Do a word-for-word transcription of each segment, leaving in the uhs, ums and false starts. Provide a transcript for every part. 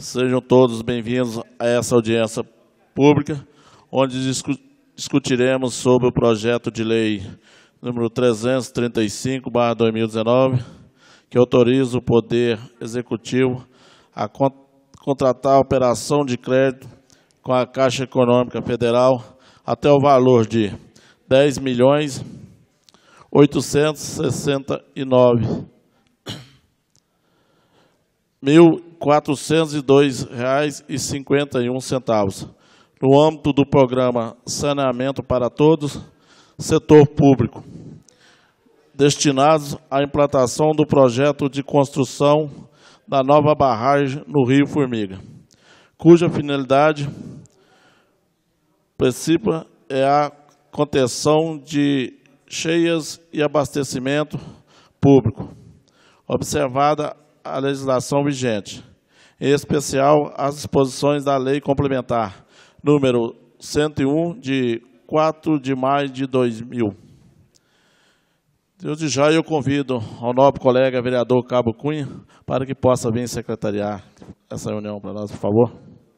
Sejam todos bem-vindos a essa audiência pública, onde discu discutiremos sobre o projeto de lei número trezentos e trinta e cinco barra dois mil e dezenove, que autoriza o Poder Executivo a con contratar a operação de crédito com a Caixa Econômica Federal até o valor de dez milhões oitocentos e sessenta e nove mil quatrocentos e dois reais e cinquenta e um centavos, no âmbito do programa Saneamento para Todos, setor público, destinados à implantação do projeto de construção da nova barragem no Rio Formiga, cuja finalidade principal é a contenção de cheias e abastecimento público, observada a legislação vigente, em especial as disposições da Lei Complementar número cento e um, de quatro de maio de dois mil. Desde já eu convido ao nobre colega vereador Cabo Cunha para que possa vir secretariar essa reunião para nós, por favor.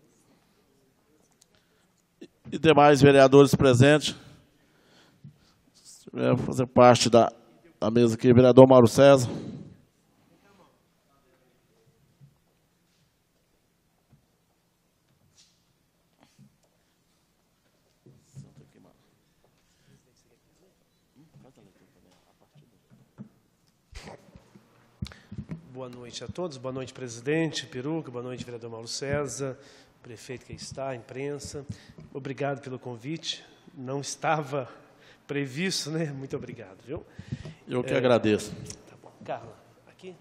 E demais vereadores presentes, se tiver fazer parte da, da mesa aqui, vereador Mauro César. Boa noite a todos, boa noite, presidente Peruca, boa noite, vereador Mauro César, prefeito que está, a imprensa. Obrigado pelo convite, não estava previsto, né? Muito obrigado, viu? Eu que é, agradeço. Tá bom. Carla, aqui.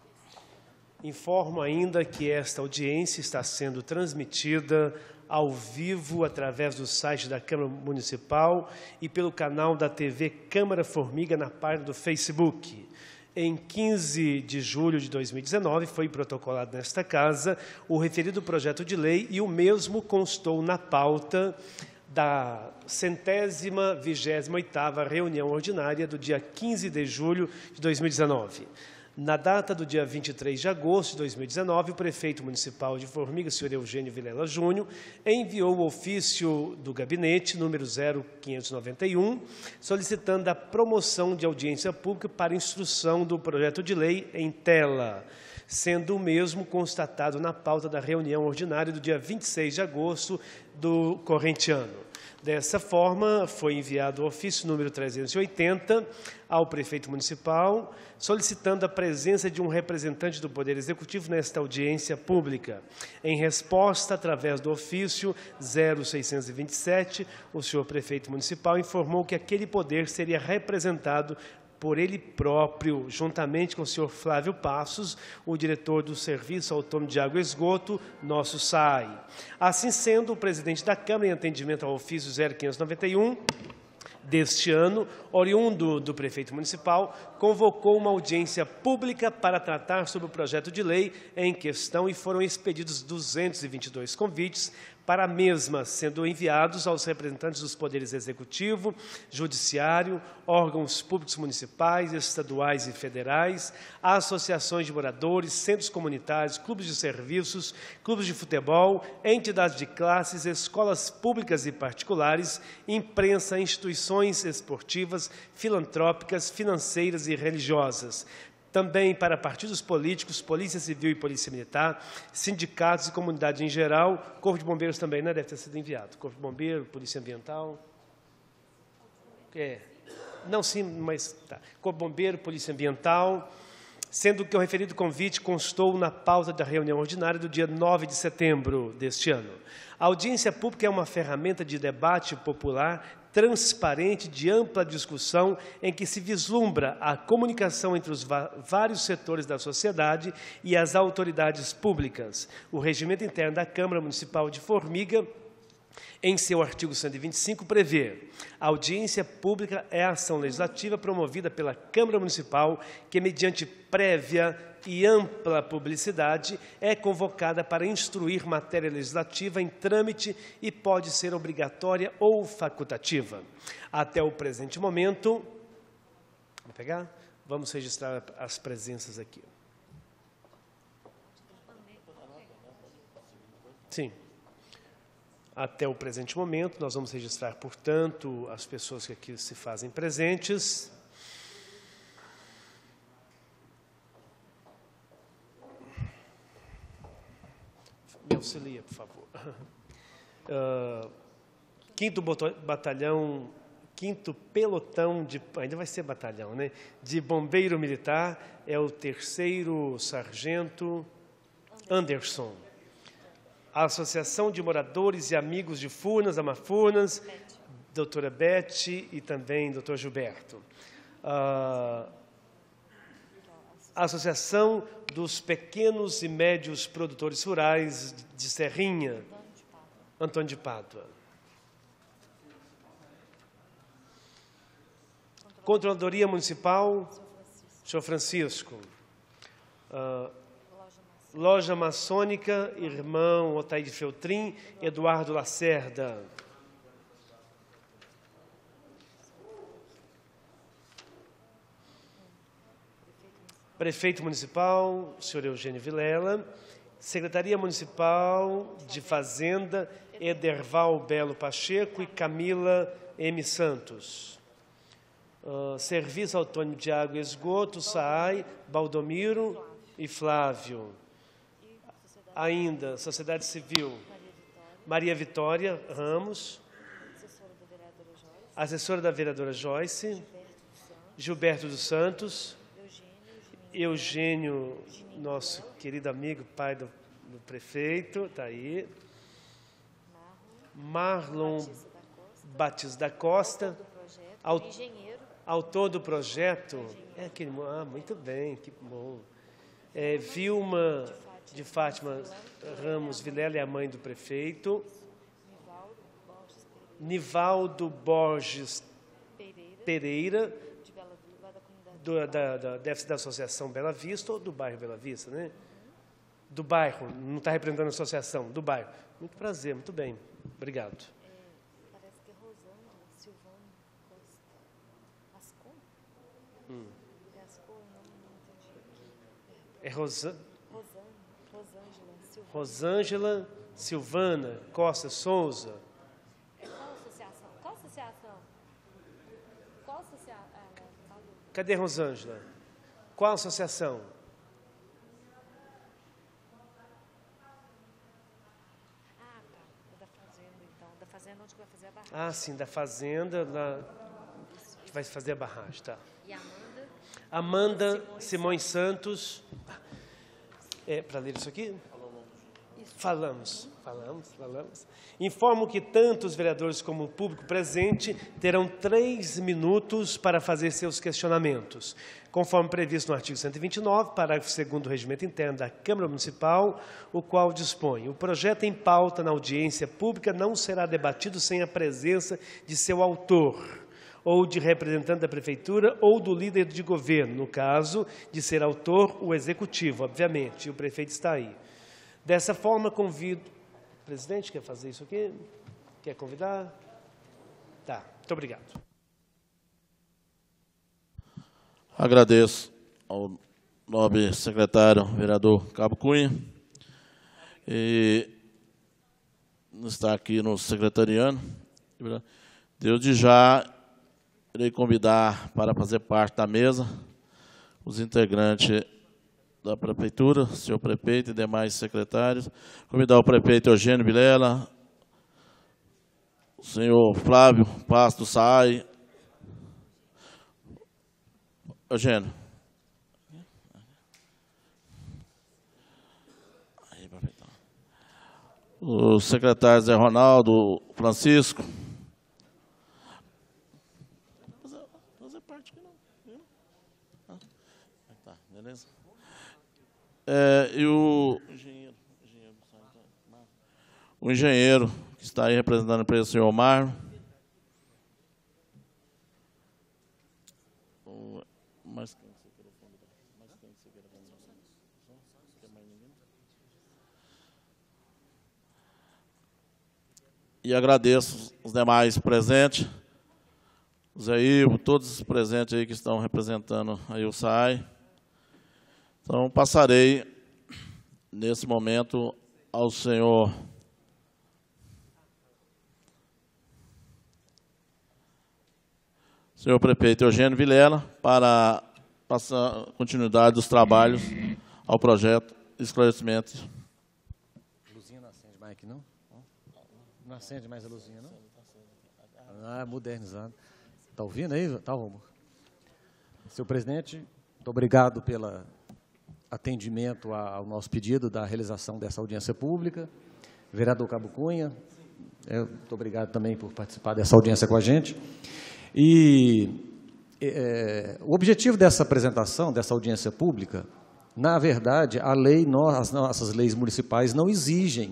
Informo ainda que esta audiência está sendo transmitida ao vivo através do site da Câmara Municipal e pelo canal da T V Câmara Formiga na página do Facebook. Em quinze de julho de dois mil e dezenove, foi protocolado nesta casa o referido projeto de lei e o mesmo constou na pauta da centésima vigésima oitava reunião ordinária do dia quinze de julho de dois mil e dezenove. Na data do dia vinte e três de agosto de dois mil e dezenove, o prefeito municipal de Formiga, senhor Eugênio Vilela Júnior, enviou o ofício do gabinete número zero quinhentos e noventa e um, solicitando a promoção de audiência pública para instrução do projeto de lei em tela, sendo o mesmo constatado na pauta da reunião ordinária do dia vinte e seis de agosto do corrente ano. Dessa forma, foi enviado o ofício número trezentos e oitenta ao prefeito municipal, solicitando a presença de um representante do Poder Executivo nesta audiência pública. Em resposta, através do ofício zero seiscentos e vinte e sete, o senhor prefeito municipal informou que aquele poder seria representado por ele próprio, juntamente com o senhor Flávio Passos, o diretor do Serviço Autônomo de Água e Esgoto, nosso S A I. Assim sendo, o presidente da Câmara, em atendimento ao ofício zero quinhentos e noventa e um, deste ano, oriundo do prefeito municipal, convocou uma audiência pública para tratar sobre o projeto de lei em questão e foram expedidos duzentos e vinte e dois convites para a mesma, sendo enviados aos representantes dos poderes executivo, judiciário, órgãos públicos municipais, estaduais e federais, associações de moradores, centros comunitários, clubes de serviços, clubes de futebol, entidades de classes, escolas públicas e particulares, imprensa, instituições esportivas, filantrópicas, financeiras e religiosas. Também para partidos políticos, Polícia Civil e Polícia Militar, sindicatos e comunidade em geral, Corpo de Bombeiros também, né, deve ter sido enviado. Corpo de Bombeiro, Polícia Ambiental. É, não, sim, mas tá. Corpo de Bombeiro, Polícia Ambiental, sendo que o referido convite constou na pauta da reunião ordinária do dia nove de setembro deste ano. A audiência pública é uma ferramenta de debate popular transparente, de ampla discussão, em que se vislumbra a comunicação entre os vários setores da sociedade e as autoridades públicas. O regimento interno da Câmara Municipal de Formiga, em seu artigo cento e vinte e cinco, prevê: a audiência pública é a ação legislativa promovida pela Câmara Municipal que, mediante prévia e ampla publicidade, é convocada para instruir matéria legislativa em trâmite e pode ser obrigatória ou facultativa. Até o presente momento, vamos pegar? Vamos registrar as presenças aqui. Sim. Até o presente momento, nós vamos registrar, portanto, as pessoas que aqui se fazem presentes. Me auxilia, por favor. Uh, quinto batalhão, quinto pelotão de, ainda vai ser batalhão, né? De bombeiro militar é o terceiro sargento Anderson. A Associação de Moradores e Amigos de Furnas, Amafurnas, doutora Beth e também doutor Gilberto. Uh, a Associação dos Pequenos e Médios Produtores Rurais de Serrinha, Antônio de Pádua. Controladoria Municipal, senhor Francisco. Uh, Loja Maçônica, irmão Otaide Feltrin, Eduardo Lacerda. Prefeito Municipal, senhor Eugênio Vilela. Secretaria Municipal de Fazenda, Ederval Belo Pacheco e Camila M. Santos. Uh, Serviço Autônomo de Água e Esgoto, S A A I, Baldomiro e Flávio. Ainda, Sociedade Civil, Maria Vitória Ramos, assessora da vereadora Joyce, Gilberto dos Santos, Eugênio, nosso querido amigo, pai do, do prefeito, está aí, Marlon Batista da Costa, autor do projeto, é aquele, ah, muito bem, que bom, é, Vilma de Fátima Ramos Vilela é a mãe do prefeito. Nivaldo Borges Pereira, do, da, da, deve ser da Associação Bela Vista ou do bairro Bela Vista, né? Do bairro, não está representando a associação, do bairro. Muito prazer, muito bem. Obrigado. É, parece que é Rosângela Silvano Costa. Ascom? Hum. É Ascom, não, não entendi. É Rosângela. Rosângela, Rosângela Silvana Costa Souza. Qual associação? Qual associação? Qual associação? Ah, cadê Rosângela? Qual associação? Ah, tá. É da Fazenda, então. Da Fazenda, onde que vai fazer a barragem? Ah, sim, da Fazenda, lá, que vai fazer a barragem, tá. E a Amanda? Amanda Simões, Simões Santos. É, para ler isso aqui? Falamos, falamos, falamos. Informo que tanto os vereadores como o público presente terão três minutos para fazer seus questionamentos. Conforme previsto no artigo cento e vinte e nove, parágrafo segundo do Regimento Interno da Câmara Municipal, o qual dispõe: o projeto em pauta na audiência pública não será debatido sem a presença de seu autor, ou de representante da Prefeitura, ou do líder de governo, no caso de ser autor, o Executivo, obviamente, e o prefeito está aí. Dessa forma, convido... O presidente quer fazer isso aqui? Quer convidar? Tá, muito obrigado. Agradeço ao nobre secretário, vereador Cabo Cunha, e está aqui no secretariano. Desde já, irei convidar para fazer parte da mesa os integrantes da Prefeitura, senhor prefeito e demais secretários. Convidar o prefeito Eugênio Vilela, o senhor Flávio Pasto S A A I. Eugênio. O secretário Zé Ronaldo Francisco. Fazer parte aqui não. Ah, tá, beleza? É, e o engenheiro, engenheiro, o engenheiro que está aí representando a empresa, o senhor Omar. O, mais quem você queira convidar? Mais quem você queira convidar? Quer mais ninguém? E agradeço os demais presentes, o Zé Ivo, todos os presentes aí que estão representando aí o S A A I. Então, passarei, nesse momento, ao senhor senhor prefeito Eugênio Vilela, para passar continuidade dos trabalhos ao projeto Esclarecimento. A luzinha não acende mais aqui, não? Não acende mais a luzinha, não? Ah, modernizado. Está ouvindo aí? Tá, Romulo? Senhor presidente, muito obrigado pelo atendimento ao nosso pedido da realização dessa audiência pública. Vereador Cabo Cunha, muito obrigado também por participar dessa audiência com a gente. E é, o objetivo dessa apresentação, dessa audiência pública, na verdade, a lei, as nossas leis municipais não exigem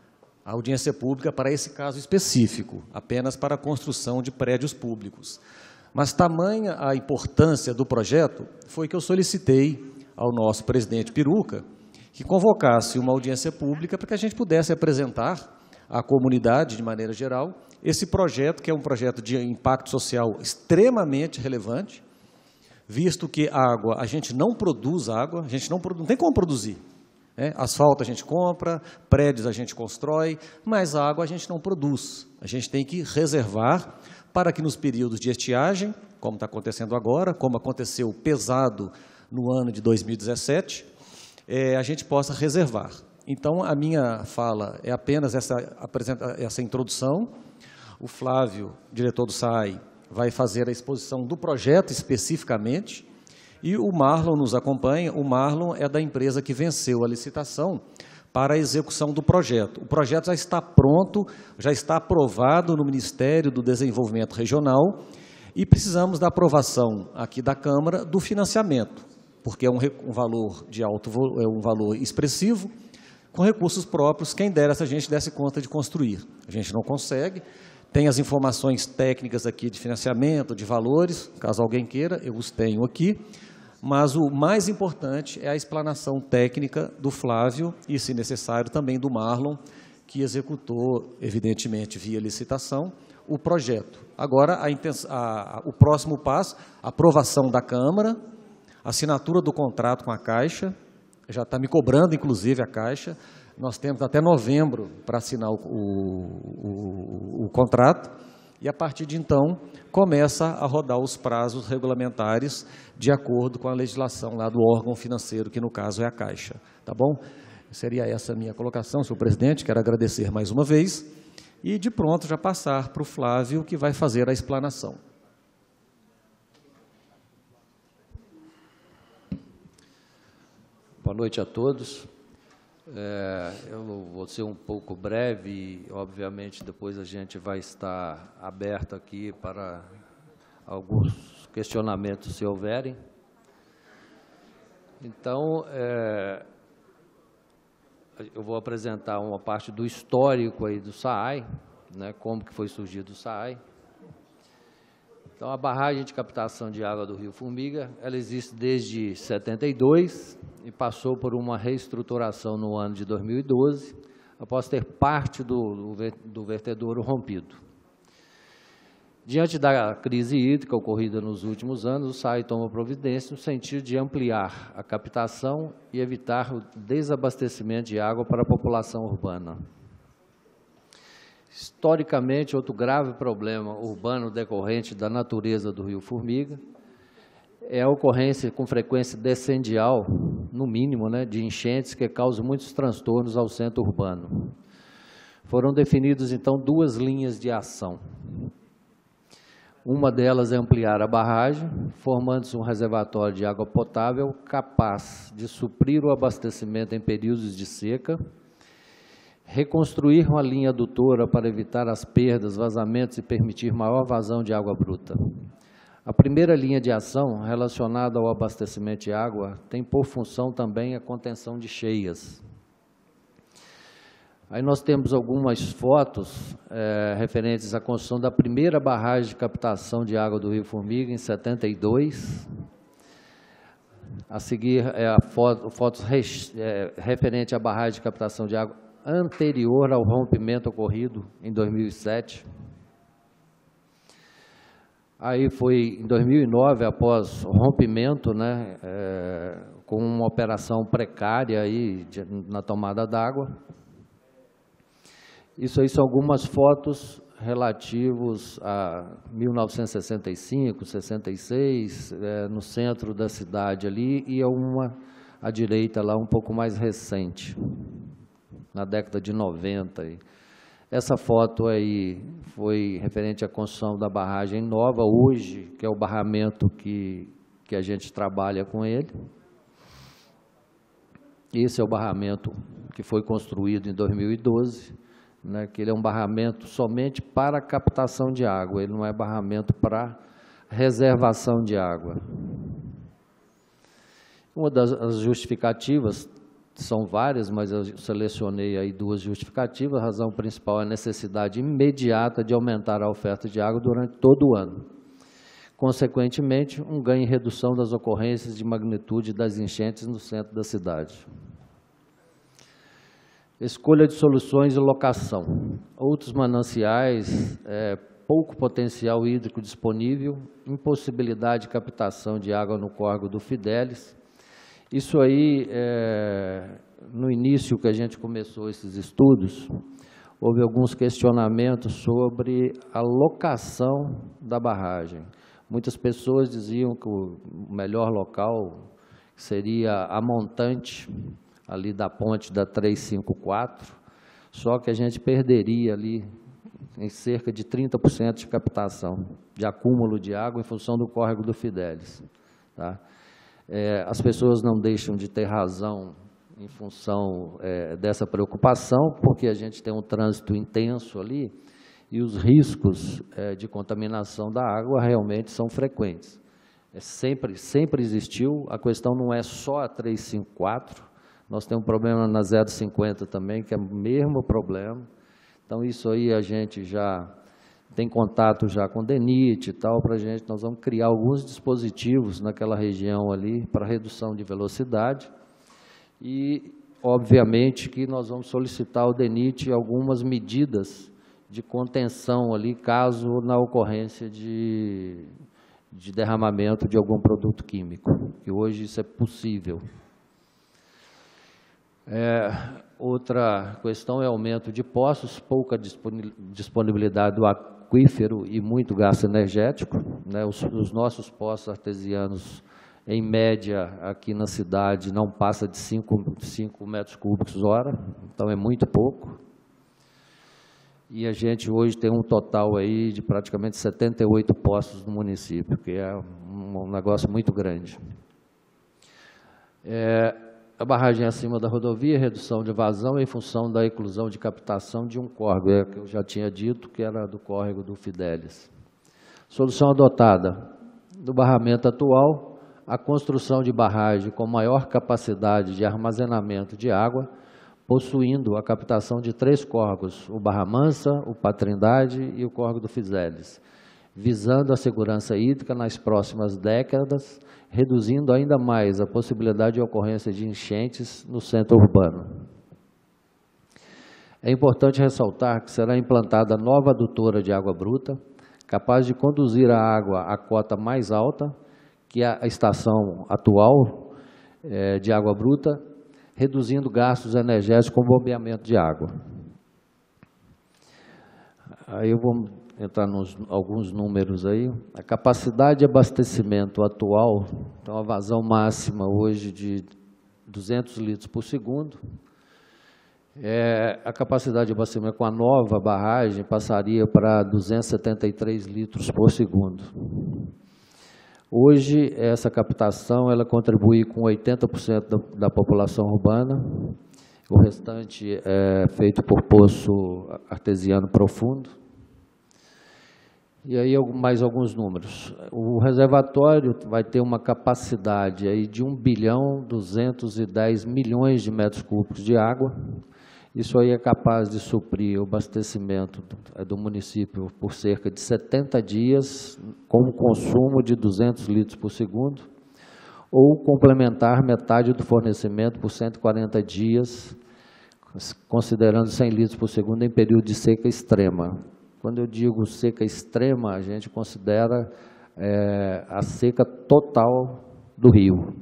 a audiência pública para esse caso específico, apenas para a construção de prédios públicos. Mas tamanha a importância do projeto foi que eu solicitei ao nosso presidente Peruca que convocasse uma audiência pública para que a gente pudesse apresentar à comunidade, de maneira geral, esse projeto, que é um projeto de impacto social extremamente relevante, visto que a água, a gente não produz água, a gente não, não tem como produzir. É, asfalto a gente compra, prédios a gente constrói, mas a água a gente não produz. A gente tem que reservar para que nos períodos de estiagem, como está acontecendo agora, como aconteceu pesado no ano de dois mil e dezessete, é, a gente possa reservar. Então, a minha fala é apenas essa, essa introdução. O Flávio, diretor do S A I, vai fazer a exposição do projeto especificamente, e o Marlon nos acompanha. O Marlon é da empresa que venceu a licitação para a execução do projeto. O projeto já está pronto, já está aprovado no Ministério do Desenvolvimento Regional e precisamos da aprovação aqui da Câmara do financiamento, porque é um, um valor de alto, é um valor expressivo, com recursos próprios. Quem dera se a gente desse conta de construir. A gente não consegue. Tem as informações técnicas aqui de financiamento, de valores, caso alguém queira, eu os tenho aqui. Mas o mais importante é a explanação técnica do Flávio e, se necessário, também do Marlon, que executou, evidentemente, via licitação, o projeto. Agora, a a, a, o próximo passo, aprovação da Câmara, assinatura do contrato com a Caixa, já está me cobrando, inclusive, a Caixa. Nós temos até novembro para assinar o, o, o, o contrato, e, a partir de então, começa a rodar os prazos regulamentares de acordo com a legislação lá do órgão financeiro, que no caso é a Caixa. Tá bom? Seria essa a minha colocação, senhor presidente. Quero agradecer mais uma vez e, de pronto, já passar para o Flávio, que vai fazer a explanação. Boa noite a todos. É, eu vou ser um pouco breve e, obviamente, depois a gente vai estar aberto aqui para alguns questionamentos, se houverem. Então, é, eu vou apresentar uma parte do histórico aí do S A I, né, como que foi surgido o S A I. Então, a barragem de captação de água do Rio Formiga, ela existe desde setenta e dois e passou por uma reestruturação no ano de dois mil e doze, após ter parte do, do vertedouro rompido. Diante da crise hídrica ocorrida nos últimos anos, o S A I toma providência no sentido de ampliar a captação e evitar o desabastecimento de água para a população urbana. Historicamente, outro grave problema urbano decorrente da natureza do Rio Formiga é a ocorrência com frequência descendial, no mínimo, né, de enchentes que causam muitos transtornos ao centro urbano. Foram definidas, então, duas linhas de ação. Uma delas é ampliar a barragem, formando-se um reservatório de água potável capaz de suprir o abastecimento em períodos de seca, reconstruir uma linha adutora para evitar as perdas, vazamentos e permitir maior vazão de água bruta. A primeira linha de ação, relacionada ao abastecimento de água, tem por função também a contenção de cheias. Aí nós temos algumas fotos é, referentes à construção da primeira barragem de captação de água do Rio Formiga, em setenta e dois. A seguir, é a foto, fotos é, referente à barragem de captação de água anterior ao rompimento ocorrido em dois mil e sete. Aí foi em dois mil e nove, após o rompimento, né, é, com uma operação precária aí de, na tomada d'água. Isso aí são algumas fotos relativos a mil novecentos e sessenta e cinco, sessenta e seis, é, no centro da cidade ali, e uma à direita lá um pouco mais recente, na década de noventa. Essa foto aí foi referente à construção da barragem nova, hoje, que é o barramento que, que a gente trabalha com ele. Esse é o barramento que foi construído em dois mil e doze, né, que ele é um barramento somente para captação de água, ele não é barramento para reservação de água. Uma das justificativas, são várias, mas eu selecionei aí duas justificativas. A razão principal é a necessidade imediata de aumentar a oferta de água durante todo o ano. Consequentemente, um ganho em redução das ocorrências de magnitude das enchentes no centro da cidade. Escolha de soluções e locação. Outros mananciais, é, pouco potencial hídrico disponível, impossibilidade de captação de água no córrego do Fidelis. Isso aí, é, no início que a gente começou esses estudos, houve alguns questionamentos sobre a locação da barragem. Muitas pessoas diziam que o melhor local seria a montante, ali da ponte da trezentos e cinquenta e quatro, só que a gente perderia ali em cerca de trinta por cento de captação, de acúmulo de água em função do córrego do Fidelis. Tá? É, as pessoas não deixam de ter razão em função é, dessa preocupação, porque a gente tem um trânsito intenso ali e os riscos é, de contaminação da água realmente são frequentes. É, sempre, sempre existiu, a questão não é só a trezentos e cinquenta e quatro, nós temos um problema na zero cinquenta também, que é o mesmo problema. Então, isso aí a gente já tem contato já com o DENIT e tal, para a gente, nós vamos criar alguns dispositivos naquela região ali para redução de velocidade e, obviamente, que nós vamos solicitar ao DENIT algumas medidas de contenção ali, caso na ocorrência de, de derramamento de algum produto químico, que hoje isso é possível. É, outra questão é aumento de poços, pouca disponibilidade do aquífero e muito gasto energético, né? Os, os nossos poços artesianos, em média, aqui na cidade, não passa de cinco metros cúbicos hora, então é muito pouco. E a gente hoje tem um total aí de praticamente setenta e oito poços no município, que é um, um negócio muito grande. É, a barragem acima da rodovia, redução de vazão em função da inclusão de captação de um córrego, é que eu já tinha dito que era do córrego do Fidelis. Solução adotada. No barramento atual, a construção de barragem com maior capacidade de armazenamento de água, possuindo a captação de três córregos, o Barra Mansa, o Patrindade e o córrego do Fidelis, visando a segurança hídrica nas próximas décadas, reduzindo ainda mais a possibilidade de ocorrência de enchentes no centro urbano. É importante ressaltar que será implantada nova adutora de água bruta, capaz de conduzir a água à cota mais alta que a estação atual é, de água bruta, reduzindo gastos energéticos com bombeamento de água. Aí eu vou entrar nos alguns números aí. A capacidade de abastecimento atual, então a vazão máxima hoje de duzentos litros por segundo. É, a capacidade de abastecimento com a nova barragem passaria para duzentos e setenta e três litros por segundo. Hoje, essa captação ela contribui com oitenta por cento da, da população urbana, o restante é feito por poço artesiano profundo. E aí mais alguns números. O reservatório vai ter uma capacidade aí de um bilhão duzentos e dez milhões de metros cúbicos de água. Isso aí é capaz de suprir o abastecimento do, do município por cerca de setenta dias, com um consumo de duzentos litros por segundo, ou complementar metade do fornecimento por cento e quarenta dias, considerando cem litros por segundo em período de seca extrema. Quando eu digo seca extrema, a gente considera é, a seca total do rio.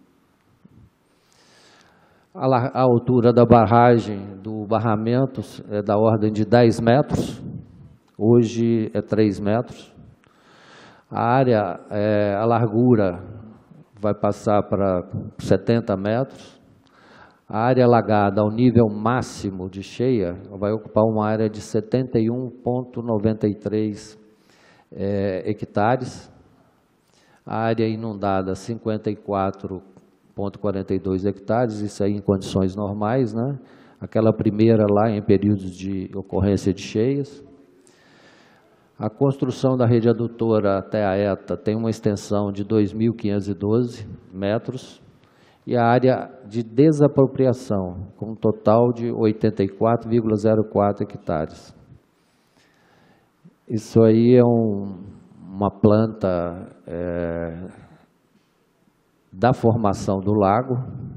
A, a altura da barragem, do barramento, é da ordem de dez metros. hoje é três metros. A área, é, a largura vai passar para setenta metros. A área alagada ao nível máximo de cheia vai ocupar uma área de setenta e um vírgula noventa e três é, hectares. A área inundada, cinquenta e quatro vírgula quarenta e dois hectares, isso aí em condições normais, né? Aquela primeira lá em períodos de ocorrência de cheias. A construção da rede adutora até a ETA tem uma extensão de dois mil quinhentos e doze metros e a área de desapropriação, com um total de oitenta e quatro vírgula zero quatro hectares. Isso aí é um, uma planta é, da formação do lago.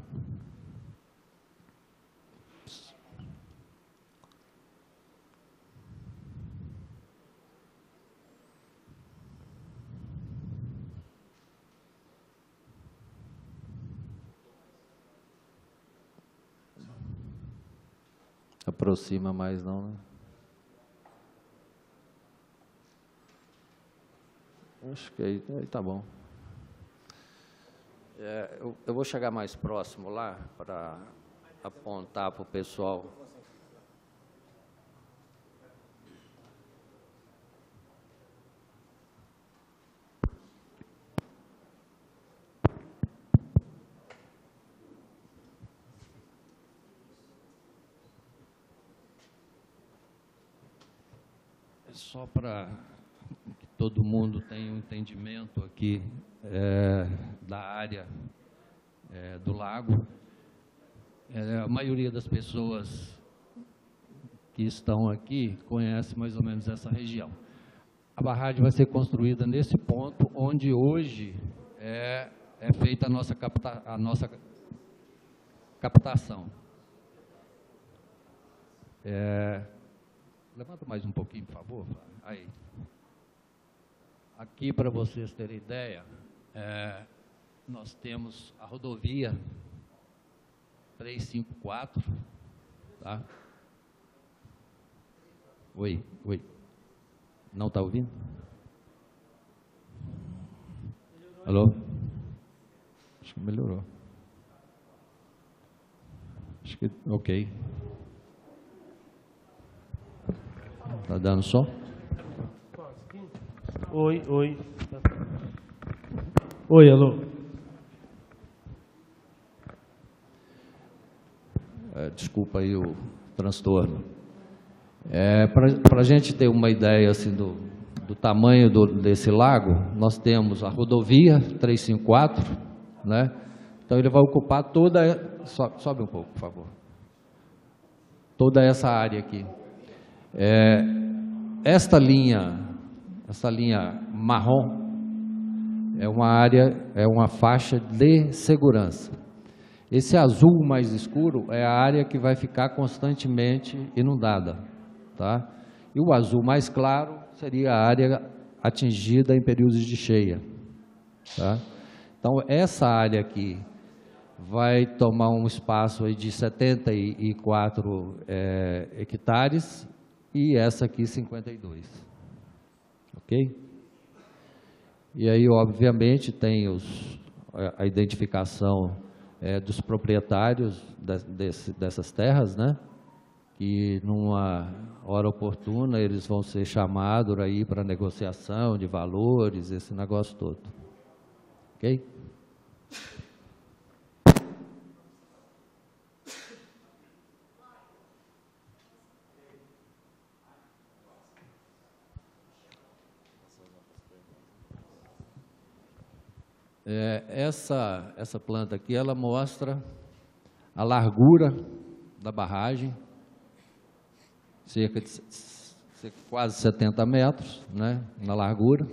Aproxima mais não, né? Acho que aí, aí tá bom. É, eu, eu vou chegar mais próximo lá para apontar para o pessoal. Só para que todo mundo tenha um entendimento aqui é, da área é, do lago, é, a maioria das pessoas que estão aqui conhece mais ou menos essa região. A barragem vai ser construída nesse ponto onde hoje é, é feita a nossa, capta, a nossa captação. É, levanta mais um pouquinho, por favor. Aí. Aqui, para vocês terem ideia, é, nós temos a rodovia trezentos e cinquenta e quatro, tá? Oi, oi. Não está ouvindo? Alô? Acho que melhorou. Acho que, ok. Está dando som? Oi, oi. Oi, alô. É, desculpa aí o transtorno. É, para a gente ter uma ideia assim, do, do tamanho do, desse lago, nós temos a rodovia trezentos e cinquenta e quatro, né? Então ele vai ocupar toda... Sobe, sobe um pouco, por favor. Toda essa área aqui. É, esta linha, essa linha marrom, é uma área, é uma faixa de segurança. Esse azul mais escuro é a área que vai ficar constantemente inundada, tá? E o azul mais claro seria a área atingida em períodos de cheia, tá? Então, essa área aqui vai tomar um espaço aí de setenta e quatro é, hectares e essa aqui cinquenta e dois, ok? E aí, obviamente, tem os, a identificação é, dos proprietários de, desse, dessas terras, né? Que numa hora oportuna eles vão ser chamados aí para negociação de valores, esse negócio todo, ok? É, essa, essa planta aqui, ela mostra a largura da barragem, cerca de cerca, quase setenta metros, né, na largura.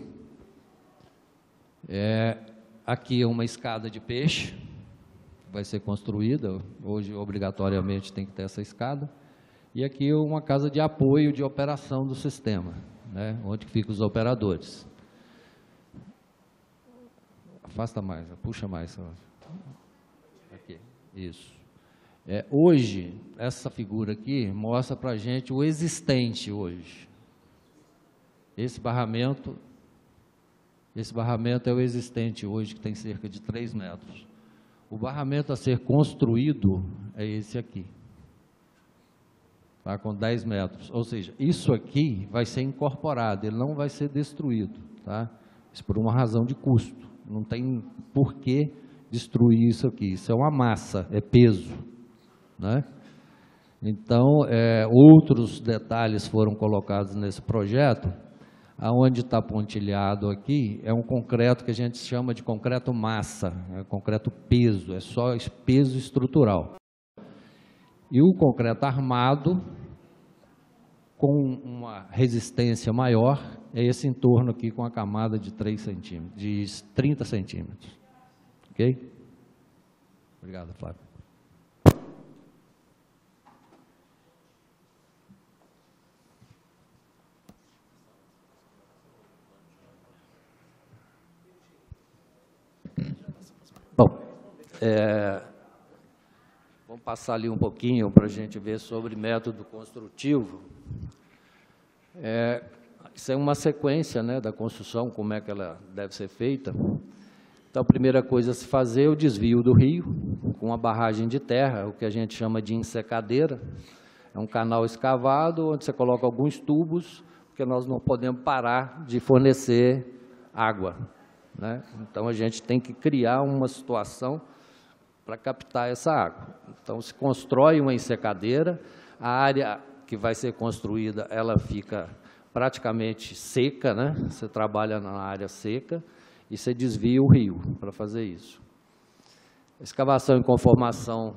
É, aqui é uma escada de peixe, vai ser construída, hoje obrigatoriamente tem que ter essa escada. E aqui é uma casa de apoio de operação do sistema, né, onde ficam os operadores. Afasta mais, puxa mais. Aqui, isso. É, hoje, essa figura aqui mostra para a gente o existente hoje. esse barramento, esse barramento é o existente hoje, que tem cerca de três metros. O barramento a ser construído é esse aqui, tá, com dez metros. Ou seja, isso aqui vai ser incorporado, ele não vai ser destruído. Tá? Isso por uma razão de custo. Não tem por que destruir isso aqui. Isso é uma massa, é peso. Né? Então, é, outros detalhes foram colocados nesse projeto. Aonde está pontilhado aqui é um concreto que a gente chama de concreto massa, é concreto peso, é só peso estrutural. E o concreto armado, com uma resistência maior, é esse entorno aqui com a camada de três centímetros, de trinta centímetros. Ok? Obrigado, Flávio. Bom, é, vamos passar ali um pouquinho para a gente ver sobre método construtivo. É, isso é uma sequência, né, da construção, como é que ela deve ser feita. Então, a primeira coisa a se fazer é o desvio do rio, com uma barragem de terra, o que a gente chama de ensecadeira. É um canal escavado, onde você coloca alguns tubos, porque nós não podemos parar de fornecer água. Né? Então, a gente tem que criar uma situação para captar essa água. Então, se constrói uma ensecadeira, a área que vai ser construída, ela fica praticamente seca, né? Você trabalha na área seca e você desvia o rio para fazer isso. Escavação e conformação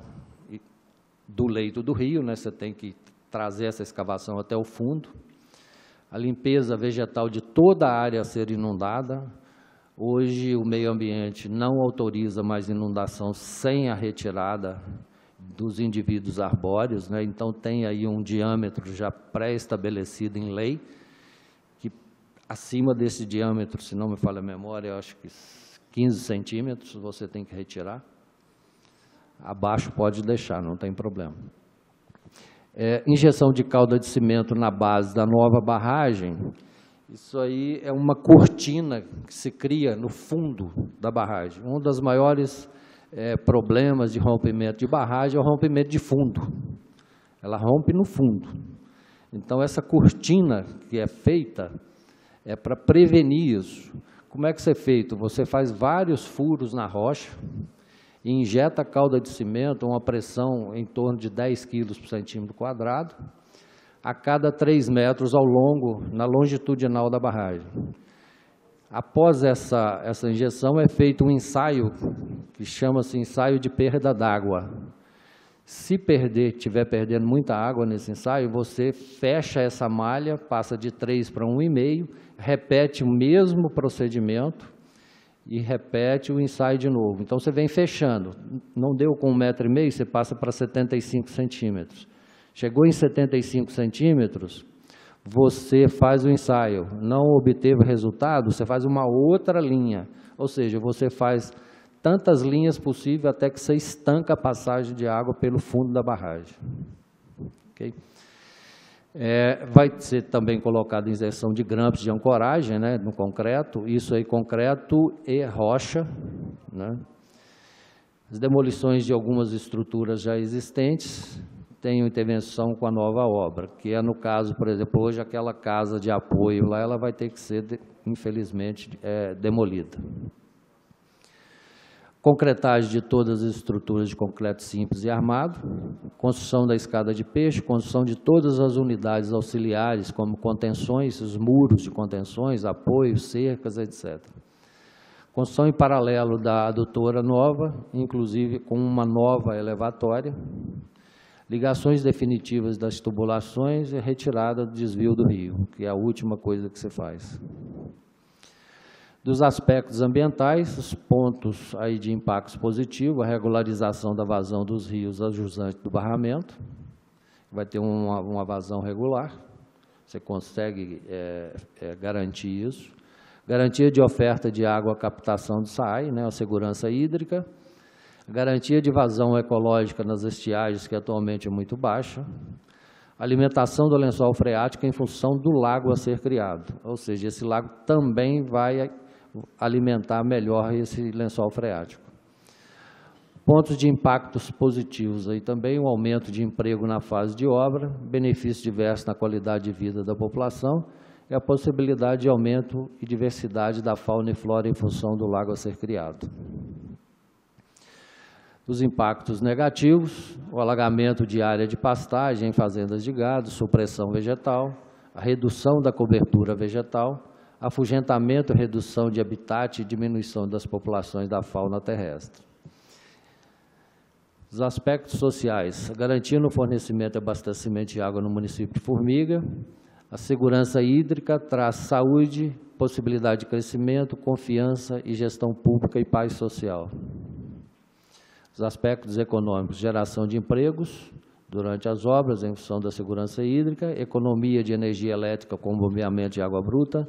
do leito do rio, né? Você tem que trazer essa escavação até o fundo. A limpeza vegetal de toda a área a ser inundada. Hoje, o meio ambiente não autoriza mais inundação sem a retirada dos indivíduos arbóreos, né? Então, tem aí um diâmetro já pré-estabelecido em lei, que acima desse diâmetro, se não me falha a memória, eu acho que quinze centímetros você tem que retirar. Abaixo pode deixar, não tem problema. É, injeção de calda de cimento na base da nova barragem. Isso aí é uma cortina que se cria no fundo da barragem. Um dos maiores é, problemas de rompimento de barragem é o rompimento de fundo. Ela rompe no fundo. Então, essa cortina que é feita é para prevenir isso. Como é que isso é feito? Você faz vários furos na rocha e injeta a calda de cimento, uma pressão em torno de dez quilos por centímetro quadrado, a cada três metros ao longo, na longitudinal da barragem. Após essa, essa injeção, é feito um ensaio, que chama-se ensaio de perda d'água. Se perder, estiver perdendo muita água nesse ensaio, você fecha essa malha, passa de três para um vírgula cinco, repete o mesmo procedimento e repete o ensaio de novo. Então, você vem fechando. Não deu com um metro e meio, você passa para setenta e cinco centímetros. Chegou em setenta e cinco centímetros, você faz o ensaio. Não obteve resultado, você faz uma outra linha. Ou seja, você faz tantas linhas possível até que você estanca a passagem de água pelo fundo da barragem. Okay? É, vai ser também colocada inserção de grampos de ancoragem, né, no concreto. Isso aí, concreto e rocha. Né? As demolições de algumas estruturas já existentes. Tem intervenção com a nova obra, que é, no caso, por exemplo, hoje aquela casa de apoio lá, ela vai ter que ser, infelizmente, é, demolida. Concretagem de todas as estruturas de concreto simples e armado, construção da escada de peixe, construção de todas as unidades auxiliares, como contenções, os muros de contenções, apoios, cercas, etcétera. Construção em paralelo da adutora nova, inclusive com uma nova elevatória. Ligações definitivas das tubulações e retirada do desvio do rio, que é a última coisa que você faz. Dos aspectos ambientais, os pontos aí de impactos positivos, a regularização da vazão dos rios adjustantes do barramento, vai ter uma, uma vazão regular, você consegue é, é, garantir isso. Garantia de oferta de água à captação de S A I, né, a segurança hídrica. Garantia de vazão ecológica nas estiagens, que atualmente é muito baixa. Alimentação do lençol freático em função do lago a ser criado, ou seja, esse lago também vai alimentar melhor esse lençol freático. Pontos de impactos positivos aí também, o aumento de emprego na fase de obra, benefícios diversos na qualidade de vida da população e a possibilidade de aumento e diversidade da fauna e flora em função do lago a ser criado. Os impactos negativos, o alagamento de área de pastagem em fazendas de gado, supressão vegetal, a redução da cobertura vegetal, afugentamento e redução de habitat e diminuição das populações da fauna terrestre. Os aspectos sociais, garantia no fornecimento e abastecimento de água no município de Formiga, a segurança hídrica traz saúde, possibilidade de crescimento, confiança e gestão pública e paz social. Os aspectos econômicos, geração de empregos durante as obras em função da segurança hídrica, economia de energia elétrica com bombeamento de água bruta.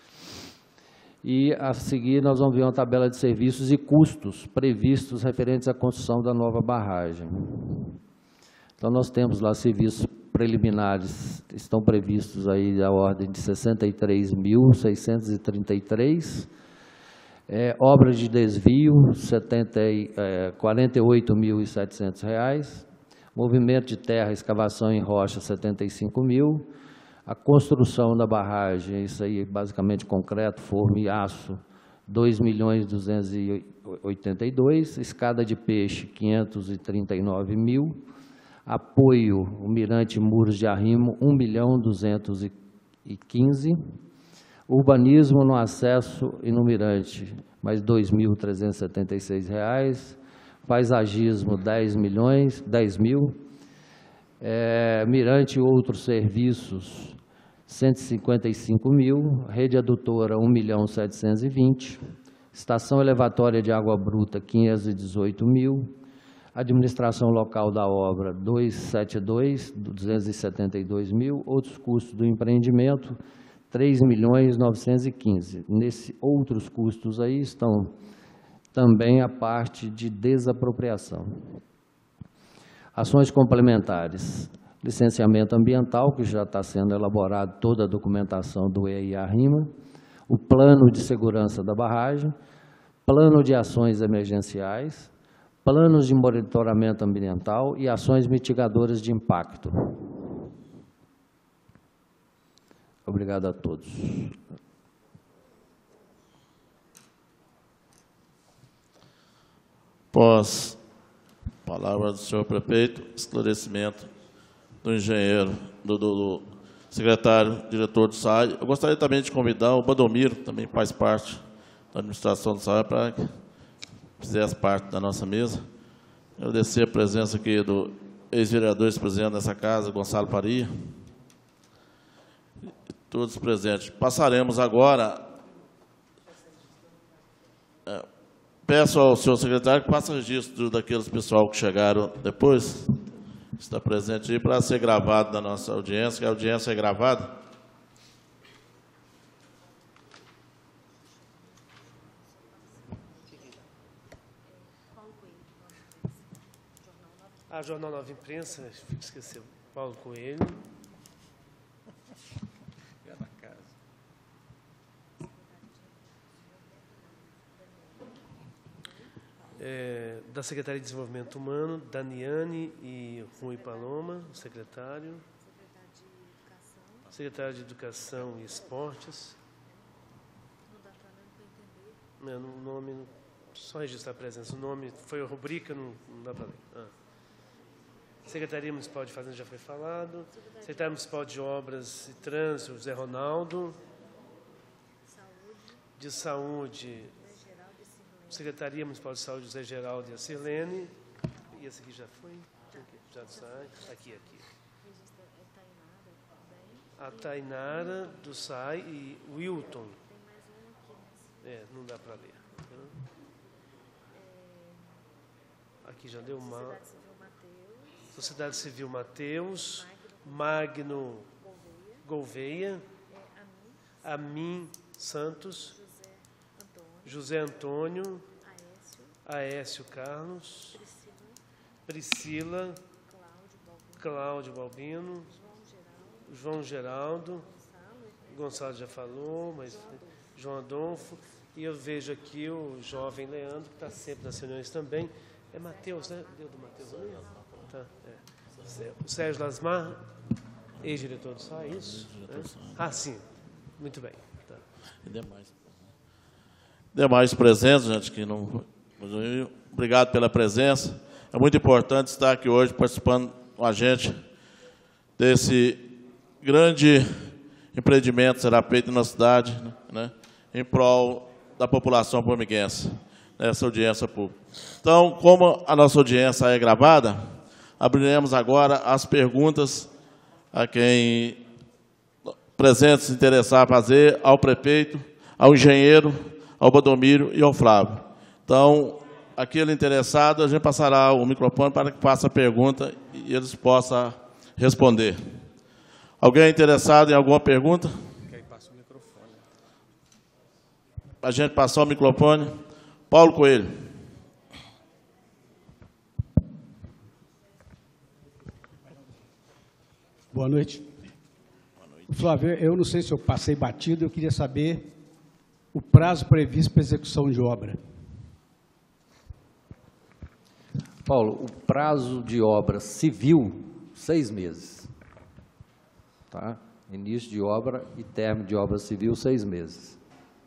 E a seguir nós vamos ver uma tabela de serviços e custos previstos referentes à construção da nova barragem. Então nós temos lá serviços preliminares, estão previstos aí da ordem de sessenta e três mil, seiscentos e trinta e três. É, obras de desvio, setenta, é, quarenta e oito mil e setecentos reais. Movimento de terra, escavação em rocha, setenta e cinco mil. A construção da barragem, isso aí basicamente concreto, forma e aço, dois milhões duzentos e oitenta e dois. Escada de peixe, quinhentos e trinta e nove mil. Apoio, o mirante muros de arrimo, um milhão duzentos e quinze. Urbanismo no acesso e no mirante, mais dois mil trezentos e setenta e seis reais. Paisagismo, dez milhões, dez mil. É, mirante e outros serviços, cento e cinquenta e cinco mil. Rede adutora, um milhão setecentos e vinte. Estação elevatória de água bruta, quinhentos e dezoito mil. Administração local da obra, duzentos e setenta e dois, duzentos e setenta e dois mil. Outros custos do empreendimento, três milhões novecentos e quinze. Nesses outros custos aí estão também a parte de desapropriação. Ações complementares. Licenciamento ambiental, que já está sendo elaborado toda a documentação do E I A-RIMA. O plano de segurança da barragem. Plano de ações emergenciais. Planos de monitoramento ambiental e ações mitigadoras de impacto. Obrigado a todos. Após a palavra do senhor prefeito, esclarecimento do engenheiro, do, do, do secretário, diretor do S A I. Eu gostaria também de convidar o Badomiro, também faz parte da administração do S A I, para que fizesse parte da nossa mesa. Agradecer a presença aqui do ex-vereador, ex-presidente dessa casa, Gonçalo Faria. Todos presentes. Passaremos agora. É, peço ao senhor secretário que faça registro daqueles pessoal que chegaram depois, que está presente aí, para ser gravado na nossa audiência, que a audiência é gravada. Ah, Jornal Nova Imprensa, esqueceu. Paulo Coelho. É, da Secretaria de Desenvolvimento Humano, Daniane e Rui Paloma, secretário. Secretário de Educação e Esportes. Não dá para entender. O nome, só registrar a presença. O nome foi a rubrica, não, não dá para ler. Ah. Secretaria Municipal de Fazenda já foi falado. Secretário Municipal de Obras e Trânsito, Zé Ronaldo. De Saúde, Secretaria Municipal de Saúde, José Geraldo e a Sirlene. E esse aqui já foi? Já sai. Aqui, aqui. A Tainara do S A I e o Wilton. É, não dá para ler. Aqui já deu uma. Sociedade Civil Mateus, Magno Gouveia, Amin Santos, José Antônio, Aécio Carlos, Priscila, Cláudio Balbino, João Geraldo, Gonçalo já falou, mas João Adolfo, e eu vejo aqui o jovem Leandro, que está sempre nas reuniões também. É Matheus, né? Deu do Matheus ali? Tá, é. O Sérgio Lasmar, ex-diretor do S A I, isso? Né? Ah, sim. Muito bem. Tá. E demais. Demais presentes, gente, que não... Obrigado pela presença. É muito importante estar aqui hoje participando com a gente desse grande empreendimento que será feito na cidade, né, em prol da população formiguense, nessa audiência pública. Então, como a nossa audiência é gravada, abriremos agora as perguntas a quem presente se interessar a fazer, ao prefeito, ao engenheiro, ao Bodomiro e ao Flávio. Então, aquele interessado, a gente passará o microfone para que faça a pergunta e eles possam responder. Alguém interessado em alguma pergunta? A gente passar o microfone. Paulo Coelho. Boa noite. Boa noite. Flávio, eu não sei se eu passei batido, eu queria saber o prazo previsto para execução de obra. Paulo, o prazo de obra civil, seis meses. Tá? Início de obra e término de obra civil, seis meses.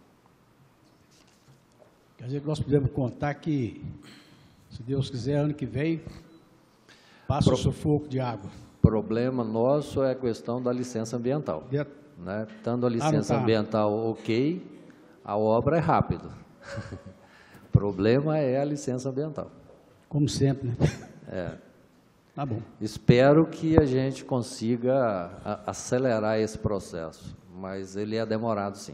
Quer dizer que nós podemos contar que, se Deus quiser, ano que vem, passa Pro... o sufoco de água. O problema nosso é a questão da licença ambiental. De... Né? Tendo a licença ah, tá. ambiental ok, a obra é rápido. O problema é a licença ambiental. Como sempre, né? É. Tá bom. Espero que a gente consiga a, acelerar esse processo, mas ele é demorado, sim.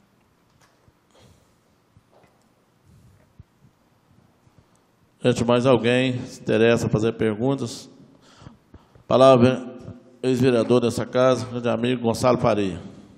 Gente, mais alguém se interessa fazer perguntas? Palavra, ex-vereador dessa casa, grande amigo Gonçalo Faria.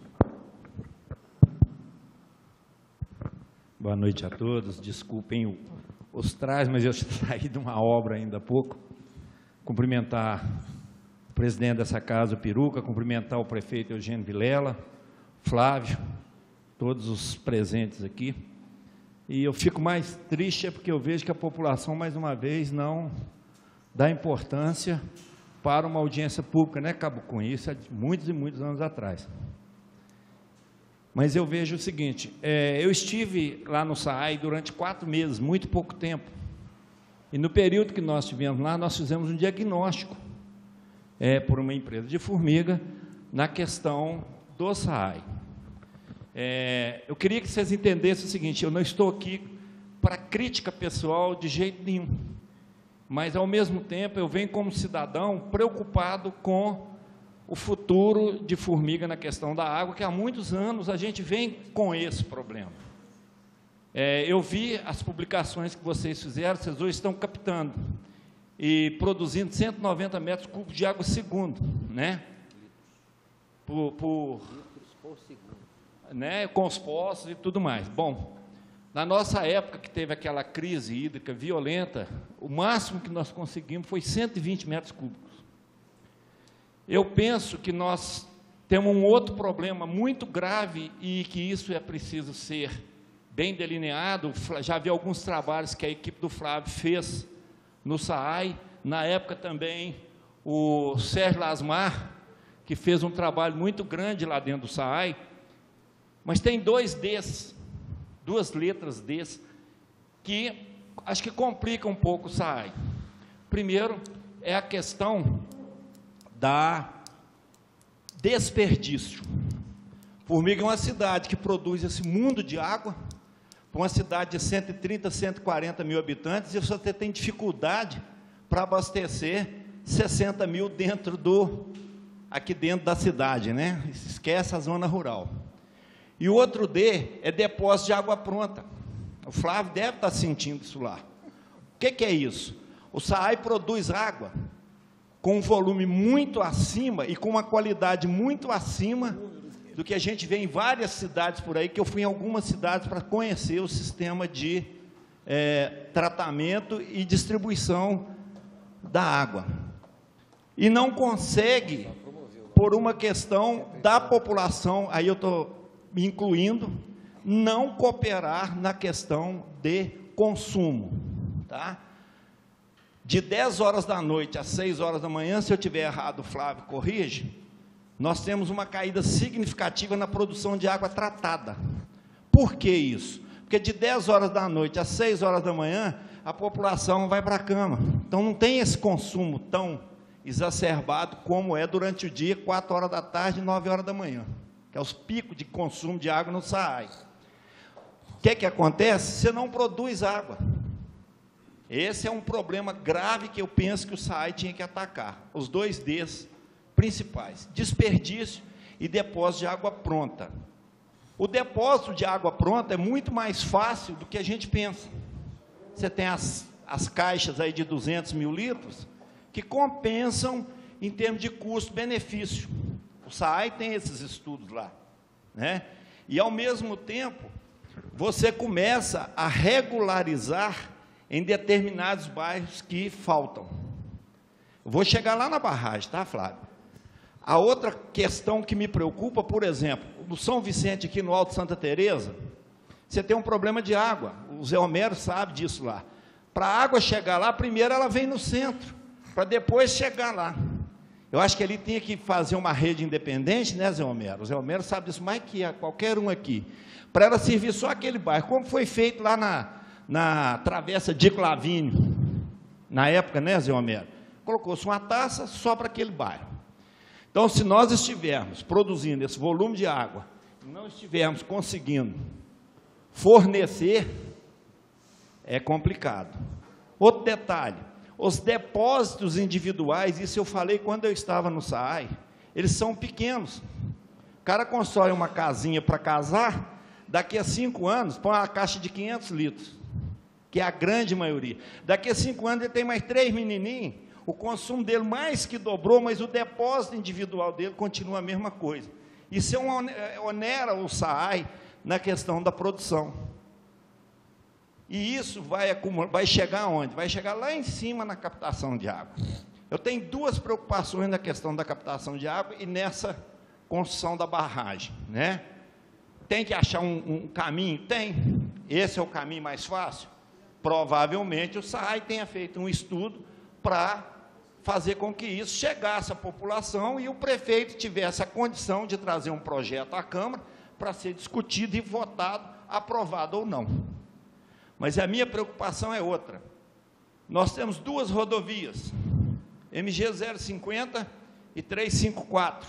Boa noite a todos. Desculpem o os trajes, mas eu saí de uma obra ainda há pouco. Cumprimentar o presidente dessa casa, o Peruca, cumprimentar o prefeito Eugênio Vilela, Flávio, todos os presentes aqui. E eu fico mais triste é porque eu vejo que a população, mais uma vez, não dá importância para uma audiência pública, né? Acabo com isso há muitos e muitos anos atrás. Mas eu vejo o seguinte, é, eu estive lá no S A I durante quatro meses, muito pouco tempo, e no período que nós estivemos lá, nós fizemos um diagnóstico é, por uma empresa de formiga na questão do S A I. É, eu queria que vocês entendessem o seguinte, eu não estou aqui para crítica pessoal de jeito nenhum, mas, ao mesmo tempo, eu venho como cidadão preocupado com o futuro de formiga na questão da água, que há muitos anos a gente vem com esse problema. É, eu vi as publicações que vocês fizeram, vocês hoje estão captando e produzindo cento e noventa metros cúbicos de água segundo, né? Por, por, né? Com os poços e tudo mais. Bom, na nossa época que teve aquela crise hídrica violenta, o máximo que nós conseguimos foi cento e vinte metros cúbicos. Eu penso que nós temos um outro problema muito grave e que isso é preciso ser bem delineado. Já vi alguns trabalhos que a equipe do Flávio fez no S A I, na época também o Sérgio Lasmar, que fez um trabalho muito grande lá dentro do S A I, mas tem dois Ds, duas letras Ds, que acho que complica um pouco o S A I. Primeiro é a questão da desperdício. Formiga é uma cidade que produz esse mundo de água, para uma cidade de cento e trinta, cento e quarenta mil habitantes, e você tem dificuldade para abastecer sessenta mil dentro do, aqui dentro da cidade, né? Esquece a zona rural. E o outro D é depósito de água pronta. O Flávio deve estar sentindo isso lá. O que, que é isso? O S A I produz água com um volume muito acima e com uma qualidade muito acima do que a gente vê em várias cidades por aí, que eu fui em algumas cidades para conhecer o sistema de é, tratamento e distribuição da água. E não consegue por uma questão da população, aí eu estou me incluindo, não cooperar na questão de consumo, tá? De dez horas da noite às seis horas da manhã, se eu tiver errado, o Flávio corrige, nós temos uma caída significativa na produção de água tratada. Por que isso? Porque de dez horas da noite às seis horas da manhã, a população vai para a cama. Então, não tem esse consumo tão exacerbado como é durante o dia, quatro horas da tarde e nove horas da manhã, que é os picos de consumo de água no SAAI. O que é que acontece? Você não produz água. Esse é um problema grave que eu penso que o SAAI tinha que atacar. Os dois Ds principais, desperdício e depósito de água pronta. O depósito de água pronta é muito mais fácil do que a gente pensa. Você tem as, as caixas aí de duzentos mil litros, que compensam em termos de custo-benefício. O SAAI tem esses estudos lá, né? E, ao mesmo tempo, você começa a regularizar em determinados bairros que faltam. Eu vou chegar lá na barragem, tá, Flávio? A outra questão que me preocupa, por exemplo, no São Vicente, aqui no Alto Santa Teresa, você tem um problema de água. O Zé Homero sabe disso lá. Para a água chegar lá, primeiro ela vem no centro, para depois chegar lá. Eu acho que ele tinha que fazer uma rede independente, né, Zé Homero? O Zé Homero sabe disso mais que qualquer um aqui, para ela servir só aquele bairro, como foi feito lá na, na Travessa de Clavínio, na época, né, Zé Homero? Colocou-se uma taça só para aquele bairro. Então, se nós estivermos produzindo esse volume de água, e não estivermos conseguindo fornecer, é complicado. Outro detalhe, os depósitos individuais, isso eu falei quando eu estava no SAAI, eles são pequenos. O cara constrói uma casinha para casar, daqui a cinco anos, põe uma caixa de quinhentos litros, que é a grande maioria. Daqui a cinco anos ele tem mais três menininhos, o consumo dele mais que dobrou, mas o depósito individual dele continua a mesma coisa. Isso é um onera o SAAI na questão da produção. E isso vai, acumular, vai chegar aonde? Vai chegar lá em cima na captação de água. Eu tenho duas preocupações na questão da captação de água e nessa construção da barragem, né? Tem que achar um, um caminho? Tem. Esse é o caminho mais fácil? Provavelmente o SAAI tenha feito um estudo para fazer com que isso chegasse à população e o prefeito tivesse a condição de trazer um projeto à Câmara para ser discutido e votado, aprovado ou não. Mas a minha preocupação é outra. Nós temos duas rodovias, M G zero cinquenta e trezentos e cinquenta e quatro.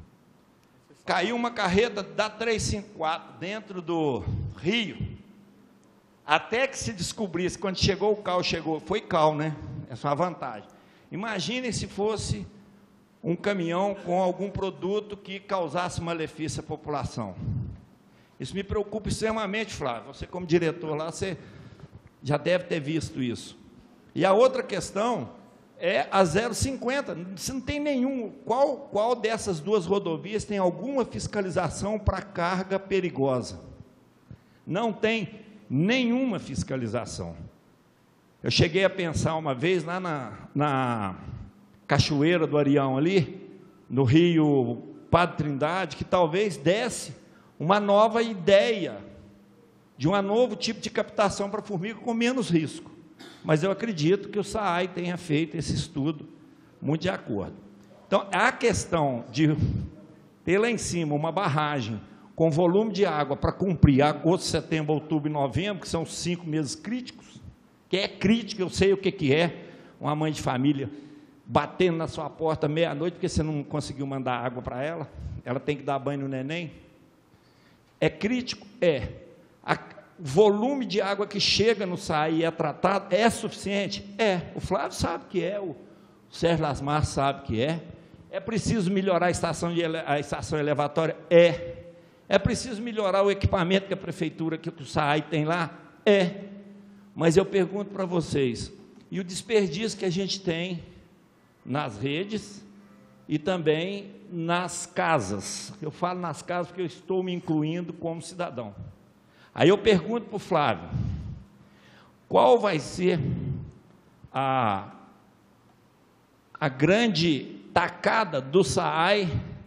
Caiu uma carreta da trezentos e cinquenta e quatro dentro do rio, até que se descobrisse, quando chegou o cal, chegou, foi cal, né? Essa é uma vantagem. Imaginem se fosse um caminhão com algum produto que causasse malefício à população. Isso me preocupa extremamente, Flávio. Você, como diretor lá, você já deve ter visto isso. E a outra questão é a zero cinquenta. Você não tem nenhum. Qual, qual dessas duas rodovias tem alguma fiscalização para carga perigosa? Não tem nenhuma fiscalização. Eu cheguei a pensar uma vez lá na, na Cachoeira do Arião, ali, no Rio Padre Trindade, que talvez desse uma nova ideia de um novo tipo de captação para formiga com menos risco. Mas eu acredito que o SAAI tenha feito esse estudo muito de acordo. Então, a questão de ter lá em cima uma barragem com volume de água para cumprir agosto, setembro, outubro e novembro, que são os cinco meses críticos, que é crítico, eu sei o que, que é, uma mãe de família batendo na sua porta meia-noite, porque você não conseguiu mandar água para ela, ela tem que dar banho no neném. É crítico? É. A, o volume de água que chega no SAAI e é tratado é suficiente? É. O Flávio sabe que é, o Sérgio Lasmar sabe que é. É preciso melhorar a estação, de, a estação elevatória? É. É preciso melhorar o equipamento que a prefeitura, que o SAAI tem lá? É. Mas eu pergunto para vocês, e o desperdício que a gente tem nas redes e também nas casas? Eu falo nas casas porque eu estou me incluindo como cidadão. Aí eu pergunto para o Flávio, qual vai ser a, a grande tacada do SAAI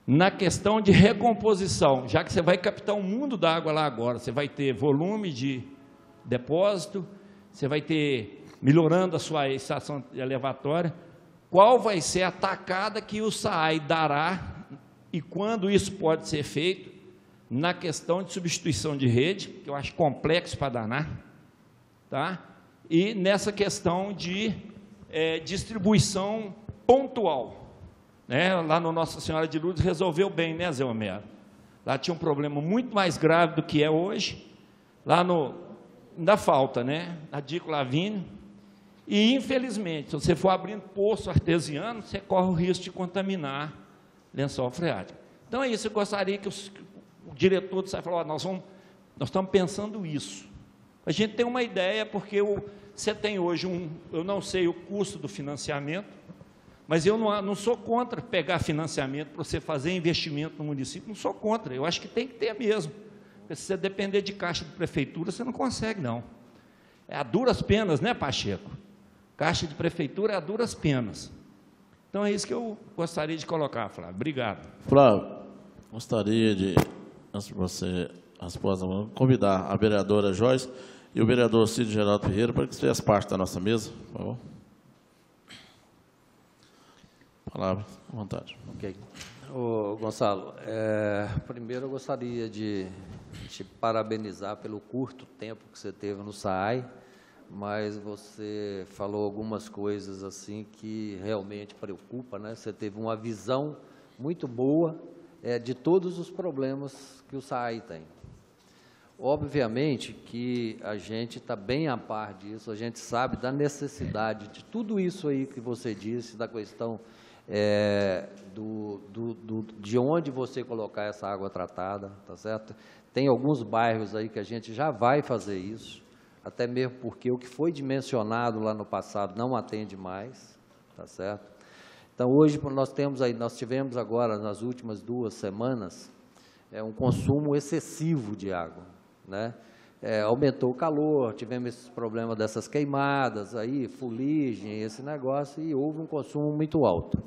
na questão de recomposição, já que você vai captar o mundo da água lá agora, você vai ter volume de depósito, você vai ter, melhorando a sua estação elevatória, qual vai ser a tacada que o S A I dará e quando isso pode ser feito na questão de substituição de rede, que eu acho complexo para danar, tá? E nessa questão de é, distribuição pontual, né? Lá no Nossa Senhora de Lourdes resolveu bem, né, Zé Homero? Lá tinha um problema muito mais grave do que é hoje, lá no, ainda falta, né, na Dico Lavínio, e infelizmente, se você for abrindo poço artesiano, você corre o risco de contaminar lençol freático. Então é isso, eu gostaria que os, o diretor do S A I falou, nós, vamos, nós estamos pensando isso. A gente tem uma ideia, porque o, você tem hoje um, eu não sei o custo do financiamento, mas eu não, não sou contra pegar financiamento para você fazer investimento no município, não sou contra, eu acho que tem que ter mesmo. Porque se você depender de caixa de prefeitura, você não consegue, não. É a duras penas, né, Pacheco? Caixa de prefeitura é a duras penas. Então é isso que eu gostaria de colocar, Flávio. Obrigado. Flávio, gostaria de, antes de você responder, convidar a vereadora Joyce e o vereador Cid Geraldo Ferreira para que fizesse parte da nossa mesa, por favor. Palavra, à vontade. Ok. Ô, Gonçalo, é, primeiro eu gostaria de te parabenizar pelo curto tempo que você teve no S A I, mas você falou algumas coisas assim que realmente preocupa, né? Você teve uma visão muito boa é, de todos os problemas que o S A I tem. Obviamente que a gente está bem a par disso, a gente sabe da necessidade de tudo isso aí que você disse, da questão é, do, do, do, de onde você colocar essa água tratada, tá certo? Tem alguns bairros aí que a gente já vai fazer isso, até mesmo porque o que foi dimensionado lá no passado não atende mais, tá certo? Então, hoje nós temos aí, nós tivemos agora, nas últimas duas semanas, é, um consumo excessivo de água, né? É, aumentou o calor, tivemos esse problema dessas queimadas, aí, fuligem, esse negócio, e houve um consumo muito alto.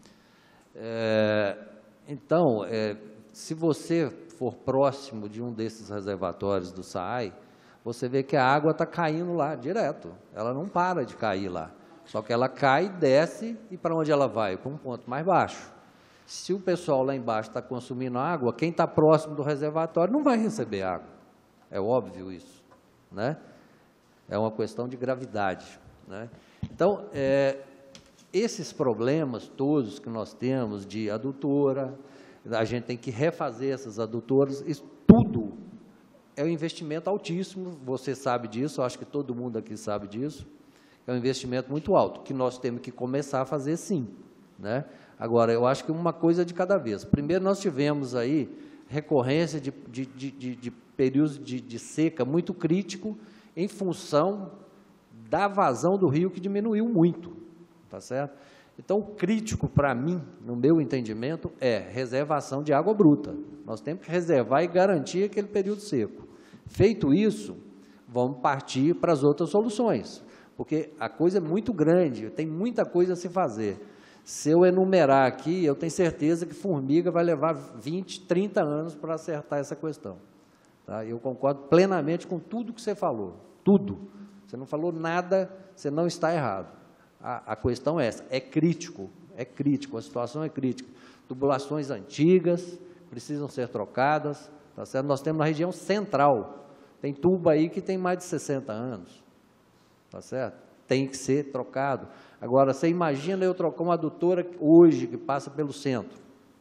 É, então, é, se você for próximo de um desses reservatórios do S A I, você vê que a água está caindo lá direto, ela não para de cair lá, só que ela cai, desce, e para onde ela vai? Para um ponto mais baixo. Se o pessoal lá embaixo está consumindo água, quem está próximo do reservatório não vai receber água. É óbvio isso, né? É uma questão de gravidade, né? Então, é, esses problemas todos que nós temos de adutora, a gente tem que refazer essas adutoras, isso tudo é um investimento altíssimo, você sabe disso, eu acho que todo mundo aqui sabe disso, é um investimento muito alto, que nós temos que começar a fazer sim, né? Agora, eu acho que uma coisa de cada vez. Primeiro, nós tivemos aí recorrência de, de, de, de, de períodos de, de seca muito crítico em função da vazão do rio, que diminuiu muito, tá certo? Então, o crítico para mim, no meu entendimento, é reservação de água bruta. Nós temos que reservar e garantir aquele período seco. Feito isso, vamos partir para as outras soluções, porque a coisa é muito grande, tem muita coisa a se fazer. Se eu enumerar aqui, eu tenho certeza que formiga vai levar vinte, trinta anos para acertar essa questão. Tá? Eu concordo plenamente com tudo que você falou, tudo. Você não falou nada, você não está errado. A, a questão é essa, é crítico, é crítico, a situação é crítica. Tubulações antigas precisam ser trocadas, tá certo? Nós temos na região central, tem tubo aí que tem mais de sessenta anos, tá certo? Tem que ser trocado. Agora, você imagina eu trocar uma adutora hoje que passa pelo centro.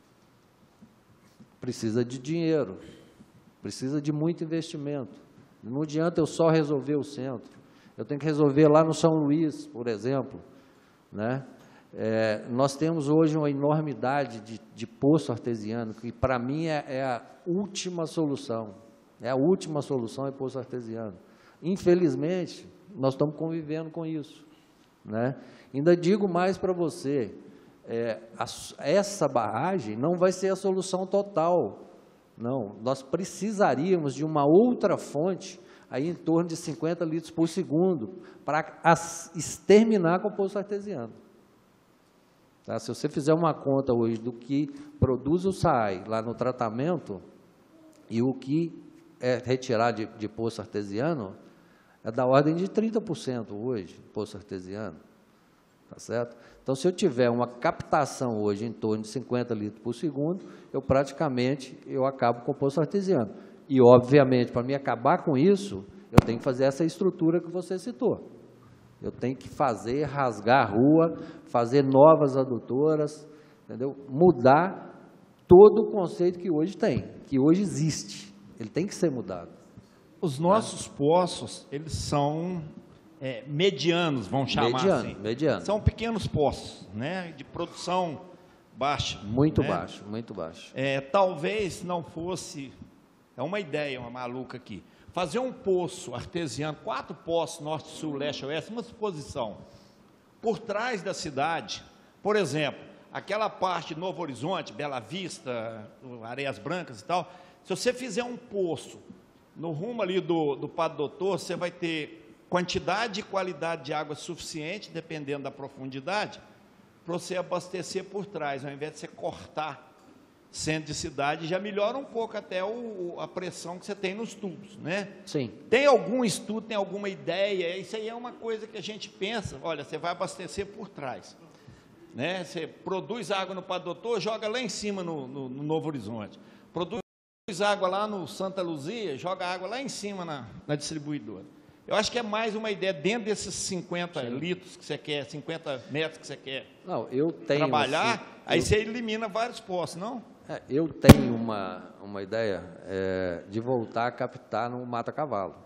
Precisa de dinheiro, precisa de muito investimento. Não adianta eu só resolver o centro. Eu tenho que resolver lá no São Luís, por exemplo, né? É, nós temos hoje uma enormidade de, de poço artesiano, que para mim é, é a última solução. É a última solução é poço artesiano. Infelizmente, nós estamos convivendo com isso, né? Ainda digo mais para você, é, a, essa barragem não vai ser a solução total, não. Nós precisaríamos de uma outra fonte, aí em torno de cinquenta litros por segundo, para exterminar com o poço artesiano. Tá? Se você fizer uma conta hoje do que produz o S A I lá no tratamento e o que é retirado de, de poço artesiano, é da ordem de trinta por cento hoje, poço artesiano. Tá certo? Então, se eu tiver uma captação hoje em torno de cinquenta litros por segundo, eu praticamente eu acabo com o poço artesiano. E, obviamente, para me acabar com isso, eu tenho que fazer essa estrutura que você citou. Eu tenho que fazer, rasgar a rua, fazer novas adutoras, entendeu? Mudar todo o conceito que hoje tem, que hoje existe. Ele tem que ser mudado. Os nossos poços, eles são é, medianos, vamos chamar mediano, assim. Mediano. São pequenos poços, né, de produção baixa. Muito né? baixo, muito baixo. É, talvez não fosse, é uma ideia, uma maluca aqui, fazer um poço artesiano, quatro poços, norte, sul, leste, oeste, uma exposição, por trás da cidade, por exemplo, aquela parte de Novo Horizonte, Bela Vista, Areias Brancas e tal, se você fizer um poço no rumo ali do, do Padre Doutor, você vai ter quantidade e qualidade de água suficiente, dependendo da profundidade, para você abastecer por trás, ao invés de você cortar centro de cidade, já melhora um pouco até o, a pressão que você tem nos tubos, né? Sim. Tem algum estudo, tem alguma ideia? Isso aí é uma coisa que a gente pensa, olha, você vai abastecer por trás, né? Você produz água no Padre Doutor, joga lá em cima no, no, no Novo Horizonte. Produz água lá no Santa Luzia, joga água lá em cima na, na distribuidora. Eu acho que é mais uma ideia, dentro desses cinquenta Sim. litros que você quer, cinquenta metros que você quer não, eu tenho, trabalhar, assim, aí eu... você elimina vários postos, não? É, eu tenho uma, uma ideia é, de voltar a captar no mata-cavalo.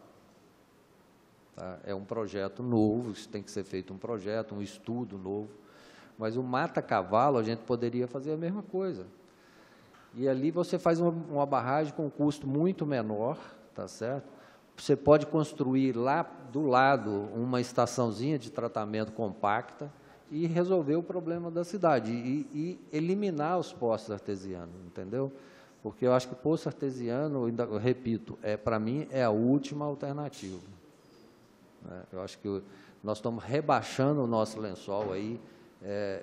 Tá? É um projeto novo, isso tem que ser feito um projeto, um estudo novo, mas o mata-cavalo a gente poderia fazer a mesma coisa. E ali você faz uma, uma barragem com um custo muito menor, tá certo? Você pode construir lá do lado uma estaçãozinha de tratamento compacta e resolver o problema da cidade e, e eliminar os poços artesianos, entendeu? Porque eu acho que poço artesiano, ainda, eu repito, é, para mim é a última alternativa. Né? Eu acho que nós estamos rebaixando o nosso lençol aí, é,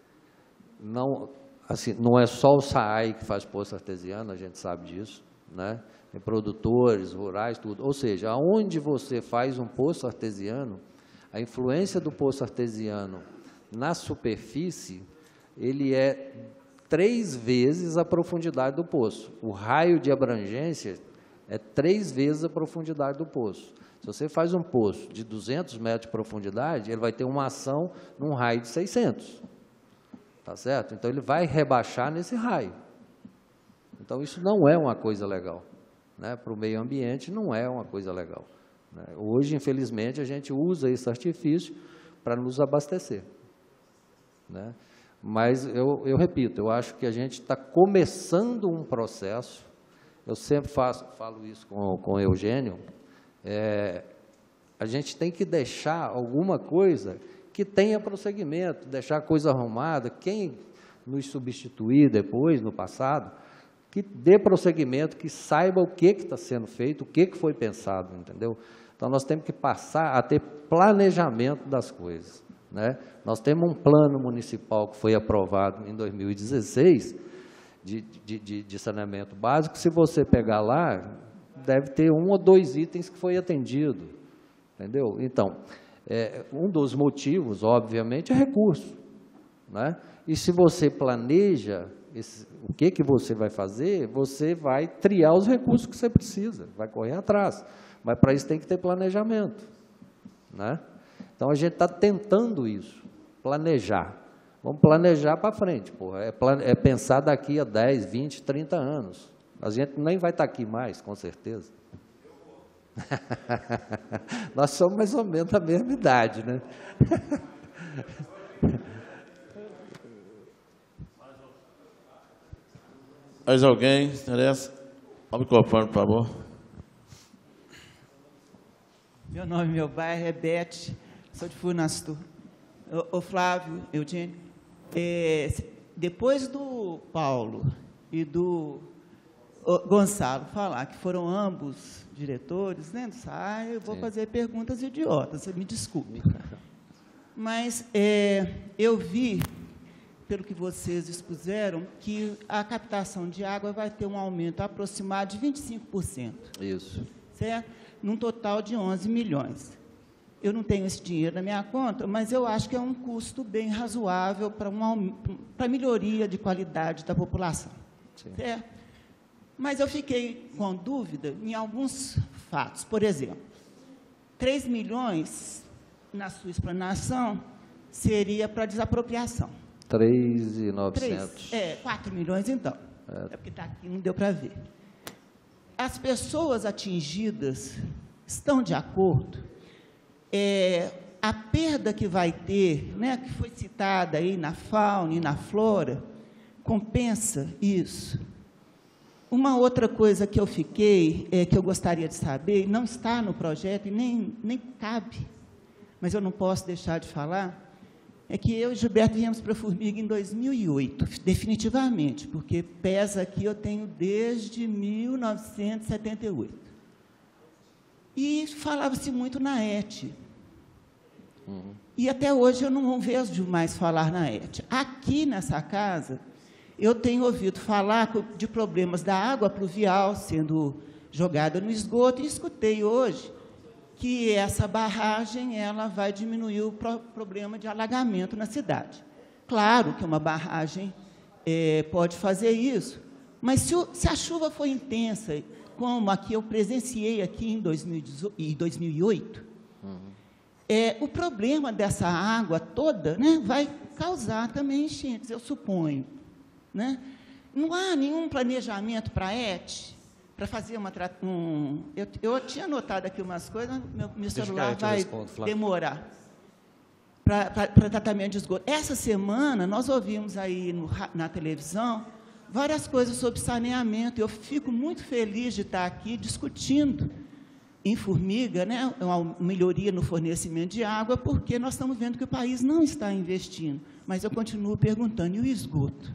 não, assim, não é só o S A I que faz poço artesiano, a gente sabe disso, né? Tem produtores rurais, tudo. Ou seja, aonde você faz um poço artesiano, a influência do poço artesiano na superfície, ele é três vezes a profundidade do poço. O raio de abrangência é três vezes a profundidade do poço. Se você faz um poço de duzentos metros de profundidade, ele vai ter uma ação num raio de seiscentos. Tá certo? Então, ele vai rebaixar nesse raio. Então, isso não é uma coisa legal. Né? Para o meio ambiente, não é uma coisa legal. Né? Hoje, infelizmente, a gente usa esse artifício para nos abastecer. Né? Mas, eu, eu repito, eu acho que a gente está começando um processo, eu sempre faço, falo isso com, com o Eugênio, é, a gente tem que deixar alguma coisa que tenha prosseguimento, deixar a coisa arrumada, quem nos substituir depois, no passado, que dê prosseguimento, que saiba o que está sendo feito, o que, que foi pensado, entendeu? Então, nós temos que passar a ter planejamento das coisas. Né? Nós temos um plano municipal que foi aprovado em dois mil e dezesseis, de, de, de, de saneamento básico. Se você pegar lá, deve ter um ou dois itens que foi atendido, entendeu? Então, é, um dos motivos, obviamente, é recurso. Né? E se você planeja esse, o que, que você vai fazer, você vai triar os recursos que você precisa, vai correr atrás. Mas, para isso, tem que ter planejamento. Né? Então, a gente está tentando isso, planejar. Vamos planejar para frente, porra. É, plan é pensar daqui a dez, vinte, trinta anos. A gente nem vai estar aqui mais, com certeza. Nós somos mais ou menos da mesma idade, né? Mais alguém interessa? O microfone, por favor. Meu nome, meu bairro é Beth, sou de Furnastu. Ô, ô Flávio, Eugênio, é, depois do Paulo e do ô, Gonçalo falar que foram ambos diretores, né, do S A I, eu vou Sim. fazer perguntas idiotas, me desculpe. Mas é, eu vi pelo que vocês expuseram, que a captação de água vai ter um aumento aproximado de vinte e cinco por cento. Isso. Certo? Num total de onze milhões. Eu não tenho esse dinheiro na minha conta, mas eu acho que é um custo bem razoável para uma para melhoria de qualidade da população. Sim. Certo? Mas eu fiquei com dúvida em alguns fatos. Por exemplo, três milhões, na sua explanação, seria para desapropriação. três milhões e novecentos. É, quatro milhões, então. É, é porque está aqui, não deu para ver. As pessoas atingidas estão de acordo? É, a perda que vai ter, né, que foi citada aí na fauna e na flora, compensa isso? Uma outra coisa que eu fiquei, é, que eu gostaria de saber, não está no projeto e nem, nem cabe, mas eu não posso deixar de falar, é que eu e Gilberto viemos para a Formiga em dois mil e oito, definitivamente, porque pesa aqui, eu tenho desde mil novecentos e setenta e oito. E falava-se muito na E T. Uhum. E até hoje eu não vejo mais falar na E T. Aqui nessa casa, eu tenho ouvido falar de problemas da água pluvial sendo jogada no esgoto, e escutei hoje que essa barragem ela vai diminuir o pro problema de alagamento na cidade. Claro que uma barragem é, pode fazer isso, mas se, o, se a chuva for intensa, como a que eu presenciei aqui em dois mil e oito, uhum. é, o problema dessa água toda, né, vai causar também enchentes, eu suponho. Né? Não há nenhum planejamento para a E T, para fazer uma... Um, eu, eu tinha anotado aqui umas coisas, meu, meu celular vai respondo, demorar para tratamento de esgoto. Essa semana, nós ouvimos aí no, na televisão várias coisas sobre saneamento. Eu fico muito feliz de estar aqui discutindo em Formiga, né, uma melhoria no fornecimento de água, porque nós estamos vendo que o país não está investindo. Mas eu continuo perguntando, e o esgoto?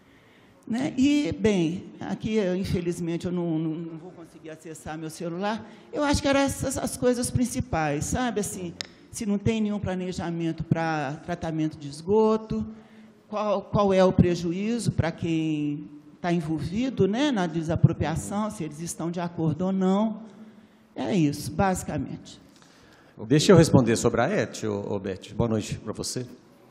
Né? E, bem, aqui, eu, infelizmente, eu não, não, não vou conseguir acessar meu celular. Eu acho que eram essas as coisas principais, sabe? Assim, se não tem nenhum planejamento para tratamento de esgoto, qual, qual é o prejuízo para quem está envolvido, né, na desapropriação, se eles estão de acordo ou não. É isso, basicamente. Deixa eu responder sobre a E T, ô, Beth. Boa noite para você.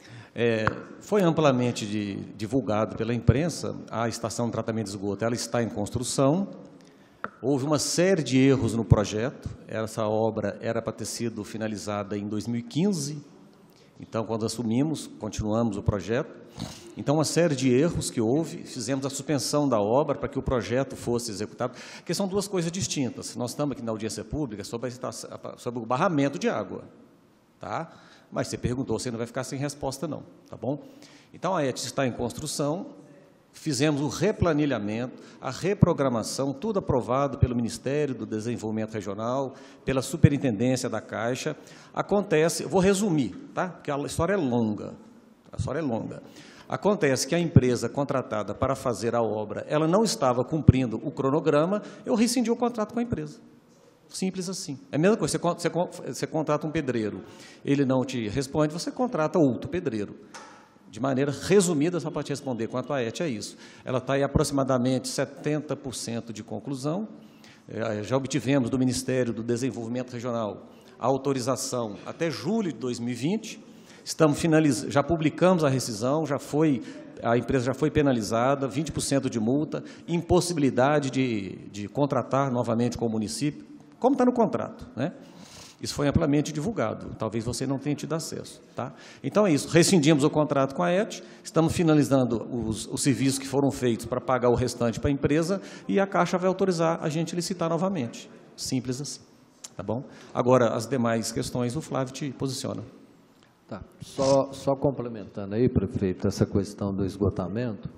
É, foi amplamente de, divulgado pela imprensa a estação de tratamento de esgoto. Ela está em construção. Houve uma série de erros no projeto. Essa obra era para ter sido finalizada em dois mil e quinze. Então, quando assumimos, continuamos o projeto. Então, uma série de erros que houve, fizemos a suspensão da obra para que o projeto fosse executado, porque são duas coisas distintas. Nós estamos aqui na audiência pública sobre, a, sobre o barramento de água, tá? Mas você perguntou, você não vai ficar sem resposta, não, tá bom? Então, a E T está em construção, fizemos o replanilhamento, a reprogramação, tudo aprovado pelo Ministério do Desenvolvimento Regional, pela Superintendência da Caixa. Acontece, eu vou resumir, tá? Porque a história é longa, a história é longa. Acontece que a empresa contratada para fazer a obra, ela não estava cumprindo o cronograma, eu rescindi o contrato com a empresa. Simples assim. É a mesma coisa, você, você, você contrata um pedreiro, ele não te responde, você contrata outro pedreiro. De maneira resumida, só para te responder quanto à E T, é isso. Ela está em aproximadamente setenta por cento de conclusão. É, já obtivemos do Ministério do Desenvolvimento Regional a autorização até julho de dois mil e vinte. Estamos finalizando, já publicamos a rescisão, já foi, a empresa já foi penalizada, vinte por cento de multa, impossibilidade de, de contratar novamente com o município, como está no contrato, né? Isso foi amplamente divulgado, talvez você não tenha tido acesso, tá? Então é isso, rescindimos o contrato com a E T, estamos finalizando os, os serviços que foram feitos para pagar o restante para a empresa e a Caixa vai autorizar a gente licitar novamente, simples assim, tá bom? Agora, as demais questões, o Flávio te posiciona. Tá, só, só complementando aí, prefeito, essa questão do esgotamento,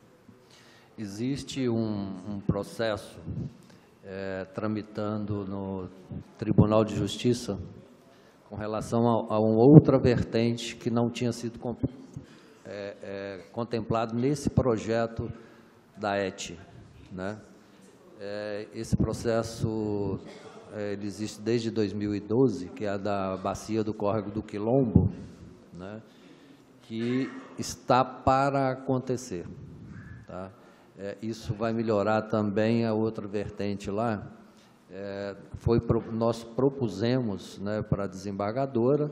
existe um, um processo É, tramitando no Tribunal de Justiça com relação a, a uma outra vertente que não tinha sido com, é, é, contemplado nesse projeto da E T, né? É, esse processo é, ele existe desde dois mil e doze, que é a da bacia do Córrego do Quilombo, né? que está para acontecer. Tá? É, isso vai melhorar também a outra vertente lá. É, foi, nós propusemos, né, para a desembargadora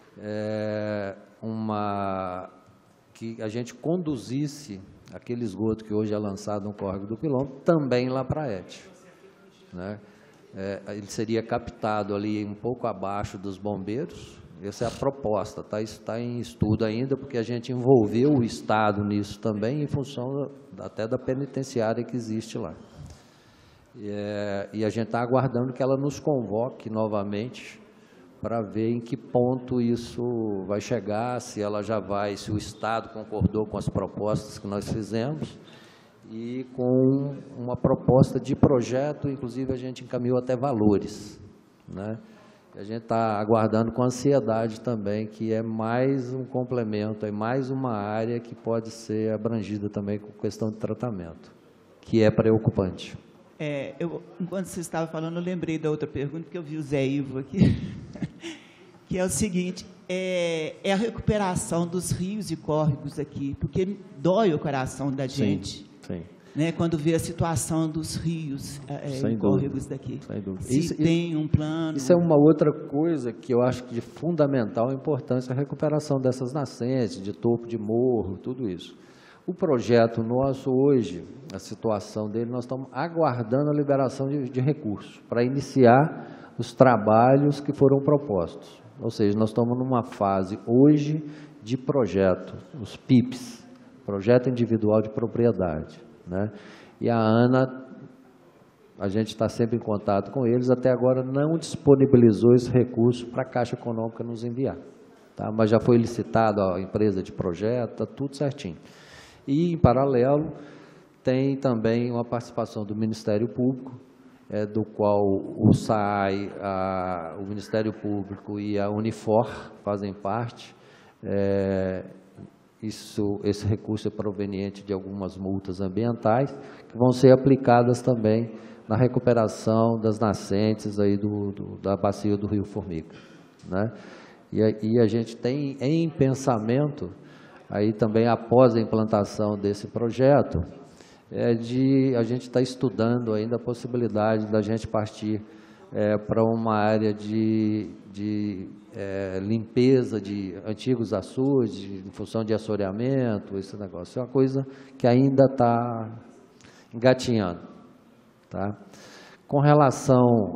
é, uma, que a gente conduzisse aquele esgoto que hoje é lançado no córrego do Pilão, também lá para a E T. Né? É, ele seria captado ali um pouco abaixo dos bombeiros. Essa é a proposta, tá? Isso está em estudo ainda, porque a gente envolveu o Estado nisso também, em função até da penitenciária que existe lá. E, é, e a gente está aguardando que ela nos convoque novamente para ver em que ponto isso vai chegar, se ela já vai, se o Estado concordou com as propostas que nós fizemos, e com uma proposta de projeto, inclusive a gente encaminhou até valores, né? A gente está aguardando com ansiedade também, que é mais um complemento, é mais uma área que pode ser abrangida também com questão de tratamento, que é preocupante. É, eu, enquanto você estava falando, eu lembrei da outra pergunta, porque eu vi o Zé Ivo aqui, que é o seguinte, é, é a recuperação dos rios e córregos aqui, porque dói o coração da gente. Sim, sim. Né, quando vê a situação dos rios é, e córregos daqui. Sem dúvida. Se isso, tem um plano... Isso é uma outra coisa que eu acho que de fundamental importância, a recuperação dessas nascentes, de topo de morro, tudo isso. O projeto nosso hoje, a situação dele, nós estamos aguardando a liberação de, de recursos para iniciar os trabalhos que foram propostos. Ou seja, nós estamos numa fase hoje de projeto, os P I Ps, Projeto Individual de Propriedade. Né? E a ANA, a gente está sempre em contato com eles, até agora não disponibilizou esse recurso para a Caixa Econômica nos enviar. Tá? Mas já foi licitado a empresa de projeto, está tudo certinho. E, em paralelo, tem também uma participação do Ministério Público, é, do qual o S A I, a, o Ministério Público e a Unifor fazem parte. É, Isso, esse recurso é proveniente de algumas multas ambientais que vão ser aplicadas também na recuperação das nascentes aí do, do, da bacia do Rio Formiga. Né? E, a, e a gente tem em pensamento, aí também após a implantação desse projeto, é de a gente está estudando ainda a possibilidade da gente partir é, para uma área de, de é, limpeza de antigos açudes, em função de assoreamento, esse negócio. É uma coisa que ainda está engatinhando. Tá? Com relação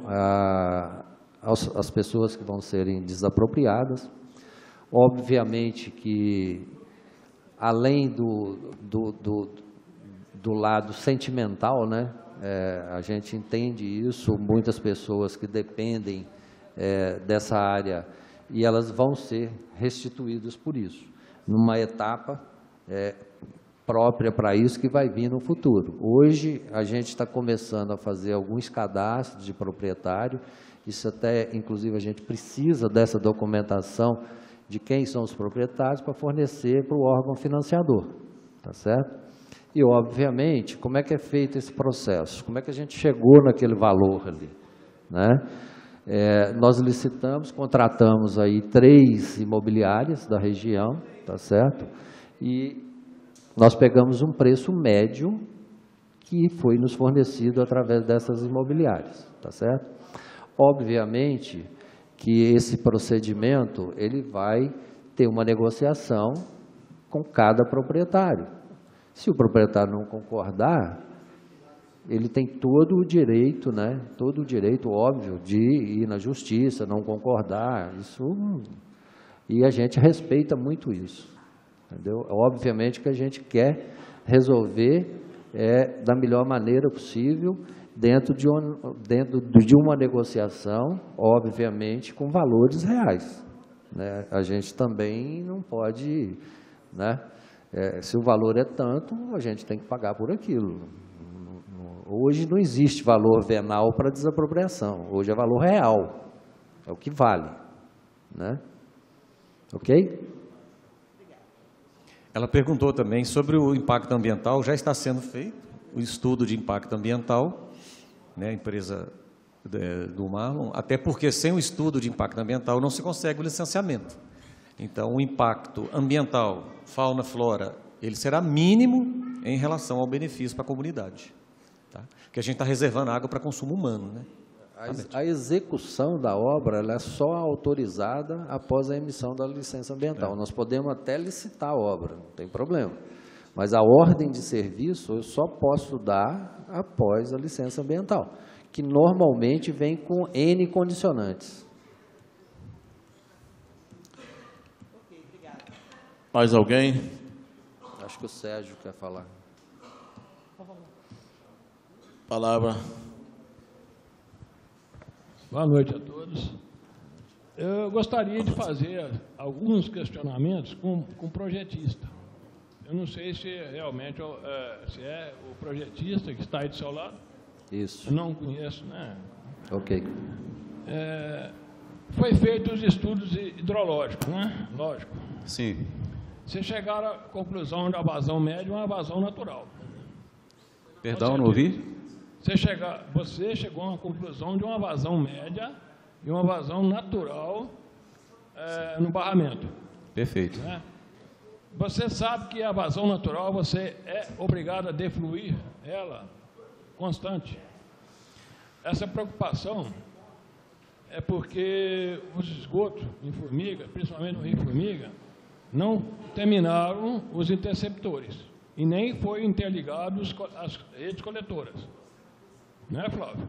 às pessoas que vão serem desapropriadas, obviamente que, além do, do, do, do lado sentimental, né, é, a gente entende isso, muitas pessoas que dependem é, dessa área, e elas vão ser restituídas por isso, numa etapa é, própria para isso que vai vir no futuro. Hoje, a gente está começando a fazer alguns cadastros de proprietário, isso até, inclusive, a gente precisa dessa documentação de quem são os proprietários para fornecer para o órgão financiador, tá certo? E, obviamente, como é que é feito esse processo? Como é que a gente chegou naquele valor ali, né? É, nós licitamos, contratamos aí três imobiliárias da região, tá certo? E nós pegamos um preço médio que foi nos fornecido através dessas imobiliárias, tá certo? Obviamente que esse procedimento ele vai ter uma negociação com cada proprietário. Se o proprietário não concordar, ele tem todo o direito, né? Todo o direito, óbvio, de ir na justiça, não concordar. Isso, e a gente respeita muito isso, entendeu? Obviamente que a gente quer resolver é, da melhor maneira possível, dentro de, um, dentro de uma negociação, obviamente, com valores reais, né? A gente também não pode, né? É, se o valor é tanto, a gente tem que pagar por aquilo. Hoje não existe valor venal para desapropriação, hoje é valor real, é o que vale, né? Ok? Ela perguntou também sobre o impacto ambiental, já está sendo feito o estudo de impacto ambiental, né, a empresa de, do Marlon, até porque sem o estudo de impacto ambiental não se consegue o licenciamento. Então, o impacto ambiental, fauna, flora, ele será mínimo em relação ao benefício para a comunidade. Tá? Porque a gente está reservando água para consumo humano, né? A, a execução da obra ela é só autorizada após a emissão da licença ambiental. É. Nós podemos até licitar a obra, não tem problema. Mas a ordem de serviço eu só posso dar após a licença ambiental, que normalmente vem com N condicionantes. Mais alguém? Acho que o Sérgio quer falar. Palavra. Boa noite a todos. Eu gostaria de fazer alguns questionamentos com, com o projetista. Eu não sei se realmente é, se é o projetista que está aí do seu lado. Isso. Eu não conheço, né? Ok. É, foi feito os estudos hidrológicos, né? Lógico. Sim. Vocês chegaram à conclusão da vazão média, uma vazão natural. Perdão, não ouvi? Você, chega, você chegou a uma conclusão de uma vazão média e uma vazão natural é, no barramento. Perfeito. Né? Você sabe que a vazão natural você é obrigado a defluir ela constante. Essa preocupação é porque os esgotos em Formiga, principalmente no Rio Formiga, não terminaram os interceptores e nem foi interligados as redes coletoras. Não é, Flávio?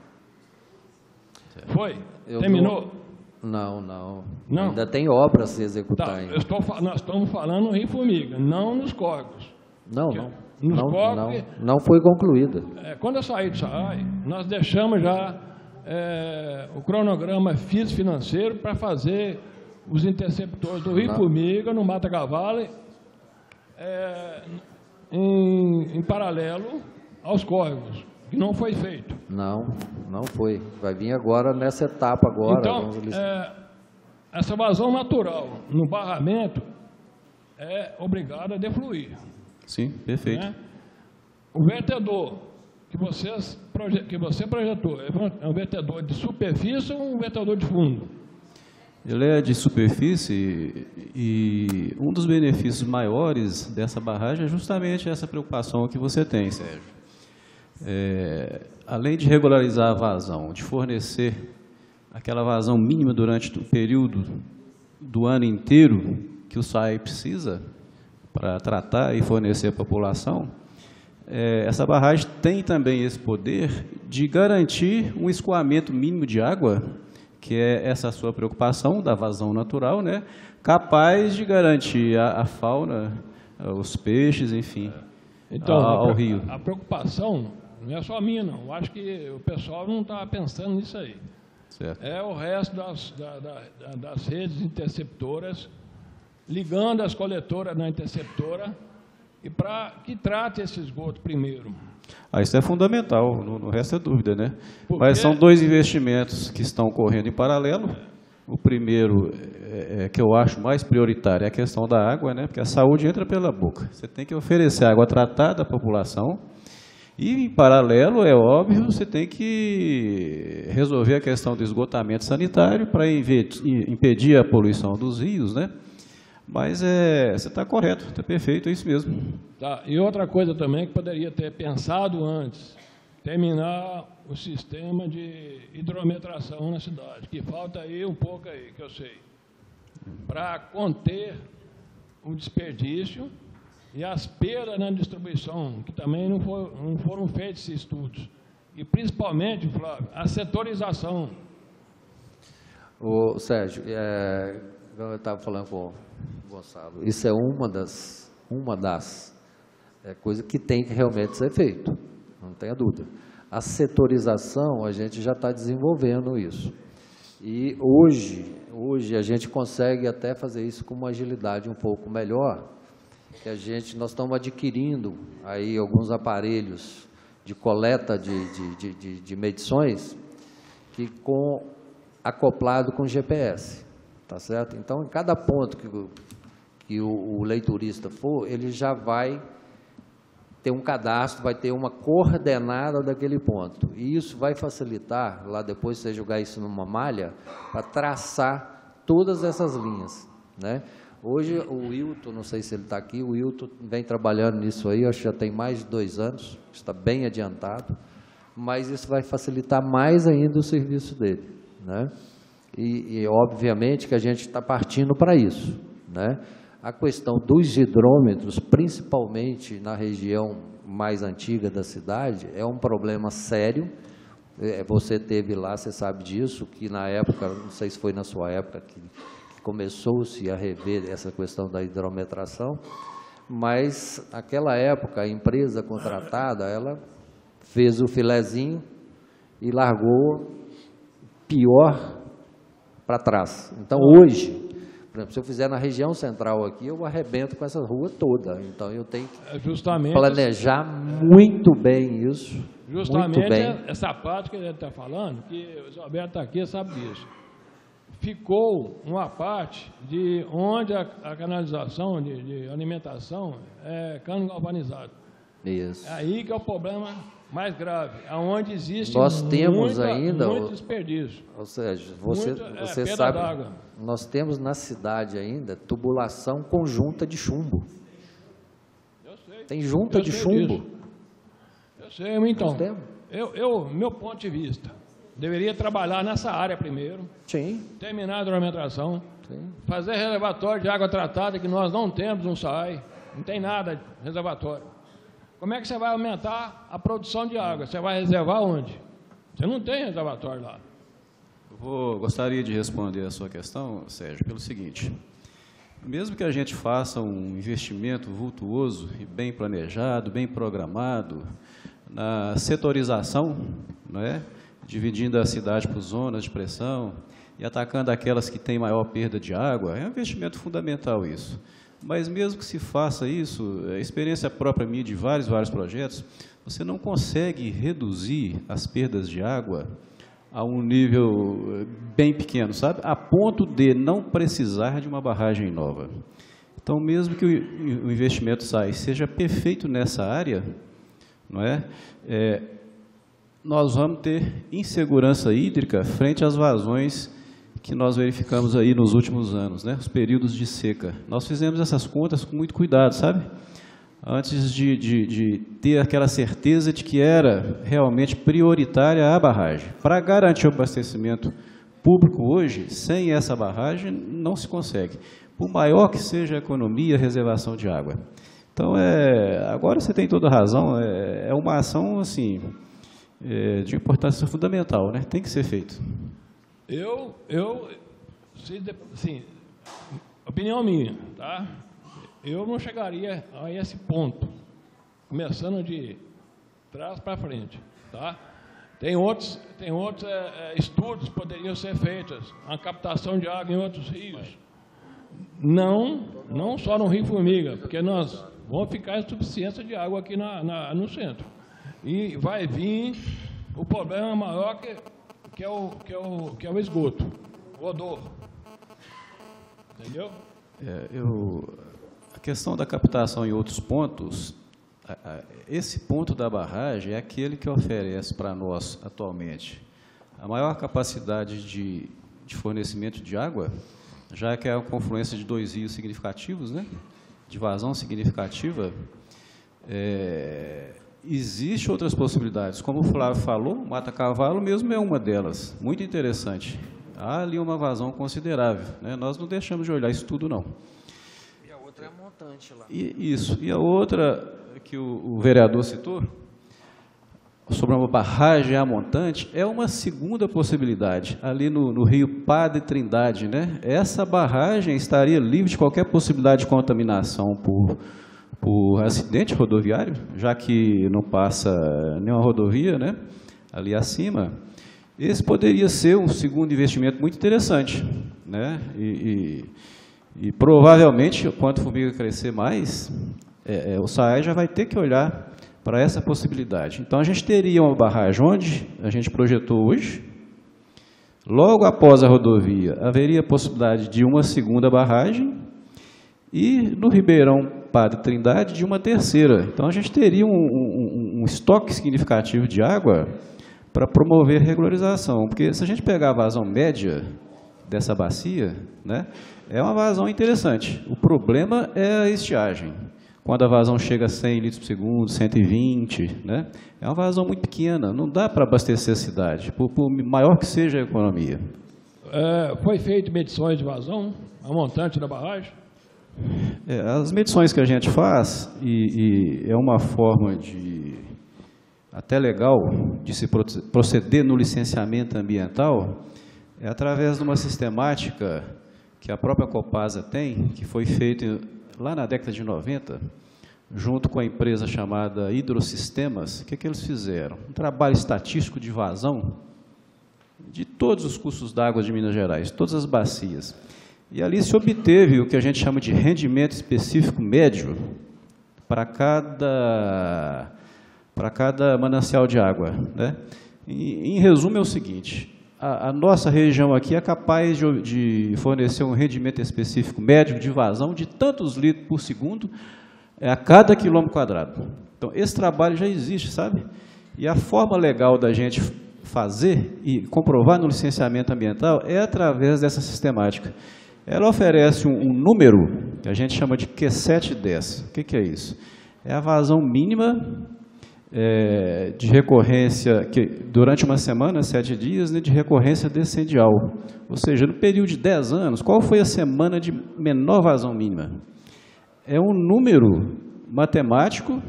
Foi? Eu Terminou? Não, não, não. Ainda tem obra a se executar. Tá, eu estou, nós estamos falando no Rio Formiga, não nos córregos. Não, não. Nos não, córregos, não, não foi concluída. É, quando eu saí do S A I, nós deixamos já é, o cronograma físico-financeiro para fazer os interceptores do Rio não. Formiga, no Mata Cavalo, é, em, em paralelo aos córregos, que não foi feito. Não, não foi. Vai vir agora nessa etapa agora. Então, é, essa vazão natural no barramento é obrigada a defluir. Sim, perfeito. Né? O vertedor que, vocês, que você projetou é um vertedor de superfície ou um vertedor de fundo? Ele é de superfície e um dos benefícios maiores dessa barragem é justamente essa preocupação que você tem, Sérgio. É, além de regularizar a vazão, de fornecer aquela vazão mínima durante o período do ano inteiro que o S A I precisa para tratar e fornecer à população, é, essa barragem tem também esse poder de garantir um escoamento mínimo de água, que é essa sua preocupação da vazão natural, né, capaz de garantir a, a fauna, os peixes, enfim, então, ao a, rio. A preocupação não é só minha, não. Eu acho que o pessoal não está pensando nisso aí. Certo. É o resto das, da, da, das redes interceptoras, ligando as coletoras na interceptora, e para que trate esse esgoto primeiro. Ah, isso é fundamental, não, não resta dúvida, né? Porque... Mas são dois investimentos que estão correndo em paralelo. O primeiro, é, é, que eu acho mais prioritário, é a questão da água, né? Porque a saúde entra pela boca. Você tem que oferecer água tratada à população. E, em paralelo, é óbvio, você tem que resolver a questão do esgotamento sanitário para impedir a poluição dos rios, né? Mas é, você está correto, está perfeito, é isso mesmo. Tá. E outra coisa também que poderia ter pensado antes, terminar o sistema de hidrometração na cidade, que falta aí um pouco aí, que eu sei, para conter o desperdício e as perdas na distribuição, que também não, for, não foram feitos esses estudos. E, principalmente, Flávio, a setorização. Ô, Sérgio, é, eu estava falando com o Gonçalo, isso é uma das, uma das é, coisas que tem que realmente ser feito, não tenha dúvida. A setorização, a gente já está desenvolvendo isso. E hoje, hoje a gente consegue até fazer isso com uma agilidade um pouco melhor, que a gente, nós estamos adquirindo aí alguns aparelhos de coleta de, de, de, de, de medições que com, acoplado com G P S, tá certo? Então, em cada ponto que, o, que o, o leiturista for, ele já vai ter um cadastro, vai ter uma coordenada daquele ponto. E isso vai facilitar, lá depois você jogar isso numa malha, para traçar todas essas linhas, né? Hoje o Wilton, não sei se ele está aqui, o Wilton vem trabalhando nisso aí, acho que já tem mais de dois anos, está bem adiantado, mas isso vai facilitar mais ainda o serviço dele, né? E, e obviamente que a gente está partindo para isso, né? A questão dos hidrômetros, principalmente na região mais antiga da cidade, é um problema sério. Você teve lá, você sabe disso, que na época, não sei se foi na sua época, que começou-se a rever essa questão da hidrometração, mas naquela época a empresa contratada, ela fez o filezinho e largou pior para trás. Então hoje, por exemplo, se eu fizer na região central aqui, eu arrebento com essa rua toda. Então eu tenho que justamente planejar muito bem isso. Justamente muito bem. Essa parte que ele está falando, que o Roberto está aqui, sabe disso. Ficou uma parte de onde a, a canalização de, de alimentação é cano galvanizado. Isso. É aí que é o problema mais grave, aonde existe nós temos muita, ainda, muito desperdício. Ou seja, você, muito, você é, sabe, nós temos na cidade ainda tubulação conjunta de chumbo. Eu sei. Tem junta eu de sei chumbo. Disso. Eu sei, então, eu, eu, meu ponto de vista, deveria trabalhar nessa área primeiro. Sim. Terminar a hidrometração. Sim. Fazer reservatório de água tratada, que nós não temos no S A I. Não tem nada de reservatório. Como é que você vai aumentar a produção de água? Você vai reservar onde? Você não tem reservatório lá. Eu vou, gostaria de responder a sua questão, Sérgio, pelo seguinte. Mesmo que a gente faça um investimento vultuoso e bem planejado, bem programado, na setorização, não é? Dividindo a cidade por zonas de pressão e atacando aquelas que têm maior perda de água, é um investimento fundamental isso. Mas mesmo que se faça isso, a experiência própria minha de vários, vários projetos, você não consegue reduzir as perdas de água a um nível bem pequeno, sabe? A ponto de não precisar de uma barragem nova. Então, mesmo que o investimento S A I seja perfeito nessa área, não é? É, nós vamos ter insegurança hídrica frente às vazões que nós verificamos aí nos últimos anos, né? Os períodos de seca. Nós fizemos essas contas com muito cuidado, sabe? Antes de, de, de ter aquela certeza de que era realmente prioritária a barragem. Para garantir o abastecimento público hoje, sem essa barragem, não se consegue. Por maior que seja a economia e a reservação de água. Então, é, agora você tem toda a razão, é, é uma ação assim, é, de importância fundamental, né? Tem que ser feito. Eu, eu, assim, opinião minha, tá? Eu não chegaria a esse ponto, começando de trás para frente, tá? Tem outros, tem outros é, estudos que poderiam ser feitos, a captação de água em outros rios. Não, não só no Rio Formiga, porque nós vamos ficar em suficiência de água aqui na, na, no centro. E vai vir o problema maior que... Que é, o, que, é o, que é o esgoto, o odor. Entendeu? É, eu, a questão da captação em outros pontos, a, a, esse ponto da barragem é aquele que oferece para nós, atualmente, a maior capacidade de, de fornecimento de água, já que é a confluência de dois rios significativos, né, de vazão significativa. É, Existem outras possibilidades, como o Flávio falou, Mata Cavalo mesmo é uma delas, muito interessante. Há ali uma vazão considerável, né? Nós não deixamos de olhar isso tudo, não. E a outra é a montante lá. E, isso, e a outra que o, o vereador citou, sobre uma barragem a montante, é uma segunda possibilidade, ali no, no rio Padre Trindade, né? Essa barragem estaria livre de qualquer possibilidade de contaminação por... por acidente rodoviário, já que não passa nenhuma rodovia, né, ali acima. Esse poderia ser um segundo investimento muito interessante, né, e, e, e provavelmente, quando o Formiga crescer mais, é, é, o S A E já vai ter que olhar para essa possibilidade. Então, a gente teria uma barragem onde a gente projetou hoje, logo após a rodovia, haveria a possibilidade de uma segunda barragem, e no Ribeirão Padre Trindade de uma terceira. Então a gente teria um, um, um estoque significativo de água para promover regularização, porque se a gente pegar a vazão média dessa bacia, né, é uma vazão interessante. O problema é a estiagem. Quando a vazão chega a cem litros por segundo, cento e vinte, né, é uma vazão muito pequena, não dá para abastecer a cidade, por, por maior que seja a economia. É, foi feita medições de vazão, a montante da barragem? É, as medições que a gente faz, e, e é uma forma de, até legal, de se proceder no licenciamento ambiental, é através de uma sistemática que a própria Copasa tem, que foi feita lá na década de noventa, junto com a empresa chamada Hidrosistemas. O que, que eles fizeram? Um trabalho estatístico de vazão de todos os cursos d'água de Minas Gerais, todas as bacias. E ali se obteve o que a gente chama de rendimento específico médio para cada, para cada manancial de água, né? E, em resumo, é o seguinte: a, a nossa região aqui é capaz de, de fornecer um rendimento específico médio de vazão de tantos litros por segundo a cada quilômetro quadrado. Então, esse trabalho já existe, sabe? E a forma legal da gente fazer e comprovar no licenciamento ambiental é através dessa sistemática. Ela oferece um, um número que a gente chama de Q sete dez. O que, que é isso? É a vazão mínima é, de recorrência, que durante uma semana, sete dias, né, de recorrência descendial. Ou seja, no período de dez anos, qual foi a semana de menor vazão mínima? É um número matemático,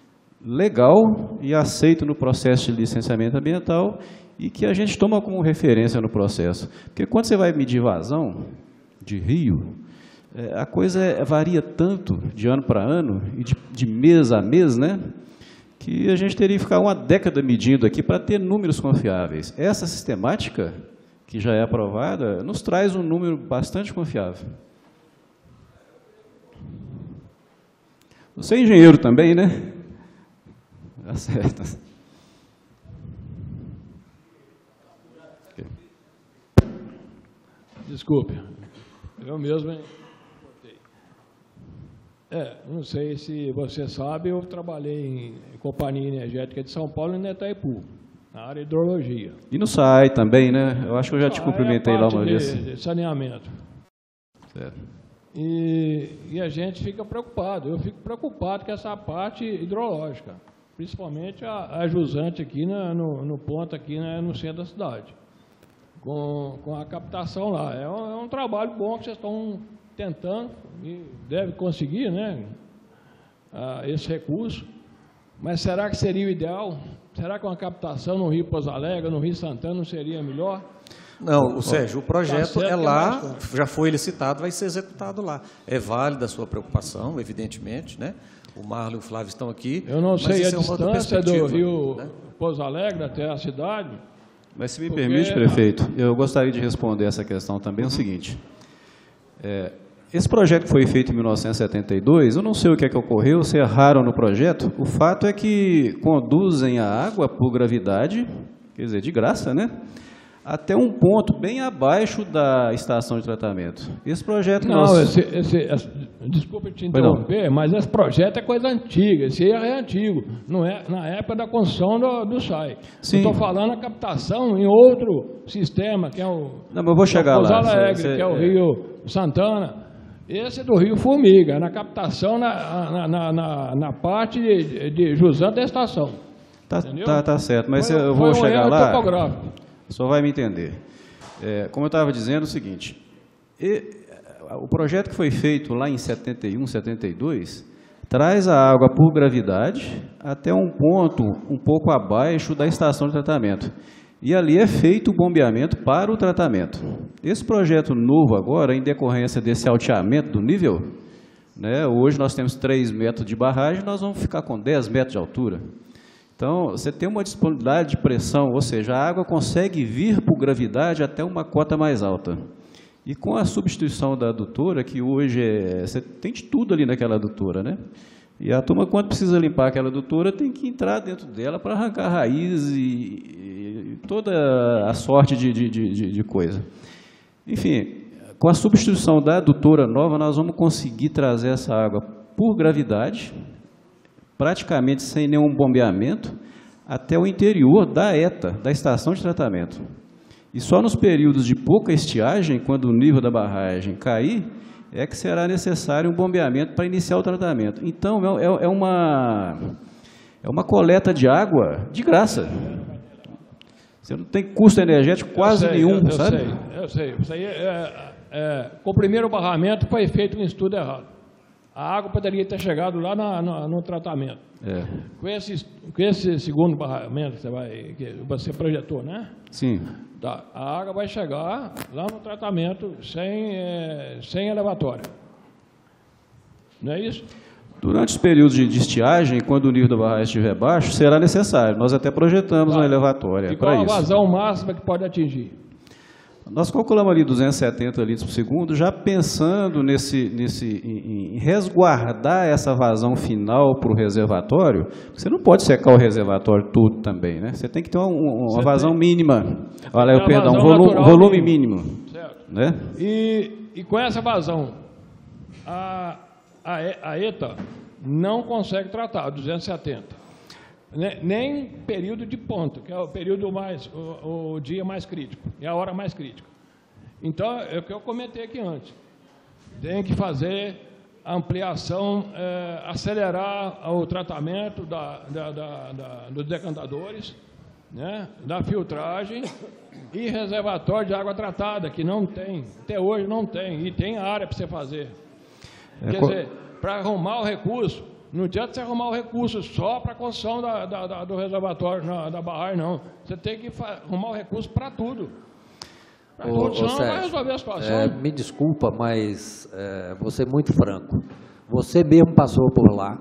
legal e aceito no processo de licenciamento ambiental e que a gente toma como referência no processo. Porque quando você vai medir vazão de rio, a coisa varia tanto de ano para ano e de, de mês a mês, né, que a gente teria que ficar uma década medindo aqui para ter números confiáveis. Essa sistemática, que já é aprovada, nos traz um número bastante confiável. Você é engenheiro também, né? Tá certo. Desculpe, eu mesmo... É, não sei se você sabe, eu trabalhei em Companhia Energética de São Paulo e em Itaipu, na área de hidrologia. E no S A I também, né? Eu acho que eu já te cumprimentei lá uma de, vez. De saneamento. Certo. E, e a gente fica preocupado, eu fico preocupado com essa parte hidrológica, principalmente a, a jusante aqui na, no, no ponto aqui, né, no centro da cidade, com, com a captação lá. É um, é um trabalho bom que vocês estão tentando, e deve conseguir, né, uh, esse recurso, mas será que seria o ideal? Será que uma captação no Rio Pouso Alegre, no Rio Santana, não seria melhor? Não, o Sérgio, o projeto Tá é lá, é já foi licitado, vai ser executado lá. É válida a sua preocupação, evidentemente, né? O Marlon e o Flávio estão aqui. Eu não sei a é distância do Rio, né, Pouso Alegre até a cidade. Mas se me porque... permite, prefeito, eu gostaria de responder essa questão também. Uhum. É o seguinte, é, esse projeto que foi feito em mil novecentos e setenta e dois, eu não sei o que é que ocorreu, se erraram no projeto, o fato é que conduzem a água por gravidade, quer dizer, de graça, né? Até um ponto bem abaixo da estação de tratamento. Esse projeto... Não, nós... esse, esse, esse, desculpa te interromper, mas esse projeto é coisa antiga, esse erro é antigo, não é na época da construção do, do S A I. Sim. Eu estou falando a captação em outro sistema, que é o... Não, mas eu vou chegar lá. Pouso Alegre, você, que é o Rio Santana. Esse é do Rio Formiga, na captação na, na, na, na parte de, de jusante da estação. Tá, tá, tá certo, mas foi, eu vou foi chegar um lá, topográfico. Só vai me entender. É, como eu estava dizendo, é o seguinte, e, o projeto que foi feito lá em setenta e um, setenta e dois, traz a água por gravidade até um ponto um pouco abaixo da estação de tratamento. E ali é feito o bombeamento para o tratamento. Esse projeto novo agora, em decorrência desse alteamento do nível, né, hoje nós temos três metros de barragem, nós vamos ficar com dez metros de altura. Então, você tem uma disponibilidade de pressão, ou seja, a água consegue vir por gravidade até uma cota mais alta. E com a substituição da adutora, que hoje é, você tem de tudo ali naquela adutora, né? E a turma, quando precisa limpar aquela adutora, tem que entrar dentro dela para arrancar raiz e, e toda a sorte de, de, de, de coisa. Enfim, com a substituição da adutora nova, nós vamos conseguir trazer essa água por gravidade, praticamente sem nenhum bombeamento, até o interior da ETA, da estação de tratamento. E só nos períodos de pouca estiagem, quando o nível da barragem cair, é que será necessário um bombeamento para iniciar o tratamento. Então, é, é, uma, é uma coleta de água de graça. Você não tem custo energético quase eu sei, nenhum, eu, eu sabe? Sei, eu sei. Isso aí é, é, com o primeiro barramento foi feito um estudo errado. A água poderia ter chegado lá na, no, no tratamento. É. Com, esse, com esse segundo barramento que você, vai, que você projetou, né? Sim. Tá, a água vai chegar lá no tratamento sem, é, sem elevatória. Não é isso? Durante os períodos de estiagem, quando o nível da barragem estiver baixo, será necessário. Nós até projetamos tá. uma elevatória para isso. E qual a vazão máxima que pode atingir? Nós calculamos ali duzentos e setenta litros por segundo, já pensando nesse, nesse, em, em resguardar essa vazão final para o reservatório. Você não pode secar o reservatório todo também, né? Você tem que ter uma, uma vazão tem... mínima. Olha, eu, perdão, um volume, volume mínimo. Certo. Né? E, e com essa vazão, a, a, a ETA não consegue tratar duzentos e setenta. Nem período de ponto, que é o período mais, o, o dia mais crítico, é a hora mais crítica. Então, é o que eu comentei aqui antes. Tem que fazer a ampliação, é, acelerar o tratamento da, da, da, da, dos decantadores, né, da filtragem e reservatório de água tratada, que não tem, até hoje não tem, e tem área para você fazer. É, Quer dizer, para arrumar o recurso, não adianta você arrumar o recurso só para a construção da, da, da, do reservatório, na, da barragem, não. Você tem que arrumar o recurso para tudo. Para tudo, senão não vai resolver a situação. É, me desculpa, mas é, vou ser muito franco. Você mesmo passou por lá,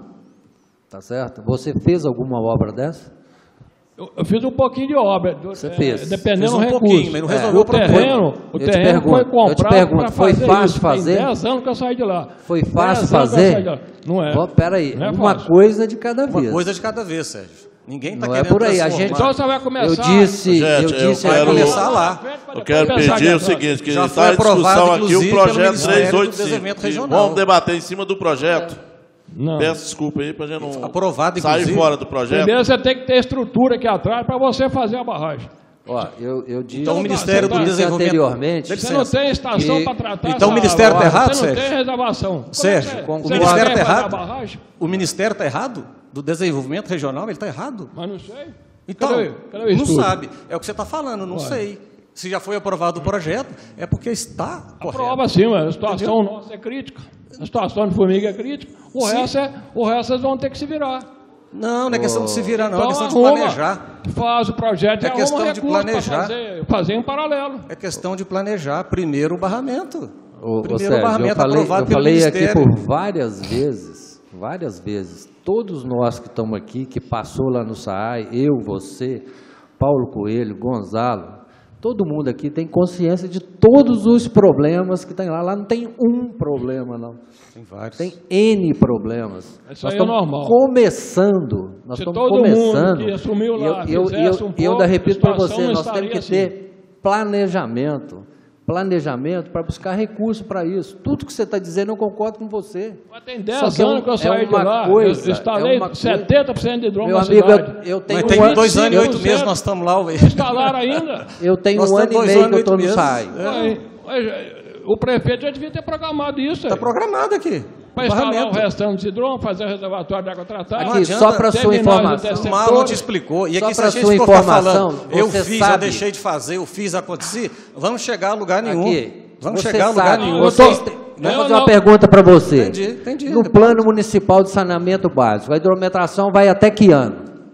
tá certo? Você fez alguma obra dessa? Eu, eu fiz um pouquinho de obra. Você é, fez? Dependendo um do recurso. Pouquinho, mas não resolveu é, o terreno, o terreno pergunto, foi comprado para foi fazer fácil isso. fazer? Tem dez anos que eu saí de lá. Foi fácil fazer? Não é. Espera aí, não é uma fácil. coisa de cada vez. Uma coisa de cada vez, Sérgio. Ninguém está não querendo é por aí. A gente, então você vai começar... Eu disse, gente, eu disse eu quero, vai começar lá. Eu quero pedir o seguinte, que já está em discussão aqui o projeto trezentos e oitenta e cinco. Vamos debater em cima do projeto. Não. Peço desculpa aí para a gente não aprovado, sair fora do projeto. Primeiro você tem que ter estrutura aqui atrás para você fazer a barragem. Ó, eu, eu disse então o Ministério do Desenvolvimento anteriormente. Você não tem estação para tratar. Então o Ministério está errado, Sérgio? Você não Sérgio? tem reservação. Sérgio, é o Ministério está errado? O Ministério está errado? Do Desenvolvimento Regional, ele está errado? Mas não sei. Então, cadê, cadê não sabe. É o que você está falando, não Ué. sei. Se já foi aprovado o projeto, é porque está correto. Aprova sim, mas a situação Entendeu? nossa é crítica. A situação de Formiga é crítica. O resto, é, o resto eles vão ter que se virar. Não, não é questão de se virar, não. Então, é questão arruma, de planejar. Faz o projeto e é questão de planejar. Fazer, fazer em paralelo. É questão de planejar primeiro o barramento. Ô, primeiro ô, Sérgio, o barramento eu falei, aprovado eu pelo falei Ministério. aqui por várias vezes, várias vezes, todos nós que estamos aqui, que passou lá no S A I, eu, você, Paulo Coelho, Gonzalo, todo mundo aqui tem consciência de todos os problemas que tem lá. Lá não tem um problema, não. Tem vários. Tem N problemas. Isso nós aí estamos é normal. começando. Nós Se estamos todo começando. mundo que assumiu lá, eu, eu, eu, um eu ainda repito para você, nós estaria temos que assim. ter planejamento. Planejamento para buscar recurso para isso. Tudo que você está dizendo, eu concordo com você. Mas tem dez Só que é um- anos que eu saí é de uma lá, coisa, eu instalei é uma coisa- setenta por cento de hidrômetro Meu na amigo, cidade. eu, eu tenho Mas tem um ano- dois anos e eu- oito meses nós estamos lá. Ué. Instalaram ainda. Eu tenho Nós um ano estamos e dois meio anos que eu e estou oito no meses. S A I. Ué, ué, O prefeito já devia ter programado isso. Está programado aqui. Para instalar o restante de hidrômetro, fazer o reservatório de água tratada. Aqui, só para sua informação. O Marlon te explicou. E Só aqui se pra a gente sua for ficar informação, falando, eu você fiz, eu sabe- deixei de fazer, eu fiz, acontecer, vamos chegar a lugar nenhum. Aqui, Vamos você chegar a lugar sabe, nenhum. vocês Eu tô- têm- Não, Vou fazer não. uma pergunta para você. Entendi, entendi. No Plano Municipal de Saneamento Básico, a hidrometração vai até que ano?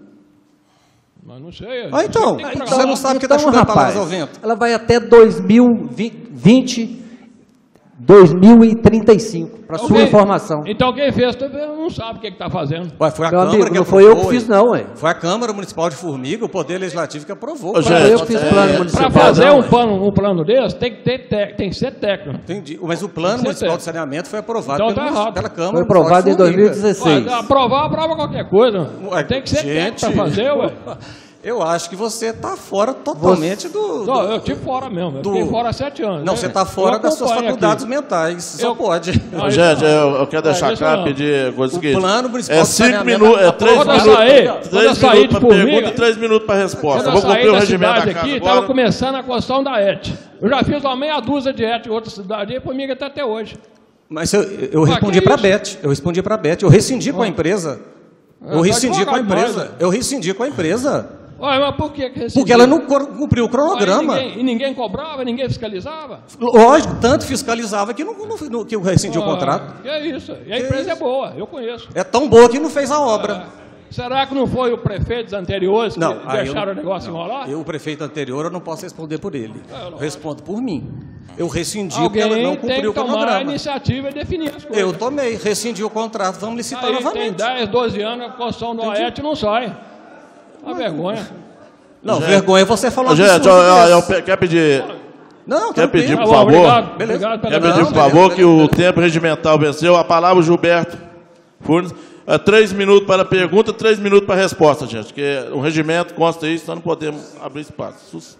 Mas não sei. Ah, então, tem que você programar. não sabe que Então, está chovendo rapaz, palavras ao vento. ela vai até dois mil e vinte, dois mil e trinta e cinco, para sua Alguém- informação. Então quem fez também não sabe o que está fazendo. Ué, foi a Meu Câmara amigo, que não foi eu aprovou, que fiz, hein? não, ué. Foi a Câmara Municipal de Formiga, o Poder Legislativo que aprovou. Ô, Não gente, foi eu que fiz é, plano Para municipal. fazer não, um ué. plano, um plano desse, tem que, ter tec- tem que ser técnico. Entendi. Mas o Plano Tem que ser Municipal de certo. Saneamento foi aprovado Então pelo- tá errado. pela Câmara Foi aprovado em Municipal de dois mil e Formiga. dezesseis. Ué, aprovar, aprova qualquer coisa. Ué, tem que ser técnico gente. para fazer, ué. Eu acho que você está fora totalmente você... do, do... Não, eu estive fora mesmo. Eu do... fiquei fora há sete anos. Não, né? você está fora das suas faculdades aqui. mentais. Só eu... pode. Não, gente, eu, eu quero deixar é, claro, pedir coisa o seguinte. plano municipal é cinco minutos, é três quando minutos, sair, três minutos para pergunta e três minutos para resposta. Quando eu vou cumprir o regimento da casa aqui, estava começando a construção da E T. Eu já fiz uma meia dúzia de E T em outra cidade, e comigo até, até hoje. Mas eu, eu respondi para a Beth, eu respondi para a Beth, eu rescindi com a empresa. Eu rescindi com a empresa. Eu rescindi com a empresa. Olha, mas por que que Porque ela não cumpriu o cronograma. Olha, e, ninguém, e ninguém cobrava, ninguém fiscalizava? Lógico, tanto fiscalizava que, não, não, que eu rescindi ah, o contrato. Que é isso. E a que empresa é, é boa, eu conheço. É tão boa que não fez a obra. Ah, será que não foi o prefeito anteriores que não, deixaram eu, o negócio não, enrolar? Eu, o prefeito anterior, eu não posso responder por ele. Eu, eu respondo por mim. Eu rescindi Alguém porque ela não cumpriu o cronograma. Alguém tem que tomar a iniciativa e definir as coisas. Eu tomei, rescindi o contrato, vamos licitar Aí novamente. Tem dez, doze anos, a construção do A E T não sai. Uma vergonha. Não, gente, vergonha é você falar gente, eu, eu, eu quero pedir... Não, quer tranquilo. pedir, por Ah, favor? obrigado, obrigado pela quer pedir, por favor, beleza, que beleza. o tempo regimental venceu. A palavra, Gilberto Furnes. É, três minutos para a pergunta, três minutos para a resposta, gente. Porque o regimento consta isso, nós não podemos abrir espaço.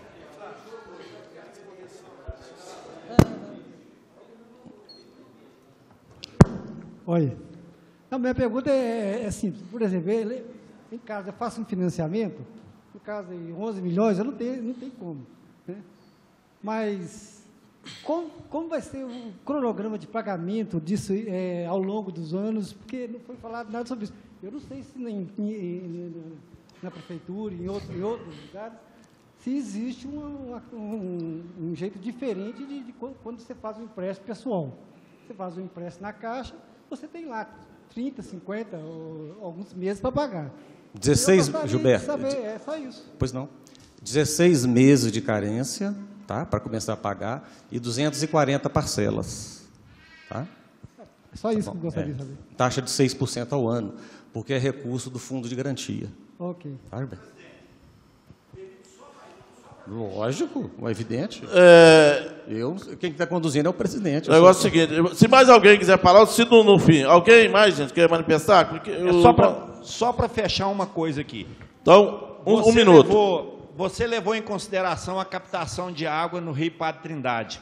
Olha, a minha pergunta é, é simples. Por exemplo, em casa eu faço um financiamento, no caso de onze milhões, eu não tenho, não tenho como. Né? Mas como, como vai ser o cronograma de pagamento disso é, ao longo dos anos? Porque não foi falado nada sobre isso. Eu não sei se em, em, na prefeitura, em, outro, em outros lugares, se existe uma, um, um jeito diferente de, de quando você faz um empréstimo pessoal. Você faz um empréstimo na Caixa, você tem lá trinta, cinquenta, ou, alguns meses para pagar. dezesseis, Gilberto. Saber, é só isso. Pois não. dezesseis meses de carência, tá? Para começar a pagar, e duzentas e quarenta parcelas. Tá? É só isso tá que eu gostaria é. de saber. Taxa de seis por cento ao ano, porque é recurso do fundo de garantia. Ok. Tá, Gilberto? Lógico, é evidente. É... Eu, quem está conduzindo é o presidente. O negócio é o seguinte, se mais alguém quiser falar, eu cito no, no fim. Alguém mais, gente, quer manifestar? Porque eu... é só para só para fechar uma coisa aqui. Então, um, um minuto. Levou, você levou em consideração a captação de água no Rio Padre Trindade.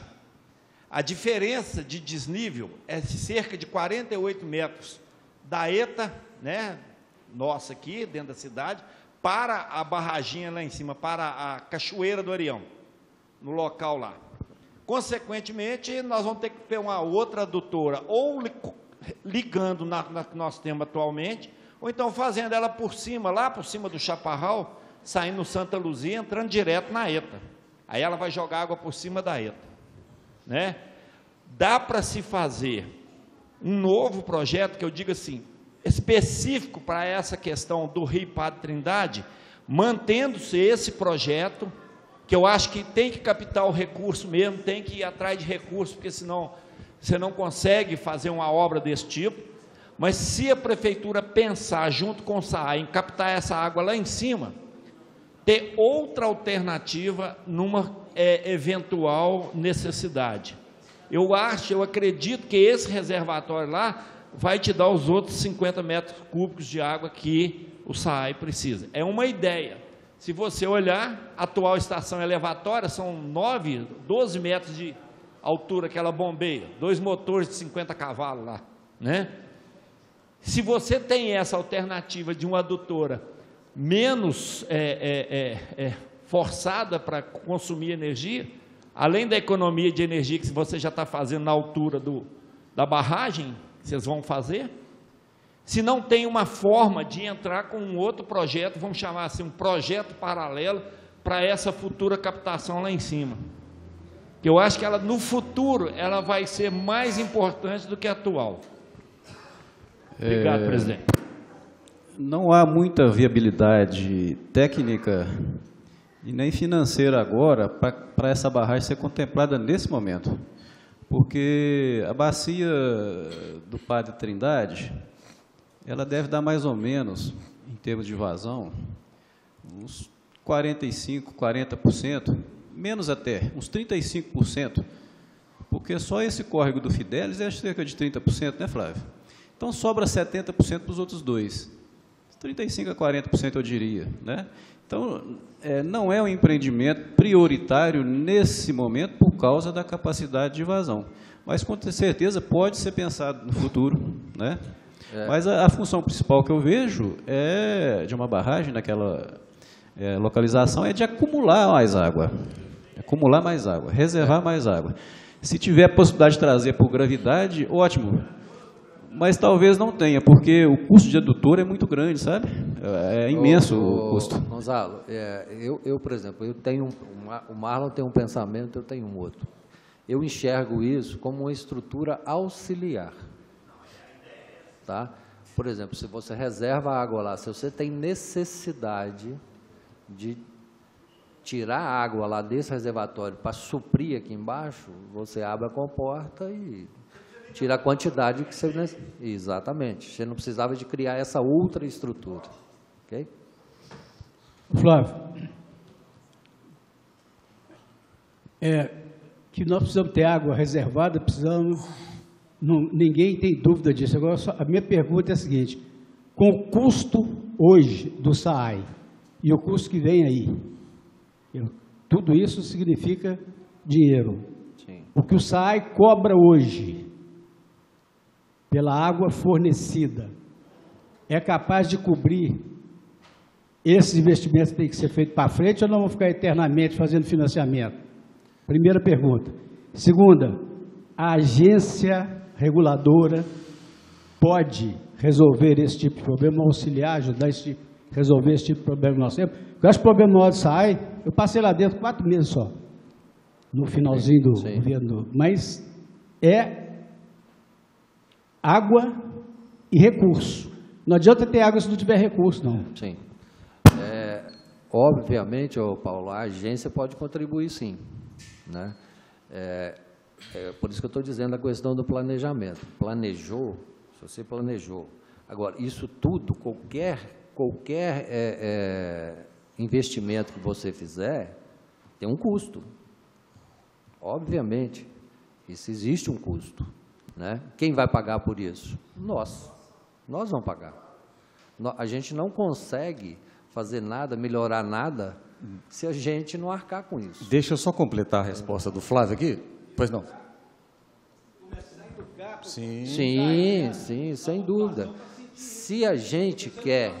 A diferença de desnível é de cerca de quarenta e oito metros da ETA, né, nossa aqui, dentro da cidade, para a barraginha lá em cima, para a Cachoeira do Arião, no local lá. Consequentemente, nós vamos ter que ter uma outra adutora, ou ligando na, na que nós temos atualmente, ou então fazendo ela por cima, lá por cima do Chaparral, saindo no Santa Luzia, entrando direto na ETA. Aí ela vai jogar água por cima da ETA. Né? Dá para se fazer um novo projeto, que eu digo assim, específico para essa questão do Rio Padre Trindade, mantendo-se esse projeto, que eu acho que tem que captar o recurso mesmo, tem que ir atrás de recursos, porque senão você não consegue fazer uma obra desse tipo. Mas se a prefeitura pensar, junto com o S A A, em captar essa água lá em cima, ter outra alternativa numa é, eventual necessidade. Eu acho, eu acredito que esse reservatório lá vai te dar os outros cinquenta metros cúbicos de água que o S A A precisa. É uma ideia. Se você olhar, a atual estação elevatória são nove, doze metros de altura que ela bombeia, dois motores de cinquenta cavalos lá, né? Se você tem essa alternativa de uma adutora menos é, é, é, forçada para consumir energia, além da economia de energia que você já está fazendo na altura do, da barragem, vocês vão fazer, se não tem uma forma de entrar com um outro projeto, vamos chamar assim, um projeto paralelo para essa futura captação lá em cima. Que eu acho que ela, no futuro, ela vai ser mais importante do que a atual. Obrigado, é, presidente. Não há muita viabilidade técnica e nem financeira agora para essa barragem ser contemplada nesse momento. Porque a bacia do Padre Trindade, ela deve dar mais ou menos, em termos de vazão, uns quarenta e cinco, quarenta por cento, menos até, uns trinta e cinco por cento, porque só esse córrego do Fidelis é cerca de trinta por cento, né, Flávio? Então sobra setenta por cento para os outros dois. trinta e cinco a quarenta por cento eu diria, né? Então, é, não é um empreendimento prioritário nesse momento por causa da capacidade de vazão. Mas, com certeza, pode ser pensado no futuro, né? É. Mas a, a função principal que eu vejo é de uma barragem naquela é, localização é de acumular mais água. Acumular mais água, reservar é. mais água. Se tiver a possibilidade de trazer por gravidade, ótimo. Mas talvez não tenha, porque o custo de adutor é muito grande, sabe? É imenso o, o custo. Gonzalo, é, eu, eu, por exemplo, eu tenho um, o Marlon tem um pensamento, eu tenho um outro. Eu enxergo isso como uma estrutura auxiliar. Tá? Por exemplo, se você reserva água lá, se você tem necessidade de tirar a água lá desse reservatório para suprir aqui embaixo, você abre a comporta e tira a quantidade que você... Exatamente. Você não precisava de criar essa outra estrutura. Ok? Flávio, é, que nós precisamos ter água reservada, precisamos... Não, ninguém tem dúvida disso. Agora, só, a minha pergunta é a seguinte, com o custo hoje do S A I e o custo que vem aí, eu, tudo isso significa dinheiro. Sim. O que o S A I cobra hoje pela água fornecida é capaz de cobrir esses investimentos que têm que ser feitos para frente ou não vão ficar eternamente fazendo financiamento? Primeira pergunta. Segunda, a agência reguladora pode resolver esse tipo de problema, auxiliar, ajudar esse tipo, resolver esse tipo de problema que nós temos? Eu acho que o problema maior do S A I, eu passei lá dentro quatro meses só, no finalzinho do sim, sim. governo, mas é água e recurso. Não adianta ter água se não tiver recurso, não. Sim. É, obviamente, ô Paulo, a agência pode contribuir sim, né? É, é por isso que eu estou dizendo a questão do planejamento. Planejou, se você planejou. Agora, isso tudo, qualquer, qualquer é, é, investimento que você fizer, tem um custo. Obviamente, isso existe um custo. Né? Quem vai pagar por isso? Nós. Nós vamos pagar. A gente não consegue fazer nada, melhorar nada, se a gente não arcar com isso. Deixa eu só completar a resposta do Flávio aqui. Pois não. Sim, sim, sim, sem dúvida. Se a gente quer...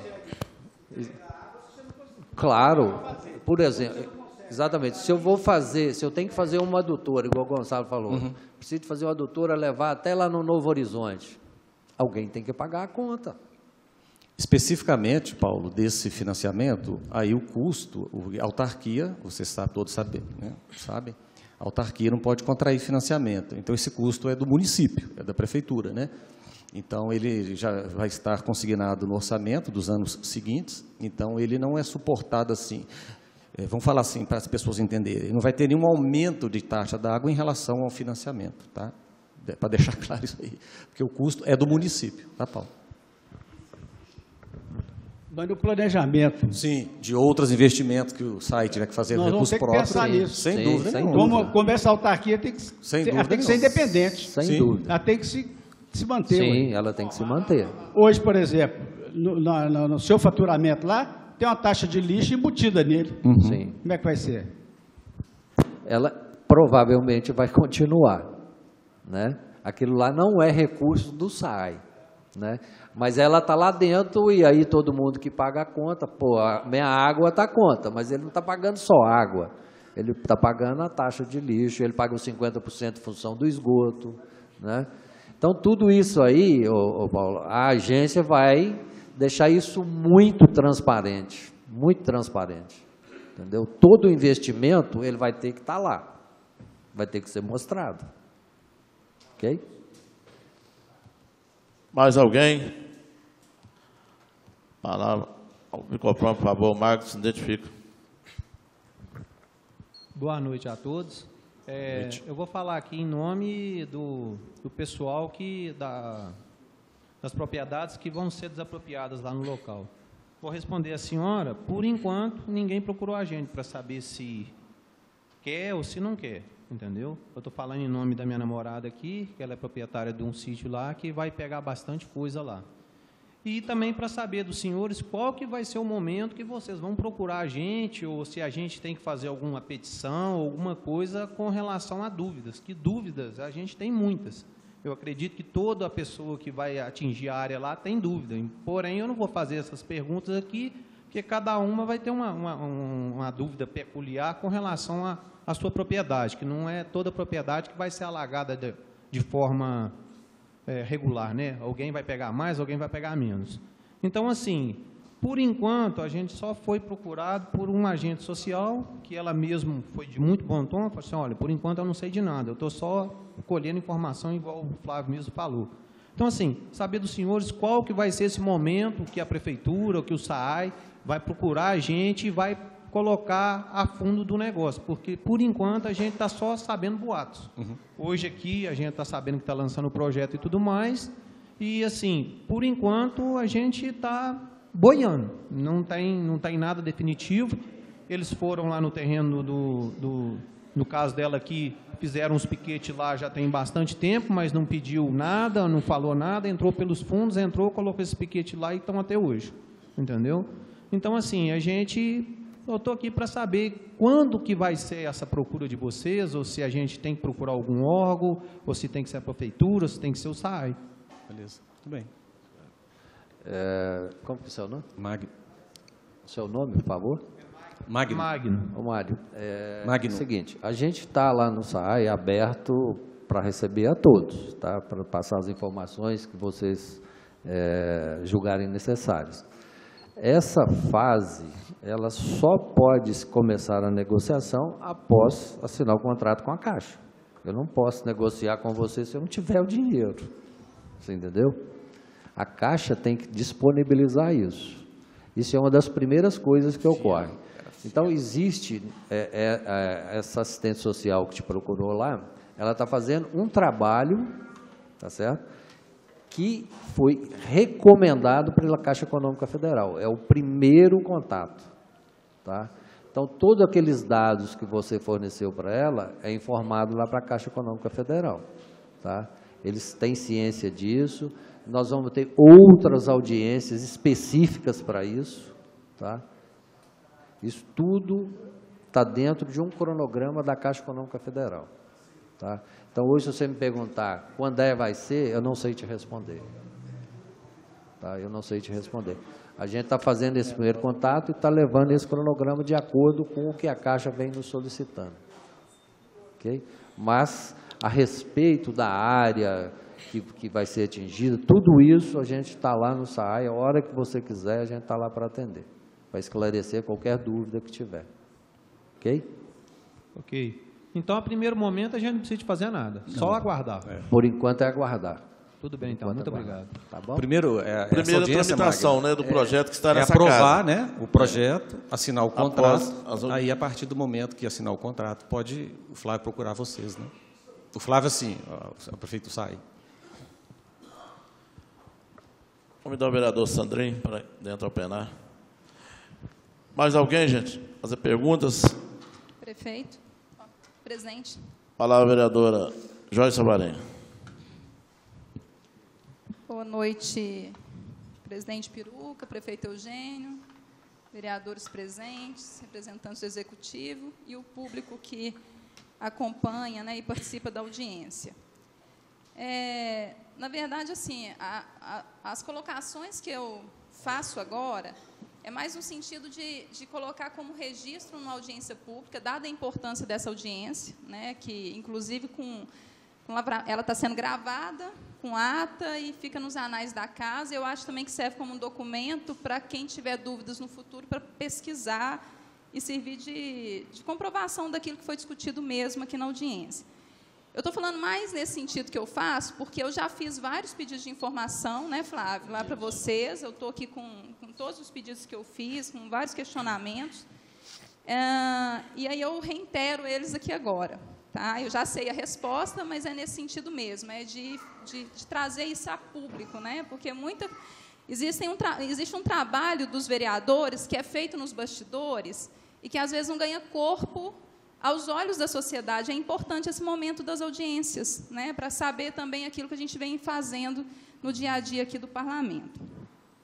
Claro, por exemplo, exatamente, se eu vou fazer, se eu tenho que fazer uma adutora, igual o Gonçalo falou, uhum. preciso fazer uma adutora, levar até lá no Novo Horizonte, alguém tem que pagar a conta. Especificamente, Paulo, desse financiamento, aí o custo, a autarquia, você sabe, todos sabem, né? Sabe? A autarquia não pode contrair financiamento, então esse custo é do município, é da prefeitura, né? Então, ele já vai estar consignado no orçamento dos anos seguintes, então ele não é suportado assim, é, vamos falar assim para as pessoas entenderem, não vai ter nenhum aumento de taxa da água em relação ao financiamento, tá? Para deixar claro isso aí, porque o custo é do município, tá, Paulo? Mas no planejamento... Sim, de outros investimentos que o S A I tiver que fazer nós recursos próprios. Pensar nisso. Sem Sim, dúvida. Sem como, como essa autarquia tem que, sem tem, dúvida tem que ser independente. Sem Sim. dúvida. Ela tem que se, se manter. Sim, ué. ela tem que se manter. Hoje, por exemplo, no, no, no seu faturamento lá, tem uma taxa de lixo embutida nele. Uhum. Sim. Como é que vai ser? Ela provavelmente vai continuar, né? Aquilo lá não é recurso do S A I, né? Mas ela está lá dentro e aí todo mundo que paga a conta, pô, a minha água está a conta, mas ele não está pagando só água, ele está pagando a taxa de lixo, ele paga os cinquenta por cento em função do esgoto, né? Então, tudo isso aí, ô, ô Paulo, a agência vai deixar isso muito transparente, muito transparente, entendeu? Todo investimento, ele vai ter que estar lá, vai ter que ser mostrado, ok? Mais alguém? Palavra ao microfone, por favor. Marcos, se identifica. Boa noite a todos. É, eu vou falar aqui em nome do, do pessoal que, da, das propriedades que vão ser desapropriadas lá no local. Vou responder a senhora, por enquanto, ninguém procurou a gente para saber se quer ou se não quer, entendeu? Eu estou falando em nome da minha namorada aqui, que ela é proprietária de um sítio lá, que vai pegar bastante coisa lá. E também para saber dos senhores qual que vai ser o momento que vocês vão procurar a gente, ou se a gente tem que fazer alguma petição, alguma coisa com relação a dúvidas. Que dúvidas a gente tem muitas. Eu acredito que toda a pessoa que vai atingir a área lá tem dúvida. Porém, eu não vou fazer essas perguntas aqui, porque cada uma vai ter uma, uma, uma dúvida peculiar com relação à, à sua propriedade, que não é toda propriedade que vai ser alagada de, de forma é, regular, né? Alguém vai pegar mais, alguém vai pegar menos. Então, assim, por enquanto, a gente só foi procurado por um agente social, que ela mesmo foi de muito bom tom, falou assim, olha, por enquanto eu não sei de nada, eu estou só colhendo informação, igual o Flávio mesmo falou. Então, assim, saber dos senhores qual que vai ser esse momento que a prefeitura, ou que o S A I vai procurar a gente e vai colocar a fundo do negócio, porque, por enquanto, a gente está só sabendo boatos. Uhum. Hoje aqui, a gente está sabendo que está lançando o projeto e tudo mais, e, assim, por enquanto, a gente está boiando, não tem, não tem nada definitivo. Eles foram lá no terreno do, do, no caso dela aqui, fizeram uns piquetes lá já tem bastante tempo, mas não pediu nada, não falou nada, entrou pelos fundos, entrou, colocou esse piquete lá e estão até hoje, entendeu? Então, assim, a gente, eu estou aqui para saber quando que vai ser essa procura de vocês, ou se a gente tem que procurar algum órgão, ou se tem que ser a prefeitura, ou se tem que ser o S A I. Beleza, tudo bem. É, como que é o seu nome? Magno. Seu nome, por favor? Magno. Magno. Ô, Mário, é, Magno. é o seguinte, a gente está lá no S A I aberto para receber a todos, tá? Para passar as informações que vocês é, julgarem necessárias. Essa fase, ela só pode começar a negociação após assinar o contrato com a Caixa. Eu não posso negociar com você se eu não tiver o dinheiro. Você entendeu? A Caixa tem que disponibilizar isso. Isso é uma das primeiras coisas que ocorre. Então, existe é, é, é, essa assistente social que te procurou lá, ela está fazendo um trabalho, tá certo? Que foi recomendado pela Caixa Econômica Federal. É o primeiro contato, tá? Então, todos aqueles dados que você forneceu para ela é informado lá para a Caixa Econômica Federal, tá? Eles têm ciência disso. Nós vamos ter outras audiências específicas para isso, tá? Isso tudo está dentro de um cronograma da Caixa Econômica Federal, tá? Então, hoje, se você me perguntar quando é vai ser, eu não sei te responder, tá? Eu não sei te responder. A gente está fazendo esse primeiro contato e está levando esse cronograma de acordo com o que a Caixa vem nos solicitando, ok? Mas, a respeito da área que, que vai ser atingida, tudo isso a gente está lá no S A I, a hora que você quiser, a gente está lá para atender, para esclarecer qualquer dúvida que tiver. Ok? Ok. Então, a primeiro momento, a gente não precisa de fazer nada, não. Só aguardar. É. Por enquanto é aguardar. Tudo bem, então. Muito obrigado. Tá bom? Primeiro, é, Primeira tramitação, Magno, né, do projeto que está é nessa aprovar, casa. né, o projeto, assinar o contrato. Após as... Aí, a partir do momento que assinar o contrato, pode o Flávio procurar vocês, né? O Flávio, assim, o prefeito sai. Vou me dar o vereador Sandrinho para dentro ao plenário. Mais alguém, gente? Fazer perguntas? Prefeito. Presidente. Palavra, vereadora Joyce Alvarenga. Boa noite, presidente Piruca, prefeito Eugênio, vereadores presentes, representantes do Executivo e o público que acompanha, né, e participa da audiência. É, na verdade, assim, a, a, as colocações que eu faço agora é mais no sentido de, de colocar como registro numa audiência pública, dada a importância dessa audiência, né, que, inclusive, com, com ela está sendo gravada, com ata e fica nos anais da casa. Eu acho também que serve como um documento para quem tiver dúvidas no futuro, para pesquisar e servir de, de comprovação daquilo que foi discutido mesmo aqui na audiência. Eu estou falando mais nesse sentido que eu faço, porque eu já fiz vários pedidos de informação, né, Flávio, lá para vocês. Eu estou aqui com, com todos os pedidos que eu fiz, com vários questionamentos. É, e aí eu reitero eles aqui agora. Tá? Eu já sei a resposta, mas é nesse sentido mesmo, é de, de, de trazer isso a público, né? Porque muita, existem um tra, existe um trabalho dos vereadores que é feito nos bastidores e que, às vezes, não ganha corpo aos olhos da sociedade. É importante esse momento das audiências, né, para saber também aquilo que a gente vem fazendo no dia a dia aqui do parlamento.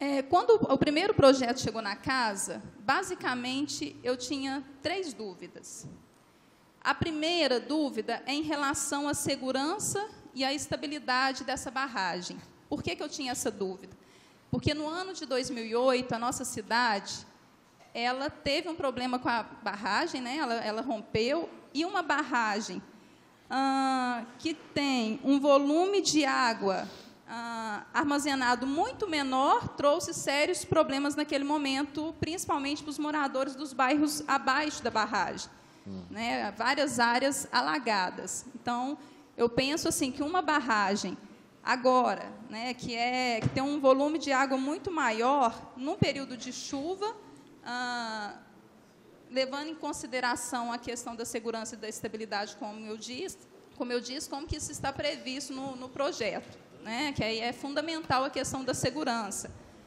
É, quando o primeiro projeto chegou na casa, basicamente, eu tinha três dúvidas. A primeira dúvida é em relação à segurança e à estabilidade dessa barragem. Por que que eu tinha essa dúvida? Porque no ano de dois mil e oito, a nossa cidade, ela teve um problema com a barragem, né? ela, ela rompeu, e uma barragem ah, que tem um volume de água ah, armazenado muito menor, trouxe sérios problemas naquele momento, principalmente para os moradores dos bairros abaixo da barragem. Hum. Né, várias áreas alagadas. Então, eu penso assim que uma barragem agora, né, que, é, que tem um volume de água muito maior, num período de chuva, ah, levando em consideração a questão da segurança e da estabilidade, como eu disse, como, eu disse, como que isso está previsto no, no projeto, né, que aí é fundamental a questão da segurança.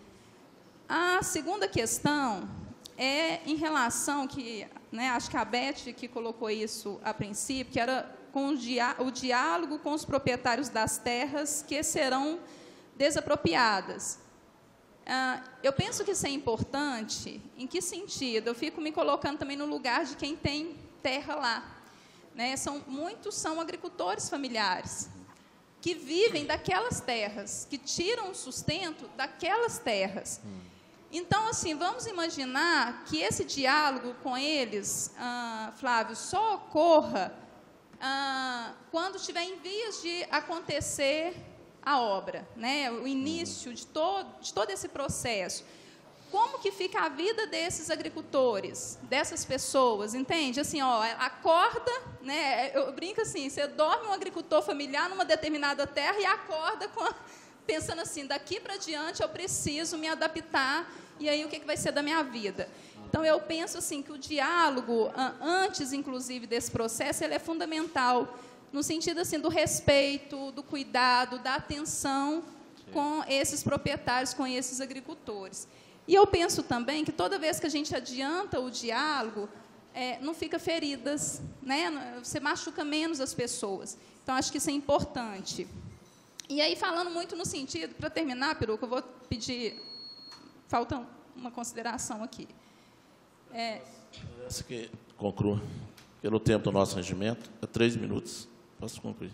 A segunda questão é em relação que, né, acho que a Beth que colocou isso a princípio, que era com o, diá o diálogo com os proprietários das terras que serão desapropriadas. Ah, eu penso que isso é importante. Em que sentido? Eu fico me colocando também no lugar de quem tem terra lá. Né? São, muitos são agricultores familiares que vivem daquelas terras, que tiram o sustento daquelas terras. Hum. Então, assim, vamos imaginar que esse diálogo com eles, ah, Flávio, só ocorra ah, quando estiver em vias de acontecer a obra, né? O início de todo, de todo esse processo. Como que fica a vida desses agricultores, dessas pessoas, entende? Assim, ó, acorda, né? Eu brinco assim, você dorme um agricultor familiar numa determinada terra e acorda com a, pensando assim, daqui para diante eu preciso me adaptar, e aí o que, que vai ser da minha vida? Então, eu penso assim, que o diálogo, antes, inclusive, desse processo, ele é fundamental, no sentido assim, do respeito, do cuidado, da atenção com esses proprietários, com esses agricultores. E eu penso também que toda vez que a gente adianta o diálogo, é, não fica feridas, né? Você machuca menos as pessoas. Então, acho que isso é importante. E aí, falando muito no sentido, para terminar, Peruca, eu vou pedir, falta uma consideração aqui. É, Essa que conclua. Pelo tempo do nosso regimento, é três minutos. Posso concluir?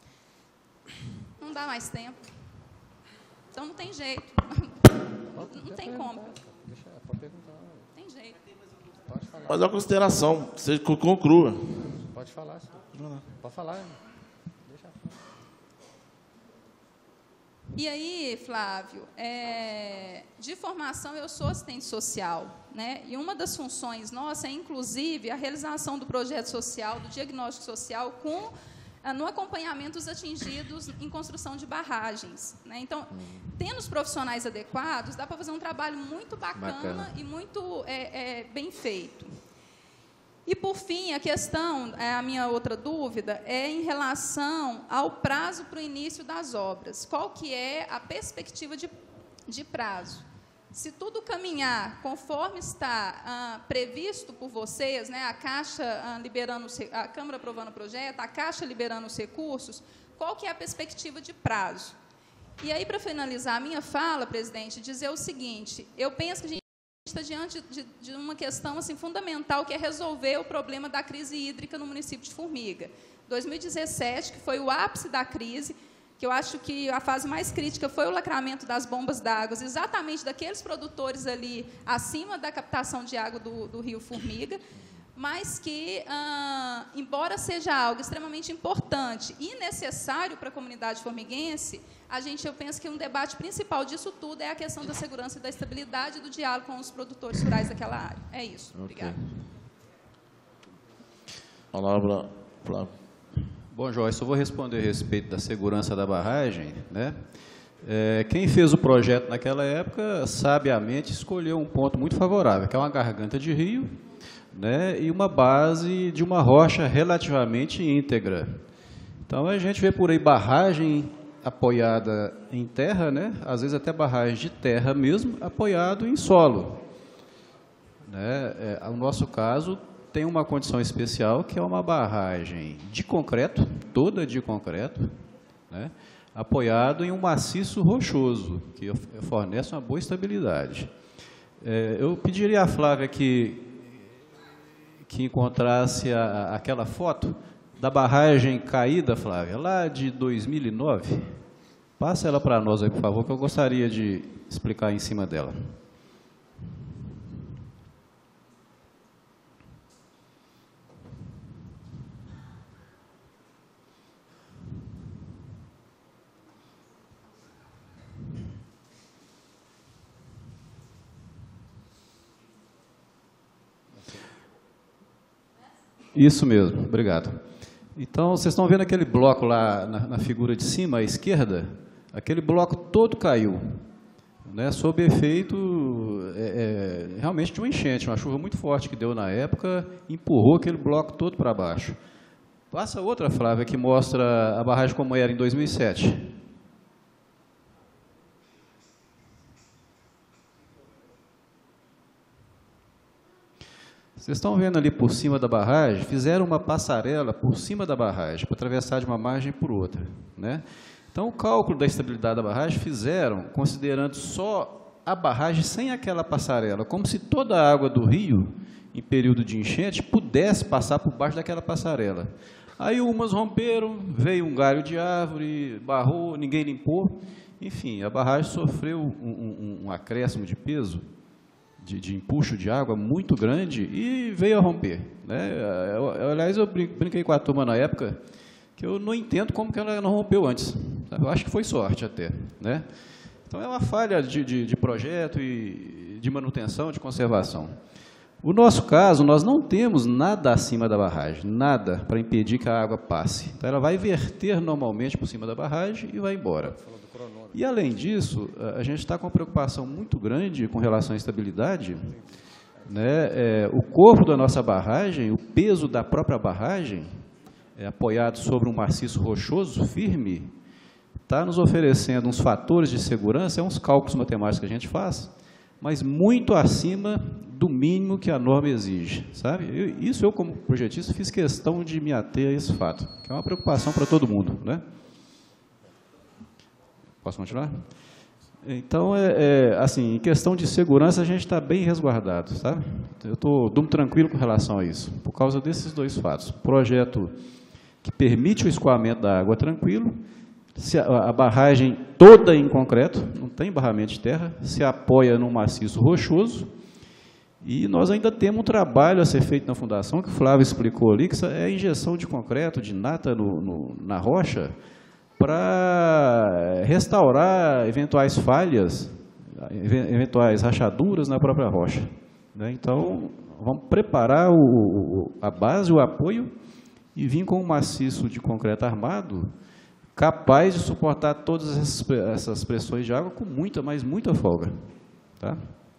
Não dá mais tempo. Então, não tem jeito. Não tem como. Não tem jeito. Mas é uma consideração. Você conclua. Pode falar, senhor. Pode falar. Deixa eu falar. E aí, Flávio, é, de formação eu sou assistente social, né? E uma das funções nossas é, inclusive, a realização do projeto social, do diagnóstico social, com, no acompanhamento dos atingidos em construção de barragens. Né? Então, tendo os profissionais adequados, dá para fazer um trabalho muito bacana, bacana. e muito é, é, bem feito. E, por fim, a questão, a minha outra dúvida, é em relação ao prazo para o início das obras. Qual que é a perspectiva de, de prazo? Se tudo caminhar conforme está ah, previsto por vocês, né, a Caixa ah, liberando, a Câmara aprovando o projeto, a Caixa liberando os recursos, qual que é a perspectiva de prazo? E aí, para finalizar a minha fala, presidente, dizer o seguinte, eu penso que a gente está diante de, de uma questão assim, fundamental, que é resolver o problema da crise hídrica no município de Formiga. dois mil e dezessete, que foi o ápice da crise, que eu acho que a fase mais crítica foi o lacramento das bombas d'água, exatamente daqueles produtores ali acima da captação de água do, do rio Formiga, mas que, ah, embora seja algo extremamente importante e necessário para a comunidade formiguense, a gente, eu penso que um debate principal disso tudo é a questão da segurança e da estabilidade e do diálogo com os produtores rurais daquela área. É isso. Okay. Obrigada. Palavra, Flávio. Bom, Joyce, eu vou responder a respeito da segurança da barragem, né? É, quem fez o projeto naquela época, sabiamente, escolheu um ponto muito favorável, que é uma garganta de rio, né, e uma base de uma rocha relativamente íntegra. Então, a gente vê por aí barragem apoiada em terra, né, às vezes até barragem de terra mesmo, apoiado em solo. Né? É, o nosso caso tem uma condição especial, que é uma barragem de concreto, toda de concreto, né, apoiado em um maciço rochoso, que fornece uma boa estabilidade. É, eu pediria à Flávia que, que encontrasse a, aquela foto da barragem caída, Flávia, lá de dois mil e nove. Passa ela para nós aí, por favor, que eu gostaria de explicar em cima dela. Isso mesmo, obrigado. Então, vocês estão vendo aquele bloco lá na, na figura de cima, à esquerda? Aquele bloco todo caiu, né, sob efeito é, é, realmente de uma enchente, uma chuva muito forte que deu na época, empurrou aquele bloco todo para baixo. Passa outra, Flávia, que mostra a barragem como era em dois mil e sete. Vocês estão vendo ali por cima da barragem, fizeram uma passarela por cima da barragem, para atravessar de uma margem por outra, né? Então, o cálculo da estabilidade da barragem fizeram, considerando só a barragem sem aquela passarela, como se toda a água do rio, em período de enchente, pudesse passar por baixo daquela passarela. Aí umas romperam, veio um galho de árvore, barrou, ninguém limpou. Enfim, a barragem sofreu um, um, um acréscimo de peso, De, de empuxo de água muito grande e veio a romper, né? Eu, eu, aliás, eu brinquei com a turma na época que eu não entendo como que ela não rompeu antes. Eu acho que foi sorte até, né? Então é uma falha de, de, de projeto e de manutenção, de conservação. O nosso caso, nós não temos nada acima da barragem, nada para impedir que a água passe. Então ela vai verter normalmente por cima da barragem e vai embora. E, além disso, a gente está com uma preocupação muito grande com relação à estabilidade, né? É, o corpo da nossa barragem, o peso da própria barragem, é, apoiado sobre um maciço rochoso, firme, está nos oferecendo uns fatores de segurança, é uns cálculos matemáticos que a gente faz, mas muito acima do mínimo que a norma exige, sabe? Eu, isso eu, como projetista, fiz questão de me ater a esse fato, que é uma preocupação para todo mundo, né? Posso continuar? Então, é, é, assim, em questão de segurança, a gente está bem resguardado, sabe? Eu estou tranquilo com relação a isso, por causa desses dois fatos. Projeto que permite o escoamento da água tranquilo, se a, a barragem toda em concreto, não tem barramento de terra, se apoia num maciço rochoso, e nós ainda temos um trabalho a ser feito na fundação, que o Flávio explicou ali, que é a injeção de concreto, de nata no, no, na rocha, para restaurar eventuais falhas, eventuais rachaduras na própria rocha, né? Então, vamos preparar o, o, a base, o apoio, e vir com um maciço de concreto armado, capaz de suportar todas essas, essas pressões de água com muita, mas muita folga. Tá?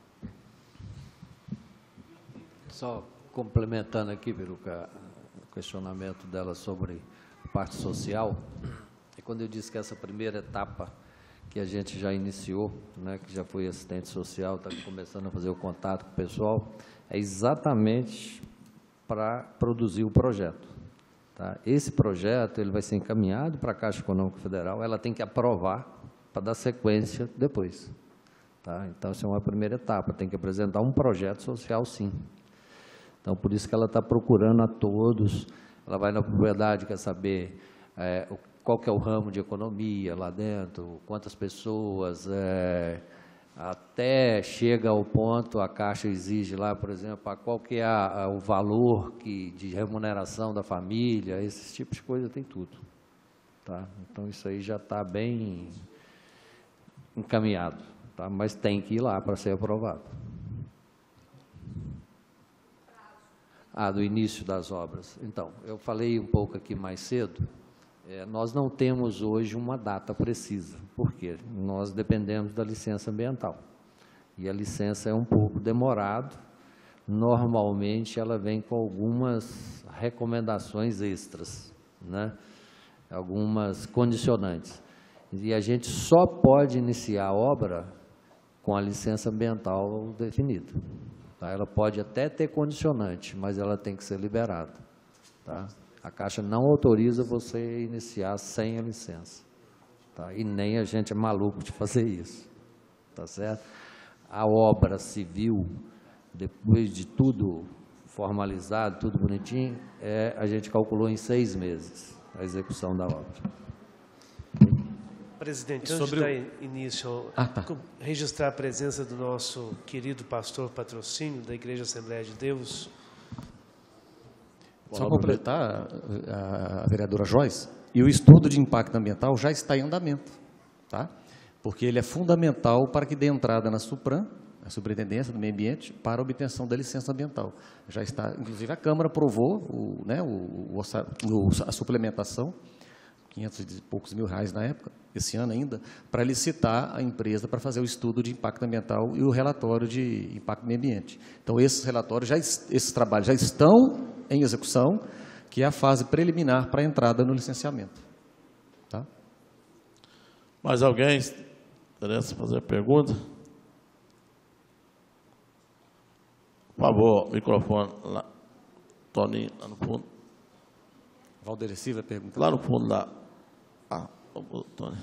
Só complementando aqui, Peruca, o questionamento dela sobre a parte social. E quando eu disse que essa primeira etapa que a gente já iniciou, né, que já foi assistente social, está começando a fazer o contato com o pessoal, é exatamente para produzir o projeto. Tá? Esse projeto ele vai ser encaminhado para a Caixa Econômica Federal, ela tem que aprovar para dar sequência depois. Tá? Então, essa é uma primeira etapa, tem que apresentar um projeto social, sim. Então, por isso que ela está procurando a todos, ela vai na propriedade, quer saber é, qual que é o ramo de economia lá dentro, quantas pessoas, é, até chega ao ponto, a Caixa exige lá, por exemplo, a qual que é a, a, o valor que, de remuneração da família, esses tipos de coisa, tem tudo. Tá? Então, isso aí já está bem encaminhado, tá? Mas tem que ir lá para ser aprovado. Ah, do início das obras. Então, eu falei um pouco aqui mais cedo, é, nós não temos hoje uma data precisa, porque nós dependemos da licença ambiental. E a licença é um pouco demorado, normalmente ela vem com algumas recomendações extras, né? Algumas condicionantes. E a gente só pode iniciar a obra com a licença ambiental definida. Tá? Ela pode até ter condicionante, mas ela tem que ser liberada. Tá? A Caixa não autoriza você iniciar sem a licença. tá? E nem a gente é maluco de fazer isso, tá certo? A obra civil, depois de tudo formalizado, tudo bonitinho, é, a gente calculou em seis meses a execução da obra. Presidente, E antes sobre de o- dar início, Ah, tá. registrar a presença do nosso querido pastor patrocínio da Igreja Assembleia de Deus. Só completar, a, a vereadora Joyce, e o estudo de impacto ambiental já está em andamento, tá? Porque ele é fundamental para que dê entrada na SUPRAM, a Superintendência do Meio Ambiente, para a obtenção da licença ambiental. Já está, inclusive a Câmara aprovou o, né, o, o, o, a suplementação, quinhentos e poucos mil reais na época, esse ano ainda, para licitar a empresa para fazer o estudo de impacto ambiental e o relatório de impacto no meio ambiente. Então, esses relatórios, já, esses trabalhos já estão em execução, que é a fase preliminar para a entrada no licenciamento. Tá? Mais alguém interessa fazer pergunta? Por favor, microfone lá. Toninho, lá no fundo. Valdeir Silva pergunta. Lá no fundo, lá. Ah, o Tony.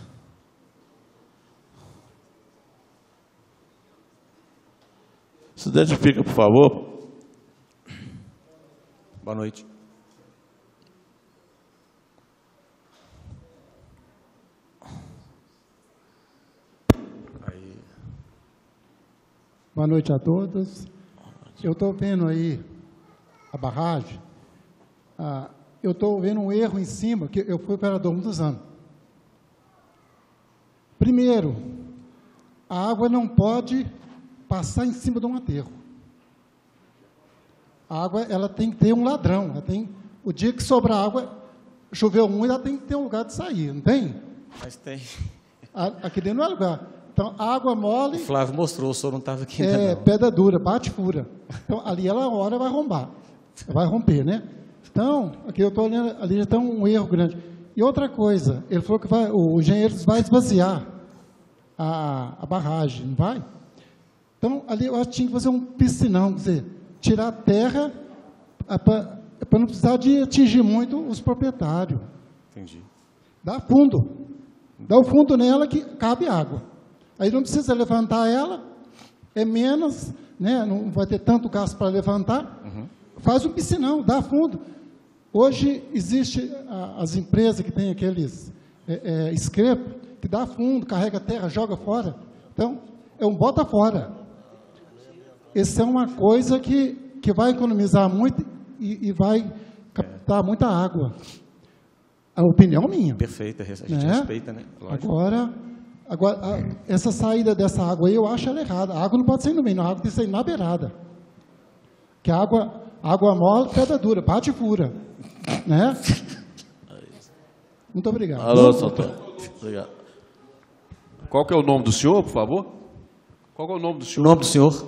Se identifica, por favor. Boa noite. Aí. Boa noite a todos. Eu estou vendo aí a barragem. Ah, eu estou vendo um erro em cima, que eu fui operador há muitos anos. Primeiro, a água não pode passar em cima de um aterro. A água, ela tem que ter um ladrão. Ela tem, o dia que sobrar água, choveu muito, ela tem que ter um lugar de sair, não tem? Mas tem. A, aqui dentro não é lugar. Então, a água mole... O Flávio mostrou, o senhor não estava aqui ainda É, não. pedra dura, bate fura. Então, ali ela, uma hora vai rombar. Vai romper, né? Então, aqui eu estou olhando, ali já tem um erro grande. E outra coisa, ele falou que vai, o engenheiro vai esvaziar a, a barragem, não vai? Então, ali eu acho que tinha que fazer um piscinão, quer dizer, tirar a terra para não precisar de atingir muito os proprietários. Entendi. Dá fundo. Dá o fundo nela que cabe água. Aí não precisa levantar ela, é menos, né? Não vai ter tanto gasto para levantar. Uhum. Faz um piscinão, dá fundo. Hoje existe a, as empresas que têm aqueles é, é, escrepo, que dá fundo, carrega terra, joga fora. Então, é um bota fora. Essa é uma coisa que, que vai economizar muito e, e vai captar muita água. A opinião minha. Perfeito, a gente né? respeita, né? Lógico. Agora, agora a, essa saída dessa água aí, eu acho ela errada. A água não pode sair no meio, a água tem que sair na beirada. Que a água, água mole, pedra dura, bate e fura. Né? Muito obrigado. Alô, Santoro. Obrigado. Qual que é o nome do senhor, por favor? Qual que é o nome do senhor? O nome do senhor?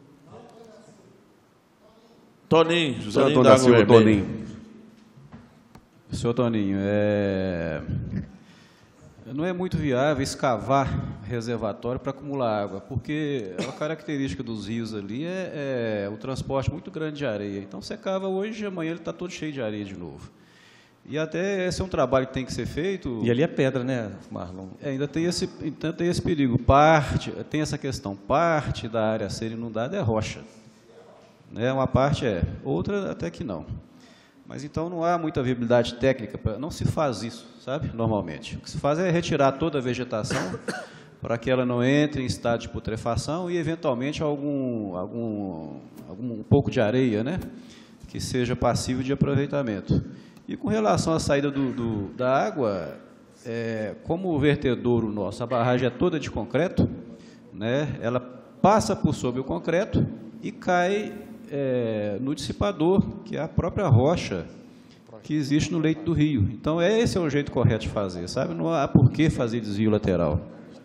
Toninho. José Toninho Antônio da da Silva Água Vermelha. Toninho. Senhor Toninho, é... não é muito viável escavar reservatório para acumular água, porque a característica dos rios ali é, é o transporte muito grande de areia. Então, você cava hoje e amanhã ele está todo cheio de areia de novo. E até esse é um trabalho que tem que ser feito... E ali é pedra, né, Marlon? É, ainda tem esse, então tem esse perigo. Parte, tem essa questão, parte da área a ser inundada é rocha. Né? Uma parte é, outra até que não. Mas então não há muita viabilidade técnica, pra, não se faz isso, sabe, normalmente. O que se faz é retirar toda a vegetação para que ela não entre em estado de putrefação e, eventualmente, algum, algum, algum um pouco de areia, né, que seja passível de aproveitamento. E com relação à saída do, do, da água, é, como o vertedouro nosso, a barragem é toda de concreto, né, ela passa por sobre o concreto e cai é, no dissipador, que é a própria rocha que existe no leito do rio. Então, esse é o jeito correto de fazer, sabe? Não há por que fazer desvio lateral.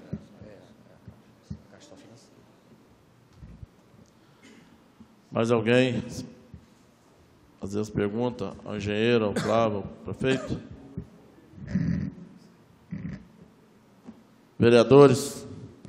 Mais alguém? Fazer as perguntas ao engenheiro, ao Flávio, ao prefeito? Vereadores?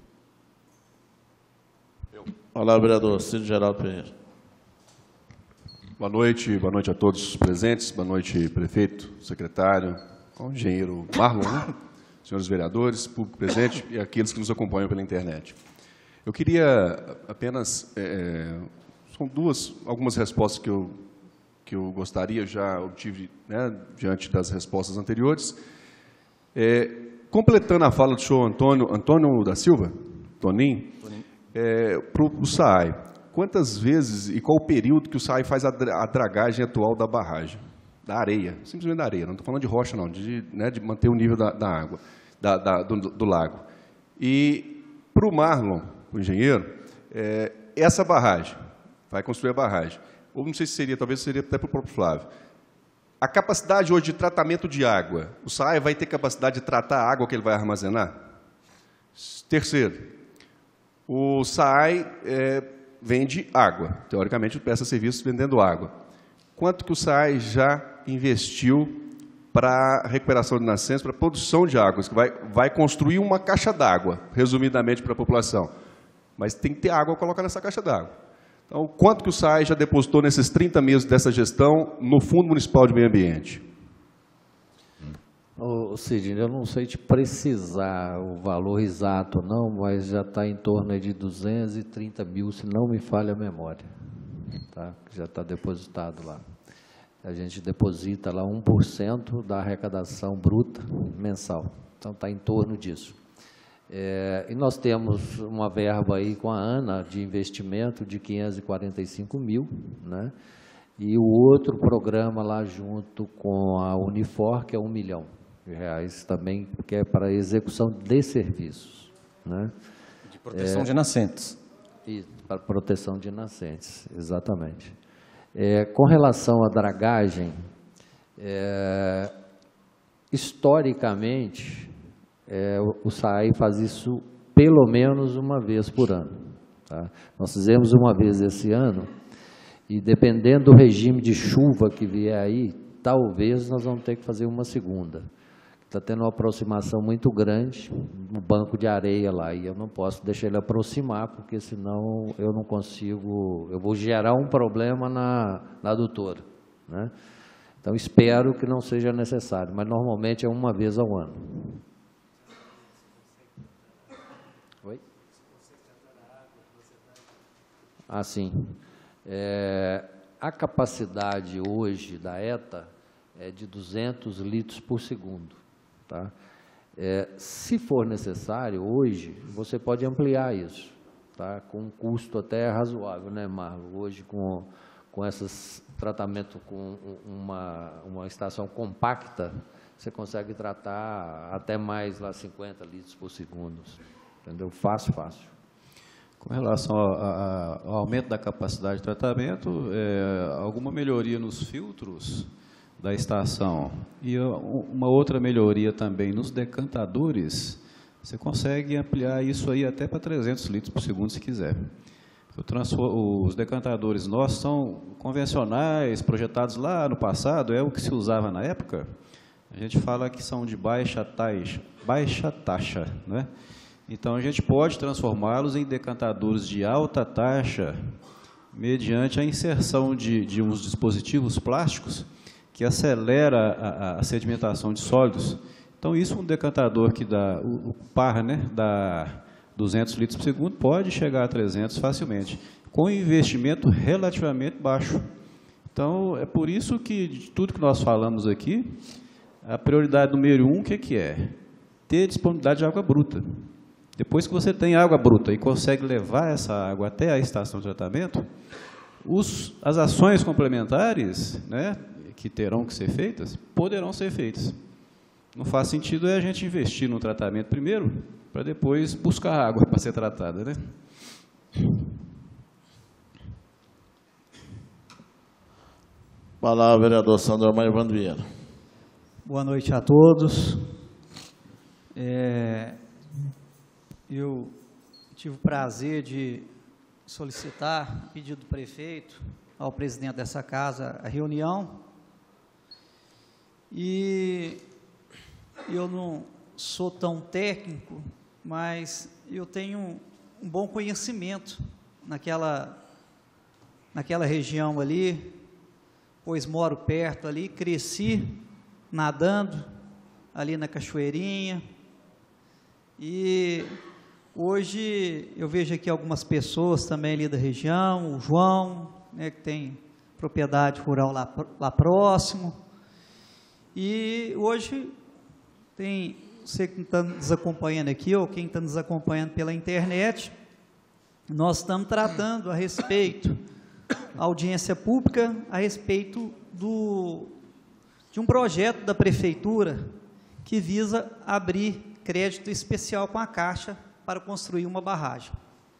Olá, vereador Cid Geraldo Ferreira. Boa noite, boa noite a todos os presentes, boa noite, prefeito, secretário, o engenheiro Marlon, né? senhores vereadores, público presente e aqueles que nos acompanham pela internet. Eu queria apenas, é, são duas, algumas respostas que eu, que eu gostaria, já obtive, né, diante das respostas anteriores. É, completando a fala do senhor Antônio, Antônio da Silva, Toninho, é, para o S A I, quantas vezes e qual o período que o S A I faz a, a dragagem atual da barragem? Da areia, simplesmente da areia, não estou falando de rocha não, de, né, de manter o nível da, da água, da, da, do, do lago. E para o Marlon, o engenheiro, é, essa barragem, vai construir a barragem, ou não sei se seria, talvez seria até para o próprio Flávio, a capacidade hoje de tratamento de água, o S A I vai ter capacidade de tratar a água que ele vai armazenar? Terceiro, o S A I é, vende água, teoricamente presta serviços vendendo água. Quanto que o S A I já investiu para a recuperação de nascentes, para a produção de águas, que vai, vai construir uma caixa d'água, resumidamente, para a população. Mas tem que ter água para colocar nessa caixa d'água. Então, quanto que o S A I já depositou nesses trinta meses dessa gestão no Fundo Municipal de Meio Ambiente? Ô, Sidney, eu não sei te precisar o valor exato, não, mas já está em torno de duzentos e trinta mil, se não me falha a memória. Tá? Já está depositado lá. A gente deposita lá um por cento da arrecadação bruta mensal. Então, está em torno disso. É, e nós temos uma verba aí com a ANA de investimento de quinhentos e quarenta e cinco mil, né? E o outro programa lá junto com a Unifor, que é um milhão de reais também, que é para execução de serviços, né? De proteção é, de nascentes. E para proteção de nascentes, exatamente. É, com relação à dragagem, é, historicamente, é, o S A I faz isso pelo menos uma vez por ano. Tá? Nós fizemos uma vez esse ano, e dependendo do regime de chuva que vier aí, talvez nós vamos ter que fazer uma segunda. Está tendo uma aproximação muito grande no banco de areia lá, e eu não posso deixar ele aproximar, porque senão eu não consigo, eu vou gerar um problema na, na adutora, né? Então, espero que não seja necessário, mas normalmente é uma vez ao ano. Oi? Ah, sim. É, a capacidade hoje da ETA é de duzentos litros por segundo. Tá? É, se for necessário, hoje, você pode ampliar isso, tá? Com um custo até razoável, né, Marlon? Hoje, com, com esses tratamento com uma, uma estação compacta, você consegue tratar até mais lá cinquenta litros por segundo. Entendeu? Fácil, fácil. Com relação a, a, ao aumento da capacidade de tratamento, é, alguma melhoria nos filtros da estação e uma outra melhoria também nos decantadores, você consegue ampliar isso aí até para trezentos litros por segundo, se quiser. Os decantadores nossos são convencionais, projetados lá no passado, é o que se usava na época. A gente fala que são de baixa taxa, baixa taxa, né? Então, a gente pode transformá-los em decantadores de alta taxa mediante a inserção de, de uns dispositivos plásticos que acelera a, a sedimentação de sólidos. Então, isso um decantador que dá, o, o par, né, dá duzentos litros por segundo, pode chegar a trezentos facilmente, com investimento relativamente baixo. Então, é por isso que, de tudo que nós falamos aqui, a prioridade número um, o que, que é? Ter disponibilidade de água bruta. Depois que você tem água bruta e consegue levar essa água até a estação de tratamento, os, as ações complementares, né, que terão que ser feitas, poderão ser feitas. Não faz sentido é a gente investir no tratamento primeiro, para depois buscar água para ser tratada, né? Palavra, vereador Sandro Maivando Vieira. Boa noite a todos. É, eu tive o prazer de solicitar, a pedido do prefeito, ao presidente dessa casa, a reunião. E eu não sou tão técnico, mas eu tenho um bom conhecimento naquela, naquela região ali, pois moro perto ali, cresci nadando ali na cachoeirinha, E hoje eu vejo aqui algumas pessoas também ali da região, o João, né, que tem propriedade rural lá, lá próximo. E hoje tem você que está nos acompanhando aqui, ou quem está nos acompanhando pela internet, nós estamos tratando a respeito, a audiência pública, a respeito do, de um projeto da Prefeitura que visa abrir crédito especial com a Caixa para construir uma barragem.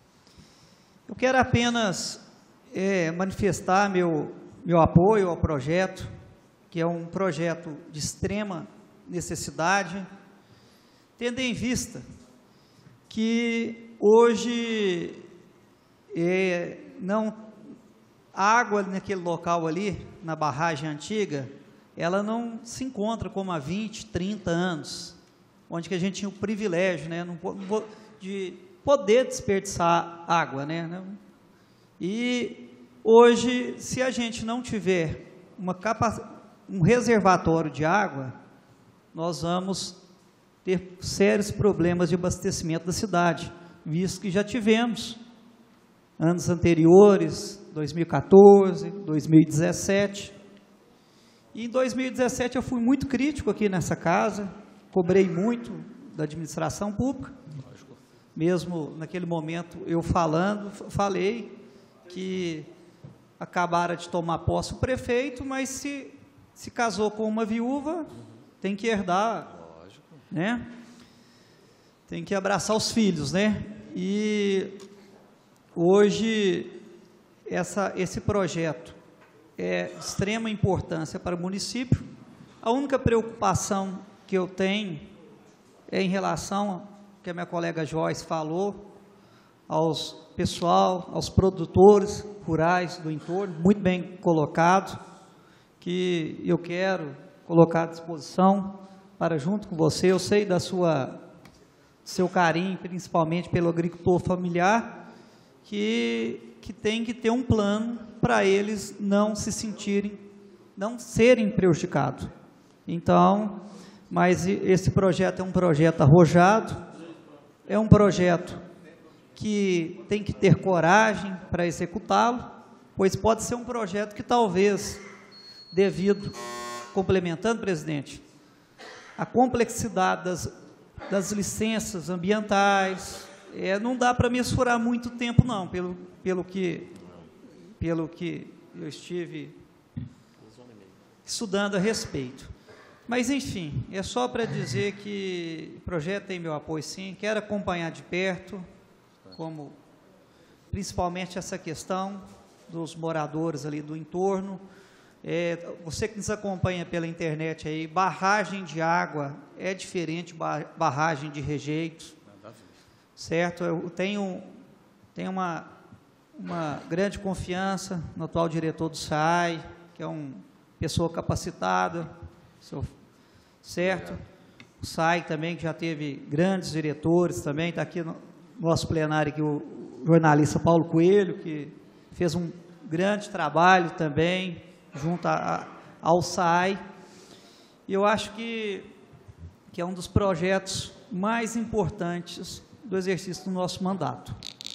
Eu quero apenas é, manifestar meu, meu apoio ao projeto, que é um projeto de extrema necessidade, tendo em vista que hoje é, não, a água naquele local ali, na barragem antiga, ela não se encontra como há vinte, trinta anos, onde que a gente tinha o privilégio, né, de poder desperdiçar água, né? E hoje, se a gente não tiver uma capac... um reservatório de água, nós vamos ter sérios problemas de abastecimento da cidade, visto que já tivemos anos anteriores, dois mil e quatorze, dois mil e dezessete. E em dois mil e dezessete eu fui muito crítico aqui nessa casa, cobrei muito da administração pública, mesmo naquele momento eu falando, falei que acabara de tomar posse o prefeito, mas se, se casou com uma viúva, tem que herdar, né? Tem que abraçar os filhos, né? E hoje essa, esse projeto é de extrema importância para o município. A única preocupação que eu tenho é em relação ao que a minha colega Joyce falou, aos pessoal, aos produtores rurais do entorno, muito bem colocado, que eu quero colocar à disposição para junto com você. Eu sei da sua seu carinho, principalmente pelo agricultor familiar, que, que tem que ter um plano para eles não se sentirem, não serem prejudicados. Então, mas esse projeto é um projeto arrojado, é um projeto que tem que ter coragem para executá-lo, pois pode ser um projeto que talvez, devido, complementando, presidente, a complexidade das, das licenças ambientais, é, não dá para mensurar muito tempo não, pelo, pelo, que, pelo que eu estive estudando a respeito. Mas, enfim, é só para dizer que o projeto tem meu apoio, sim, quero acompanhar de perto, como principalmente essa questão dos moradores ali do entorno. É, você que nos acompanha pela internet aí, barragem de água é diferente de barragem de rejeitos, certo? Eu tenho, tenho uma, uma grande confiança no atual diretor do S A I, que é uma pessoa capacitada, certo? O S A I também, que já teve grandes diretores também, está aqui no nosso plenário, aqui, o jornalista Paulo Coelho, que fez um grande trabalho também, junto a, a, ao S A I. E eu acho que, que é um dos projetos mais importantes do exercício do nosso mandato,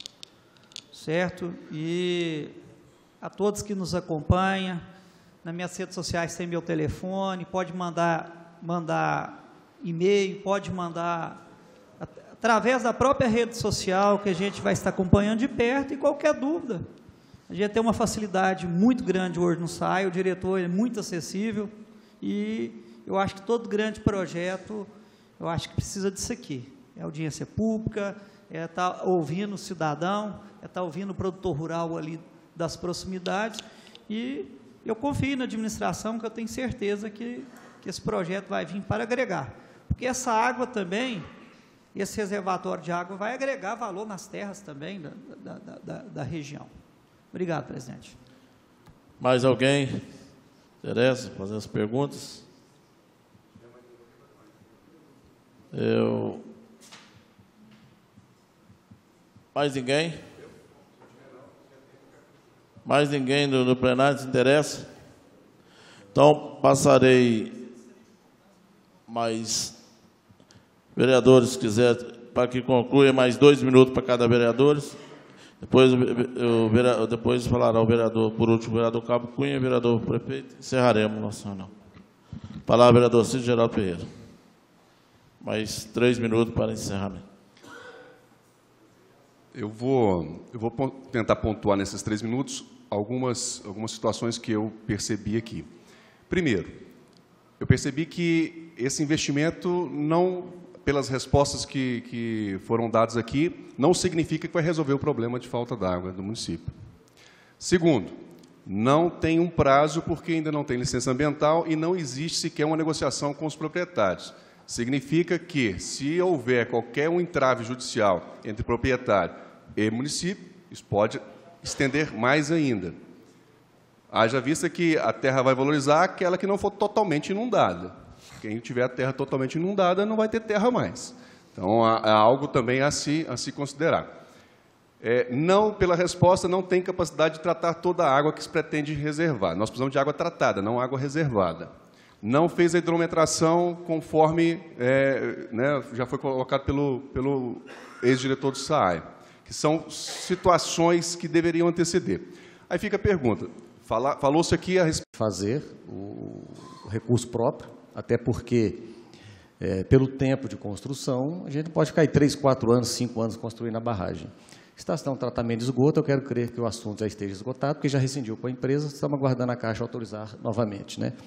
certo? E a todos que nos acompanham, nas minhas redes sociais tem meu telefone, pode mandar, mandar e-mail, pode mandar através da própria rede social, que a gente vai estar acompanhando de perto, e qualquer dúvida. A gente tem uma facilidade muito grande hoje no S A I, o diretor é muito acessível, e eu acho que todo grande projeto, eu acho que precisa disso aqui. É audiência pública, é estar ouvindo o cidadão, é estar ouvindo o produtor rural ali das proximidades, e eu confio na administração, que eu tenho certeza que, que esse projeto vai vir para agregar. Porque essa água também, esse reservatório de água vai agregar valor nas terras também da, da, da, da região. Obrigado, presidente. Mais alguém interessa fazer as perguntas? Eu... Mais ninguém? Mais ninguém no, no plenário se interessa? Então, passarei mais vereadores que quiserem para que conclua, mais dois minutos para cada vereador. Depois, o, o, depois falará o vereador, por último, o vereador Cabo Cunha e o vereador prefeito. Encerraremos nossa reunião. Palavra, vereador Cid Geraldo Ferreira. Mais três minutos para encerramento. Eu vou, eu vou tentar pontuar nesses três minutos algumas, algumas situações que eu percebi aqui. Primeiro, eu percebi que esse investimento, não, pelas respostas que, que foram dadas aqui, não significa que vai resolver o problema de falta d'água do município. Segundo, não tem um prazo porque ainda não tem licença ambiental e não existe sequer uma negociação com os proprietários. Significa que, se houver qualquer um entrave judicial entre proprietário e município, isso pode estender mais ainda. Haja vista que a terra vai valorizar aquela que não for totalmente inundada. Quem tiver a terra totalmente inundada não vai ter terra mais. Então, há algo também a se, a se considerar. É, não, pela resposta, não tem capacidade de tratar toda a água que se pretende reservar. Nós precisamos de água tratada, não água reservada. Não fez a hidrometração conforme é, né, já foi colocado pelo, pelo ex-diretor do S A I, que são situações que deveriam anteceder. Aí fica a pergunta, falou-se aqui a respeito... Fazer o recurso próprio, até porque, é, pelo tempo de construção, a gente pode ficar aí três, quatro anos, cinco anos construindo a barragem. Estação de tratamento de esgoto, eu quero crer que o assunto já esteja esgotado, porque já rescindiu com a empresa, estamos aguardando a Caixa autorizar novamente, né?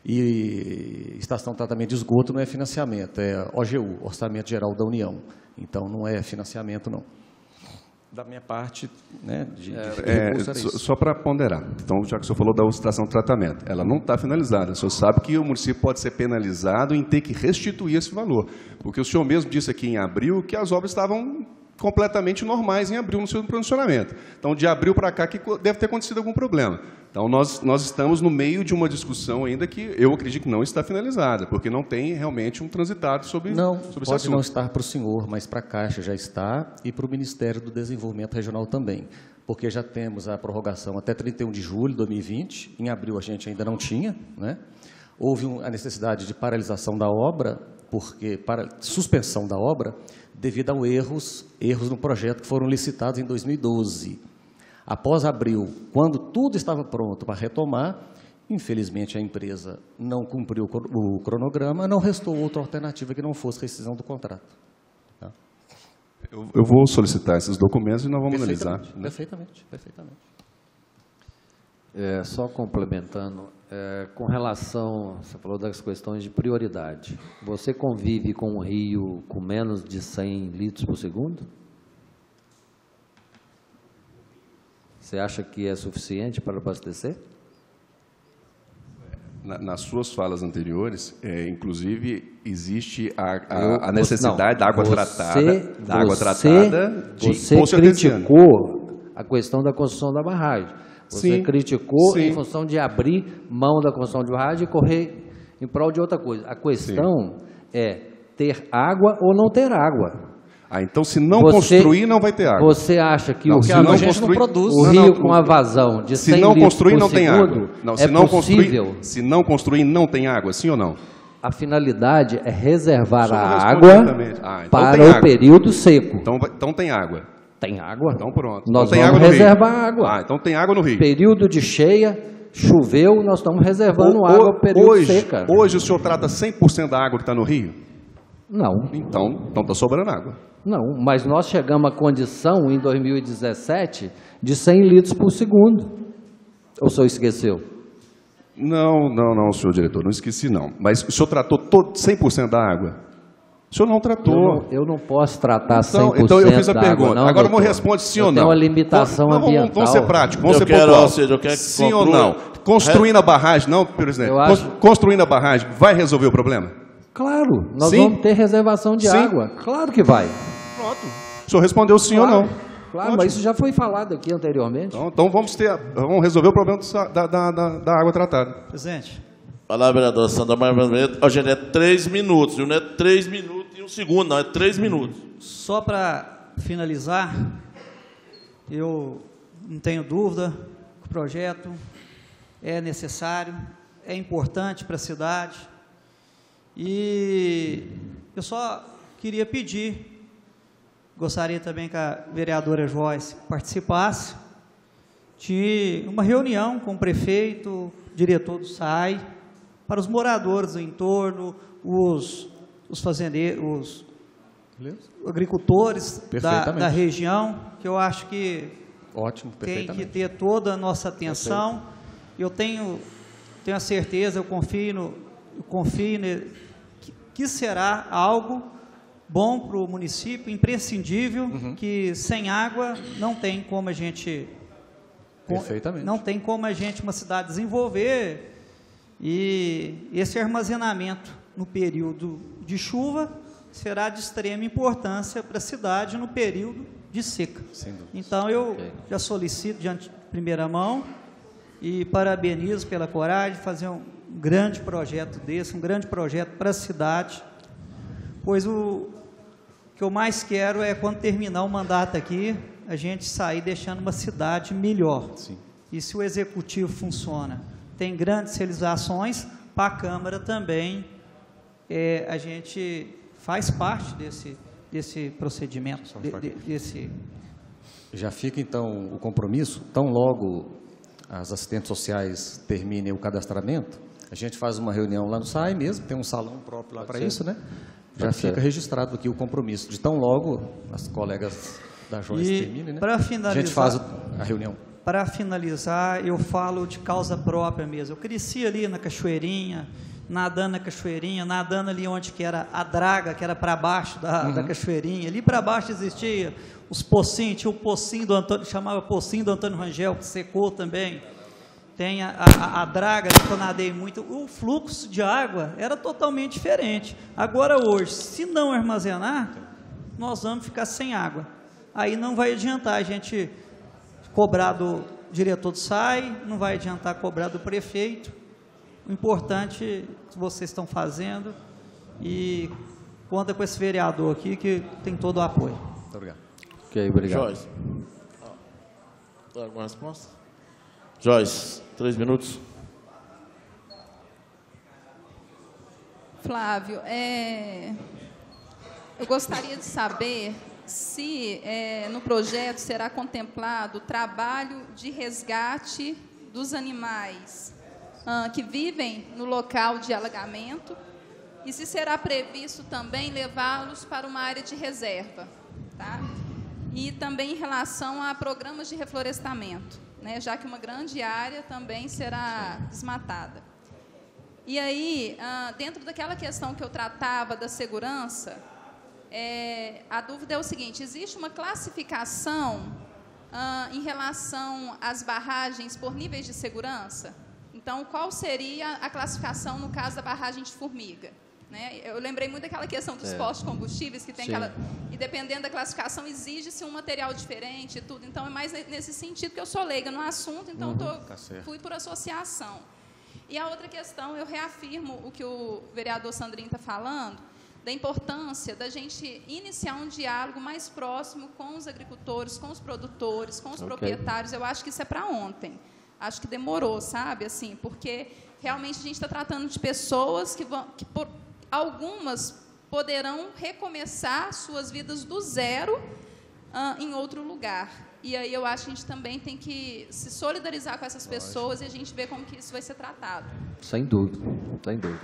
E estação de tratamento de esgoto não é financiamento, é O G U, Orçamento Geral da União. Então, não é financiamento, não. Da minha parte, né, de, de é, é, só, só para ponderar, então, já que o senhor falou da estação de tratamento, ela não está finalizada, o senhor sabe que o município pode ser penalizado em ter que restituir esse valor, porque o senhor mesmo disse aqui em abril que as obras estavam completamente normais em abril no seu funcionamento. Então, de abril para cá, que deve ter acontecido algum problema. Então, nós, nós estamos no meio de uma discussão ainda que eu acredito que não está finalizada, porque não tem realmente um transitado sobre, não, sobre esse pode assunto. não estar para o senhor, mas para a Caixa já está e para o Ministério do Desenvolvimento Regional também, porque já temos a prorrogação até trinta e um de julho de dois mil e vinte, em abril a gente ainda não tinha, né? Houve um, a necessidade de paralisação da obra, porque para suspensão da obra, devido a erros, erros no projeto que foram licitados em dois mil e doze. Após abril, quando tudo estava pronto para retomar, infelizmente a empresa não cumpriu o cronograma, não restou outra alternativa que não fosse rescisão do contrato. Tá? Eu, eu vou solicitar esses documentos e nós vamos analisar. Né? Perfeitamente, perfeitamente. É, só complementando, é, com relação, você falou das questões de prioridade, você convive com um rio com menos de cem litros por segundo? Você acha que é suficiente para abastecer? Na, nas suas falas anteriores, é, inclusive, existe a, a, Eu, a necessidade não, da água você, tratada, da água você, tratada de Você poço criticou a questão da construção da barragem. Você sim, criticou sim. em função de abrir mão da construção de barragem e correr em prol de outra coisa. A questão sim. é ter água ou não ter água. Ah, então se não você, construir, não vai ter água. Você acha que não, o se rio, não a gente construir, não produz, o rio com a vazão de cem se não construir, litros não por tem segundo, água. Não, se é não possível. Construir, se não construir, não tem água, sim ou não? A finalidade é reservar a água ah, então para o água. período seco. Então, então tem água. Tem água? Então pronto. Nós então, tem vamos água reservar água. Ah, então tem água no rio. Período de cheia, choveu, nós estamos reservando o, água para o período hoje, seca. Hoje o senhor trata cem por cento da água que está no rio? Não. Então está então sobrando água. Não, mas nós chegamos à condição, em dois mil e dezessete, de cem litros por segundo. Ou o senhor esqueceu? Não, não, não, senhor diretor, não esqueci não. Mas o senhor tratou todo, cem por cento da água? O senhor não tratou. Eu não, eu não posso tratar cem por cento então, então eu fiz a da pergunta. água, não, Agora doutor. me responde sim eu ou não. Tem uma limitação não, ambiental. Vamos, vamos ser práticos, vamos eu ser quero, pontual. ou seja, eu quero que sim conclua. ou não? Construindo a barragem, não, presidente. Eu acho... Construindo a barragem vai resolver o problema? Claro, nós sim? vamos ter reservação de sim? água. Claro que vai. Pronto. O senhor respondeu sim claro, ou não? Claro, Ótimo. mas isso já foi falado aqui anteriormente. Então, então vamos, ter, vamos resolver o problema da, da, da, da água tratada. Presidente. Palavra, vereador Sandra Marmento. Ó, gente, é três minutos, viu? Não é três minutos e um segundo, não, é três minutos. Só para finalizar, eu não tenho dúvida que o projeto é necessário, é importante para a cidade. E eu só queria pedir gostaria também que a vereadora Joyce participasse, de uma reunião com o prefeito, diretor do S A I, para os moradores do entorno, os, os fazendeiros, os agricultores da, da região, que eu acho que Ótimo, tem que ter toda a nossa atenção. Perfeito. Eu tenho, tenho a certeza, eu confio, no, eu confio ne, que, que será algo bom para o município, imprescindível, uhum. que sem água não tem como a gente... Perfeitamente. Não tem como a gente, uma cidade, desenvolver, e esse armazenamento no período de chuva será de extrema importância para a cidade no período de seca. Então, eu okay. já solicito de primeira mão e parabenizo pela coragem de fazer um grande projeto desse, um grande projeto para a cidade, pois o que eu mais quero é, quando terminar o mandato aqui, a gente sair deixando uma cidade melhor. Sim. E se o executivo funciona, tem grandes realizações, para a Câmara também, é, a gente faz parte desse, desse procedimento, de, de, desse... Já fica, então, o compromisso, tão logo as assistentes sociais terminem o cadastramento, a gente faz uma reunião lá no S A I mesmo, tem um salão próprio lá para isso, né? Já Pode fica ser. registrado aqui o compromisso, de tão logo as colegas da Joyce terminem, né? Para finalizar, a gente faz a reunião. Para finalizar, eu falo de causa própria mesmo. Eu cresci ali na Cachoeirinha, nadando na Cachoeirinha, nadando ali onde que era a draga, que era para baixo da, uhum. da Cachoeirinha. Ali para baixo existia os pocinhos, tinha o pocinho do Antônio, chamava pocinho do Antônio Rangel, que secou também. Tem a, a, a draga, que eu nadei muito. O fluxo de água era totalmente diferente. Agora, hoje, se não armazenar, nós vamos ficar sem água. Aí não vai adiantar a gente cobrar do diretor do S A I, não vai adiantar cobrar do prefeito. O importante é que vocês estão fazendo, e conta com esse vereador aqui que tem todo o apoio. Muito obrigado. Ok, obrigado. Joyce. Alguma resposta? Joyce, três minutos. Flávio, é... eu gostaria de saber se é, no projeto será contemplado o trabalho de resgate dos animais ah, que vivem no local de alagamento, e se será previsto também levá-los para uma área de reserva, tá? E também em relação a programas de reflorestamento, né, já que uma grande área também será desmatada. E aí, ah, dentro daquela questão que eu tratava da segurança, É, a dúvida é o seguinte: existe uma classificação ah, em relação às barragens por níveis de segurança? Então, qual seria a classificação no caso da barragem de Formiga? Né? Eu lembrei muito daquela questão dos é. postos de combustíveis, que tem Sim. aquela... E dependendo da classificação, exige-se um material diferente e tudo. Então, é mais nesse sentido que eu sou leiga no assunto, então uhum, tô, tá fui por associação. E a outra questão, eu reafirmo o que o vereador Sandrinho está falando, da importância da gente iniciar um diálogo mais próximo com os agricultores, com os produtores, com os okay. proprietários. Eu acho que isso é para ontem. Acho que demorou, sabe? Assim, porque realmente a gente está tratando de pessoas que, vão, que por, algumas poderão recomeçar suas vidas do zero ah, em outro lugar. E aí eu acho que a gente também tem que se solidarizar com essas pessoas e a gente ver como que isso vai ser tratado. Sem dúvida, sem dúvida.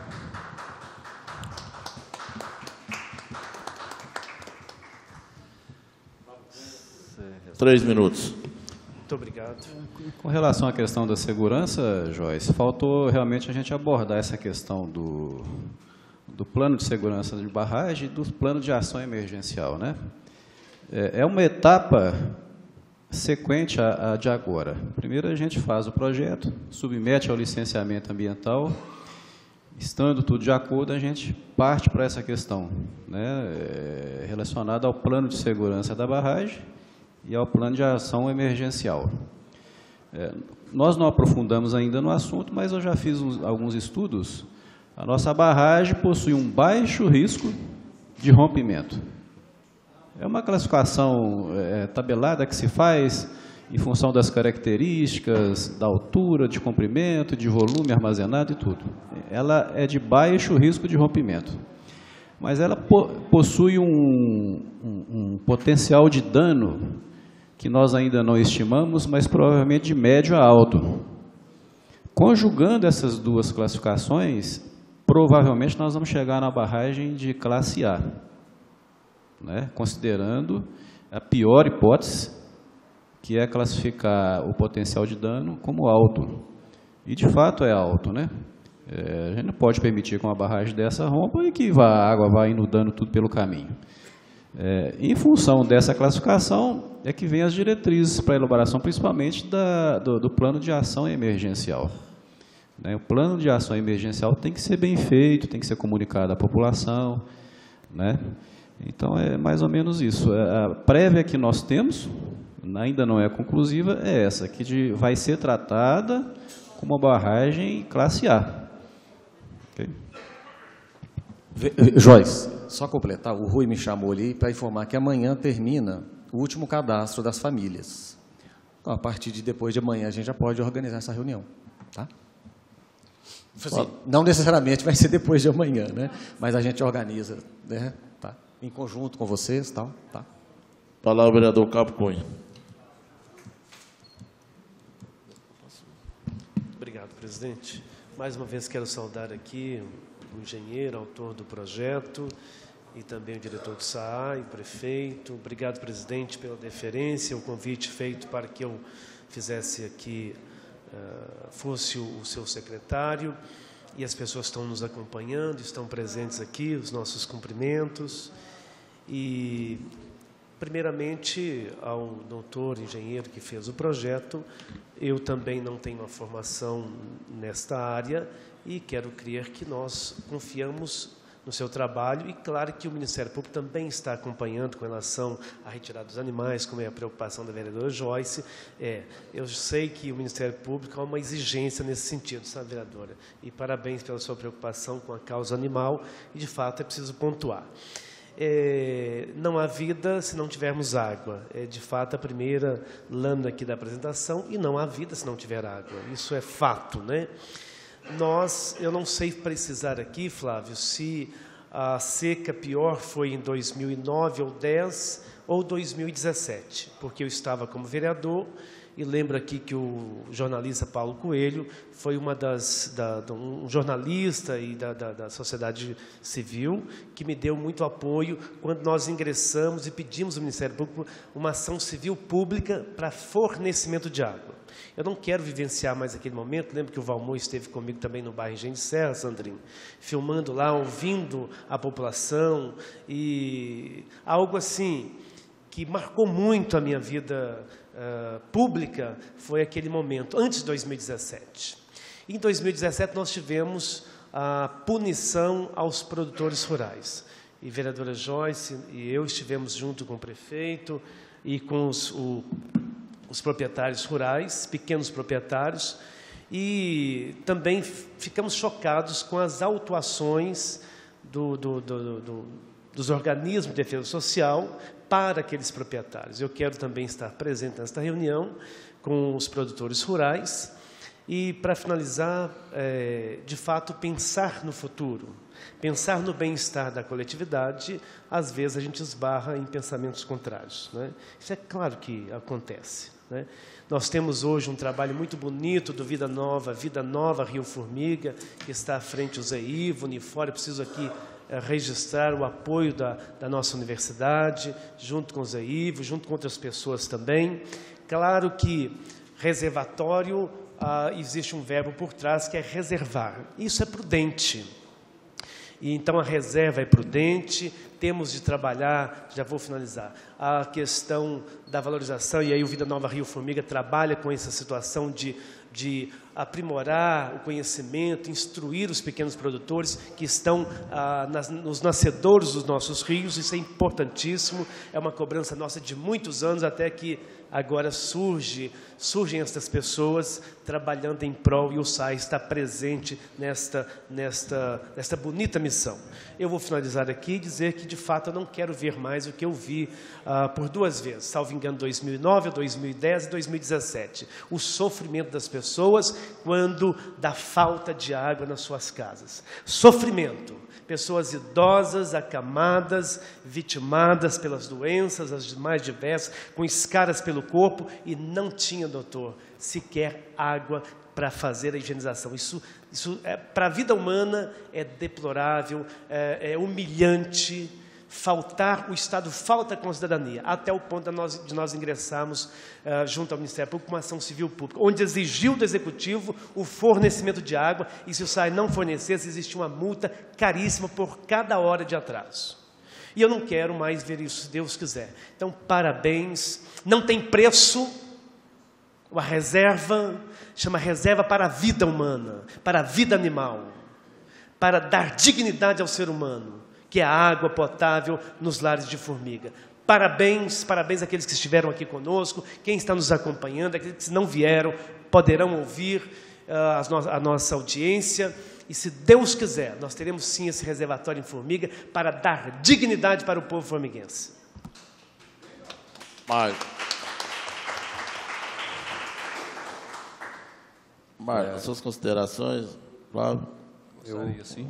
Três minutos. Muito obrigado. Com relação à questão da segurança, Joyce, faltou realmente a gente abordar essa questão do, do plano de segurança de barragem e do plano de ação emergencial, né? É, é uma etapa sequente à, à de agora. Primeiro a gente faz o projeto, submete ao licenciamento ambiental, estando tudo de acordo, a gente parte para essa questão, né, é, relacionada ao plano de segurança da barragem e ao plano de ação emergencial. É, nós não aprofundamos ainda no assunto, mas eu já fiz uns, alguns estudos. A nossa barragem possui um baixo risco de rompimento. É uma classificação é, tabelada que se faz em função das características, da altura, de comprimento, de volume armazenado e tudo. Ela é de baixo risco de rompimento. mas ela po possui um, um, um potencial de dano que nós ainda não estimamos, mas provavelmente de médio a alto. Conjugando essas duas classificações, provavelmente nós vamos chegar na barragem de classe A, né? Considerando a pior hipótese, que é classificar o potencial de dano como alto. E, de fato, é alto, né? É, a gente não pode permitir que uma barragem dessa rompa e que vá, a água vá inundando tudo pelo caminho. É, em função dessa classificação, é que vem as diretrizes para a elaboração, principalmente da, do, do plano de ação emergencial. Né? O plano de ação emergencial tem que ser bem feito, tem que ser comunicado à população, né? Então, é mais ou menos isso. A prévia que nós temos, ainda não é conclusiva, é essa, que de, vai ser tratada como uma barragem classe A. Okay? Joyce, só completar, o Rui me chamou ali para informar que amanhã termina o último cadastro das famílias. Então, a partir de depois de amanhã, a gente já pode organizar essa reunião. Tá? Assim, não necessariamente vai ser depois de amanhã, né? Mas a gente organiza, né? Tá? Em conjunto com vocês. Tal, tá? Palavra, vereador Cabo Cunha. Obrigado, presidente. Mais uma vez quero saudar aqui o engenheiro, autor do projeto, e também o diretor do S A A e o prefeito. Obrigado, presidente, pela deferência, o convite feito para que eu fizesse aqui, uh, fosse o, o seu secretário, e as pessoas estão nos acompanhando, estão presentes aqui, os nossos cumprimentos. E, primeiramente, ao doutor engenheiro que fez o projeto, eu também não tenho uma formação nesta área e quero crer que nós confiamos no seu trabalho e, claro, que o Ministério Público também está acompanhando com relação à retirada dos animais, como é a preocupação da vereadora Joyce. É, eu sei que o Ministério Público há uma exigência nesse sentido, sabe, vereadora? E parabéns pela sua preocupação com a causa animal e, de fato, é preciso pontuar. É, não há vida se não tivermos água. É, de fato, a primeira lâmina aqui da apresentação, e não há vida se não tiver água. Isso é fato, né? Nós, eu não sei precisar aqui, Flávio, se a seca pior foi em dois mil e nove ou dez ou dois mil e dezessete, porque eu estava como vereador e lembro aqui que o jornalista Paulo Coelho foi uma das, da, um jornalista e da, da, da sociedade civil que me deu muito apoio quando nós ingressamos e pedimos ao Ministério Público uma ação civil pública para fornecimento de água. Eu não quero vivenciar mais aquele momento. Lembro que o Valmor esteve comigo também no bairro Engenho de Serra, Sandrinho, filmando lá, ouvindo a população, e algo assim que marcou muito a minha vida uh, pública foi aquele momento, antes de dois mil e dezessete. Em dois mil e dezessete, nós tivemos a punição aos produtores rurais. E a vereadora Joyce e eu estivemos junto com o prefeito e com os... O, os proprietários rurais, pequenos proprietários, e também ficamos chocados com as autuações do, do, do, do, dos organismos de defesa social para aqueles proprietários. Eu quero também estar presente nesta reunião com os produtores rurais e, para finalizar, é, de fato, pensar no futuro, pensar no bem-estar da coletividade. Às vezes a gente esbarra em pensamentos contrários, né? Isso é claro que acontece, né? Nós temos hoje um trabalho muito bonito do Vida Nova, Vida Nova Rio Formiga, que está à frente do Z I V, Unifor. Eu preciso aqui é, registrar o apoio da, da nossa universidade, junto com o Z I V, junto com outras pessoas também. Claro que reservatório, ah, existe um verbo por trás que é reservar. Isso é prudente. E, então, a reserva é prudente, temos de trabalhar, já vou finalizar, a questão da valorização, e aí o Vida Nova Rio Formiga trabalha com essa situação de, de aprimorar o conhecimento, instruir os pequenos produtores que estão ah, nas, nos nascedouros dos nossos rios. Isso é importantíssimo, é uma cobrança nossa de muitos anos, até que agora surge, surgem estas pessoas trabalhando em prol, e o S A I está presente nesta, nesta, nesta bonita missão. Eu vou finalizar aqui e dizer que, de fato, eu não quero ver mais o que eu vi ah, por duas vezes, salvo engano, dois mil e nove, dois mil e dez e dois mil e dezessete. O sofrimento das pessoas quando da falta de água nas suas casas. Sofrimento. pessoas idosas, acamadas, vitimadas pelas doenças, as mais diversas, com escaras pelo corpo, e não tinha, doutor, sequer água para fazer a higienização. Isso, isso é, para a vida humana é deplorável, é, é humilhante. Faltar, o Estado falta com a cidadania, até o ponto de nós, de nós ingressarmos uh, junto ao Ministério Público uma ação civil pública, onde exigiu do Executivo o fornecimento de água, e se o S A I não fornecesse, existia uma multa caríssima por cada hora de atraso. E eu não quero mais ver isso, se Deus quiser. Então, parabéns. Não tem preço a reserva, chama reserva para a vida humana, para a vida animal, para dar dignidade ao ser humano, que é a água potável nos lares de Formiga. Parabéns, parabéns àqueles que estiveram aqui conosco, quem está nos acompanhando, aqueles que não vieram, poderão ouvir uh, a, no a nossa audiência, e se Deus quiser, nós teremos sim esse reservatório em Formiga para dar dignidade para o povo formiguense. Mário. Mário, as suas considerações, Flávio? Eu, sim.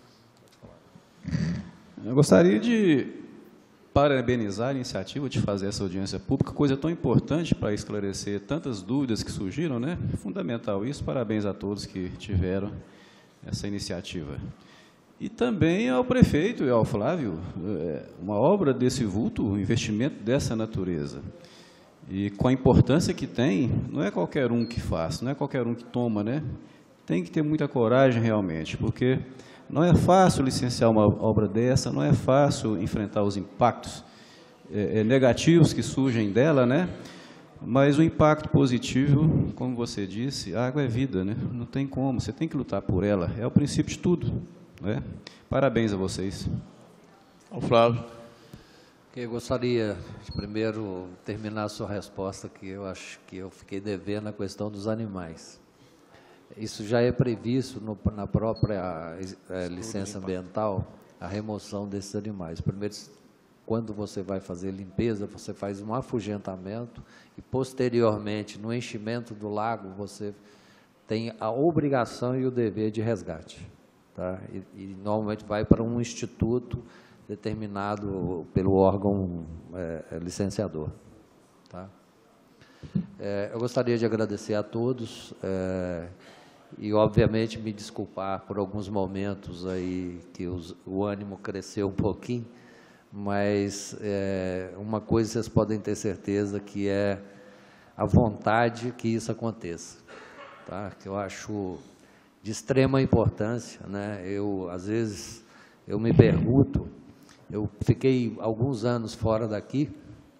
Eu gostaria de parabenizar a iniciativa de fazer essa audiência pública, coisa tão importante para esclarecer tantas dúvidas que surgiram, né? Fundamental isso, parabéns a todos que tiveram essa iniciativa. E também ao prefeito e ao Flávio, uma obra desse vulto, um investimento dessa natureza. E com a importância que tem, não é qualquer um que faz, não é qualquer um que toma, né? Tem que ter muita coragem realmente, porque não é fácil licenciar uma obra dessa, não é fácil enfrentar os impactos é, negativos que surgem dela, né? Mas o impacto positivo, como você disse, a água é vida, né? Não tem como, você tem que lutar por ela, é o princípio de tudo, né? Parabéns a vocês. O Flávio. Eu gostaria de primeiro terminar a sua resposta, que eu acho que eu fiquei devendo a questão dos animais. Isso já é previsto no, na própria é, licença ambiental, a remoção desses animais. Primeiro, quando você vai fazer limpeza, você faz um afugentamento e, posteriormente, no enchimento do lago, você tem a obrigação e o dever de resgate. Tá? E, e normalmente vai para um instituto determinado pelo órgão é, licenciador. Tá? É, eu gostaria de agradecer a todos é, e, obviamente, me desculpar por alguns momentos aí que os, o ânimo cresceu um pouquinho, mas é, uma coisa vocês podem ter certeza, que é a vontade que isso aconteça, tá? Que eu acho de extrema importância, né? Eu, às vezes, eu me pergunto, eu fiquei alguns anos fora daqui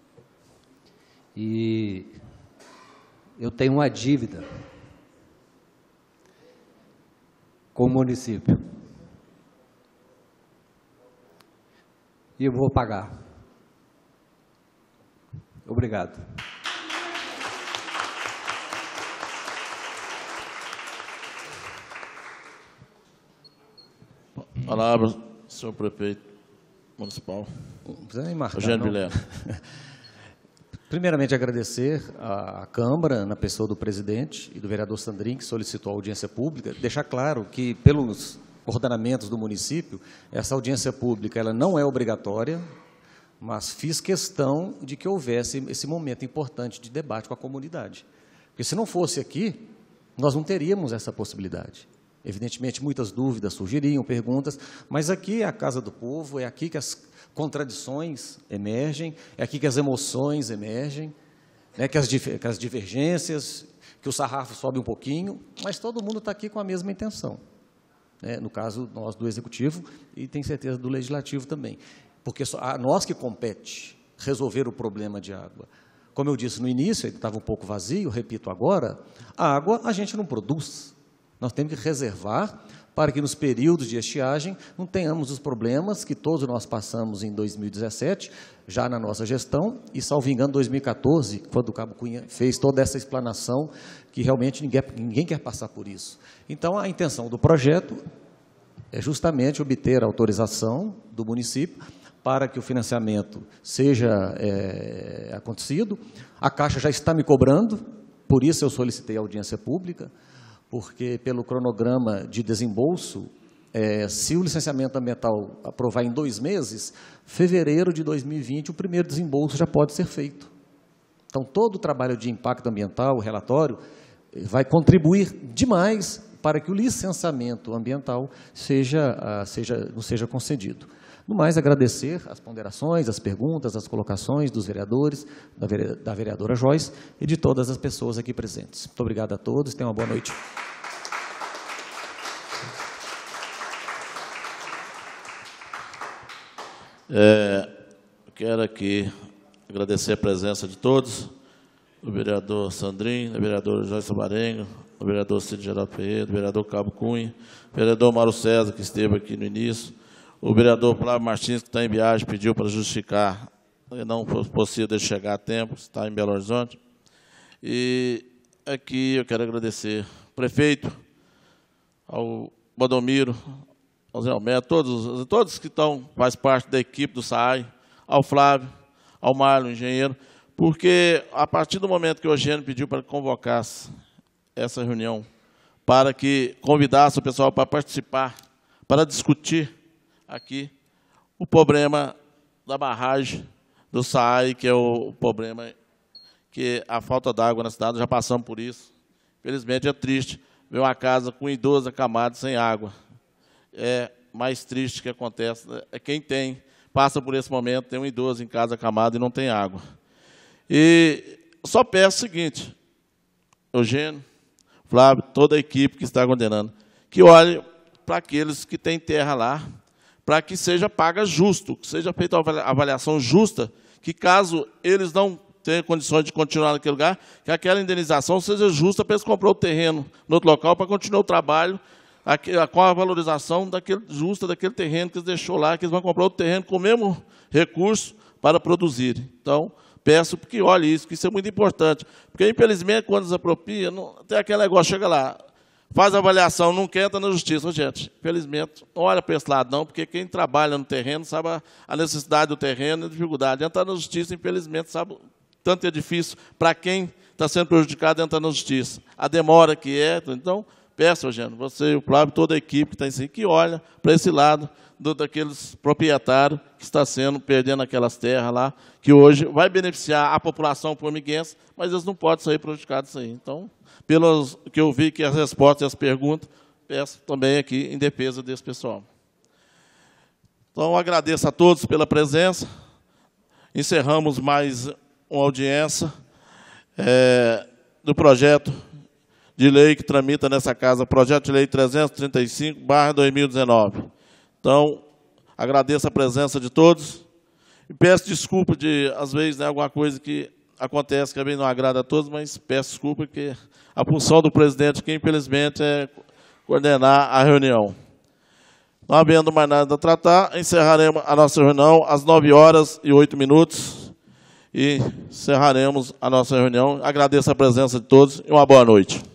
e eu tenho uma dívida com o município. E eu vou pagar. Obrigado. Palavra, senhor prefeito municipal. Não precisa nem marcar, Eugênio não. Vilela. Primeiramente, agradecer à Câmara, na pessoa do presidente e do vereador Sandrin, que solicitou a audiência pública, deixar claro que, pelos ordenamentos do município, essa audiência pública ela não é obrigatória, mas fiz questão de que houvesse esse momento importante de debate com a comunidade. Porque, se não fosse aqui, nós não teríamos essa possibilidade. Evidentemente, muitas dúvidas surgiriam, perguntas, mas aqui é a casa do povo, é aqui que as contradições emergem, é aqui que as emoções emergem, né, que, as, que as divergências, que o sarrafo sobe um pouquinho, mas todo mundo está aqui com a mesma intenção. Né, no caso, nós do Executivo e, tenho certeza, do Legislativo também. Porque só, a nós que compete resolver o problema de água. Como eu disse no início, ele estava um pouco vazio, repito agora, a água a gente não produz. Nós temos que reservar para que nos períodos de estiagem não tenhamos os problemas que todos nós passamos em dois mil e dezessete, já na nossa gestão, e, salvo engano, dois mil e quatorze, quando o Cabo Cunha fez toda essa explanação, que realmente ninguém, ninguém quer passar por isso. Então, a intenção do projeto é justamente obter a autorização do município para que o financiamento seja é, acontecido. A Caixa já está me cobrando, por isso eu solicitei a audiência pública, porque pelo cronograma de desembolso É, se o licenciamento ambiental aprovar em dois meses, fevereiro de dois mil e vinte, o primeiro desembolso já pode ser feito. Então, todo o trabalho de impacto ambiental, o relatório, vai contribuir demais para que o licenciamento ambiental seja, uh, seja, nos seja concedido. No mais, agradecer as ponderações, as perguntas, as colocações dos vereadores, da, vere, da vereadora Joyce e de todas as pessoas aqui presentes. Muito obrigado a todos, tenham uma boa noite. É, quero aqui agradecer a presença de todos, do vereador Sandrinho, da vereadora Joyce Marengo, do vereador Cid Geraldo Ferreira, do vereador Cabo Cunha, do vereador Mauro César, que esteve aqui no início, o vereador Flávio Martins, que está em viagem, pediu para justificar, não foi possível de chegar a tempo, está em Belo Horizonte. E aqui eu quero agradecer ao prefeito, ao Bodomiro, ao Zé Almeida, todos, todos que estão, faz parte da equipe do S A I, ao Flávio, ao Marlon, engenheiro, porque a partir do momento que o Eugênio pediu para que convocasse essa reunião, para que convidasse o pessoal para participar, para discutir aqui o problema da barragem do S A I, que é o problema que a falta d'água na cidade, já passamos por isso. Infelizmente é triste ver uma casa com idoso acamado sem água. É mais triste que acontece, é quem tem, passa por esse momento, tem um idoso em casa acamado e não tem água. E só peço o seguinte, Eugênio, Flávio, toda a equipe que está condenando, que olhe para aqueles que têm terra lá, para que seja paga justo, que seja feita uma avaliação justa, que caso eles não tenham condições de continuar naquele lugar, que aquela indenização seja justa para eles comprar o terreno no outro local, para continuar o trabalho, com a valorização daquele, justa daquele terreno que eles deixou lá, que eles vão comprar outro terreno com o mesmo recurso para produzir. Então, peço que olhe isso, que isso é muito importante. Porque, infelizmente, quando desapropria, não, tem aquele negócio, chega lá, faz a avaliação, não quer, entra na justiça. Gente, infelizmente, não olha para esse lado, não, porque quem trabalha no terreno sabe a, a necessidade do terreno e a dificuldade. Entrar na justiça, infelizmente, sabe tanto é difícil para quem está sendo prejudicado entrar na justiça. A demora que é, então... Peço, Eugênio, você, o Flávio, toda a equipe que está em si, que olha para esse lado do, daqueles proprietários que está sendo, perdendo aquelas terras lá, que hoje vai beneficiar a população formiguense, mas eles não podem sair prejudicados disso aí. Então, pelos que eu vi que as respostas e as perguntas, peço também aqui em defesa desse pessoal. Então, agradeço a todos pela presença. Encerramos mais uma audiência é, do projeto de lei que tramita nessa casa, projeto de lei trezentos e trinta e cinco barra dois mil e dezenove. Então, agradeço a presença de todos e peço desculpa de, às vezes, né, alguma coisa que acontece que também não agrada a todos, mas peço desculpa porque a função do presidente, que infelizmente é coordenar a reunião. Não havendo mais nada a tratar, encerraremos a nossa reunião às nove horas e oito minutos e encerraremos a nossa reunião. Agradeço a presença de todos e uma boa noite.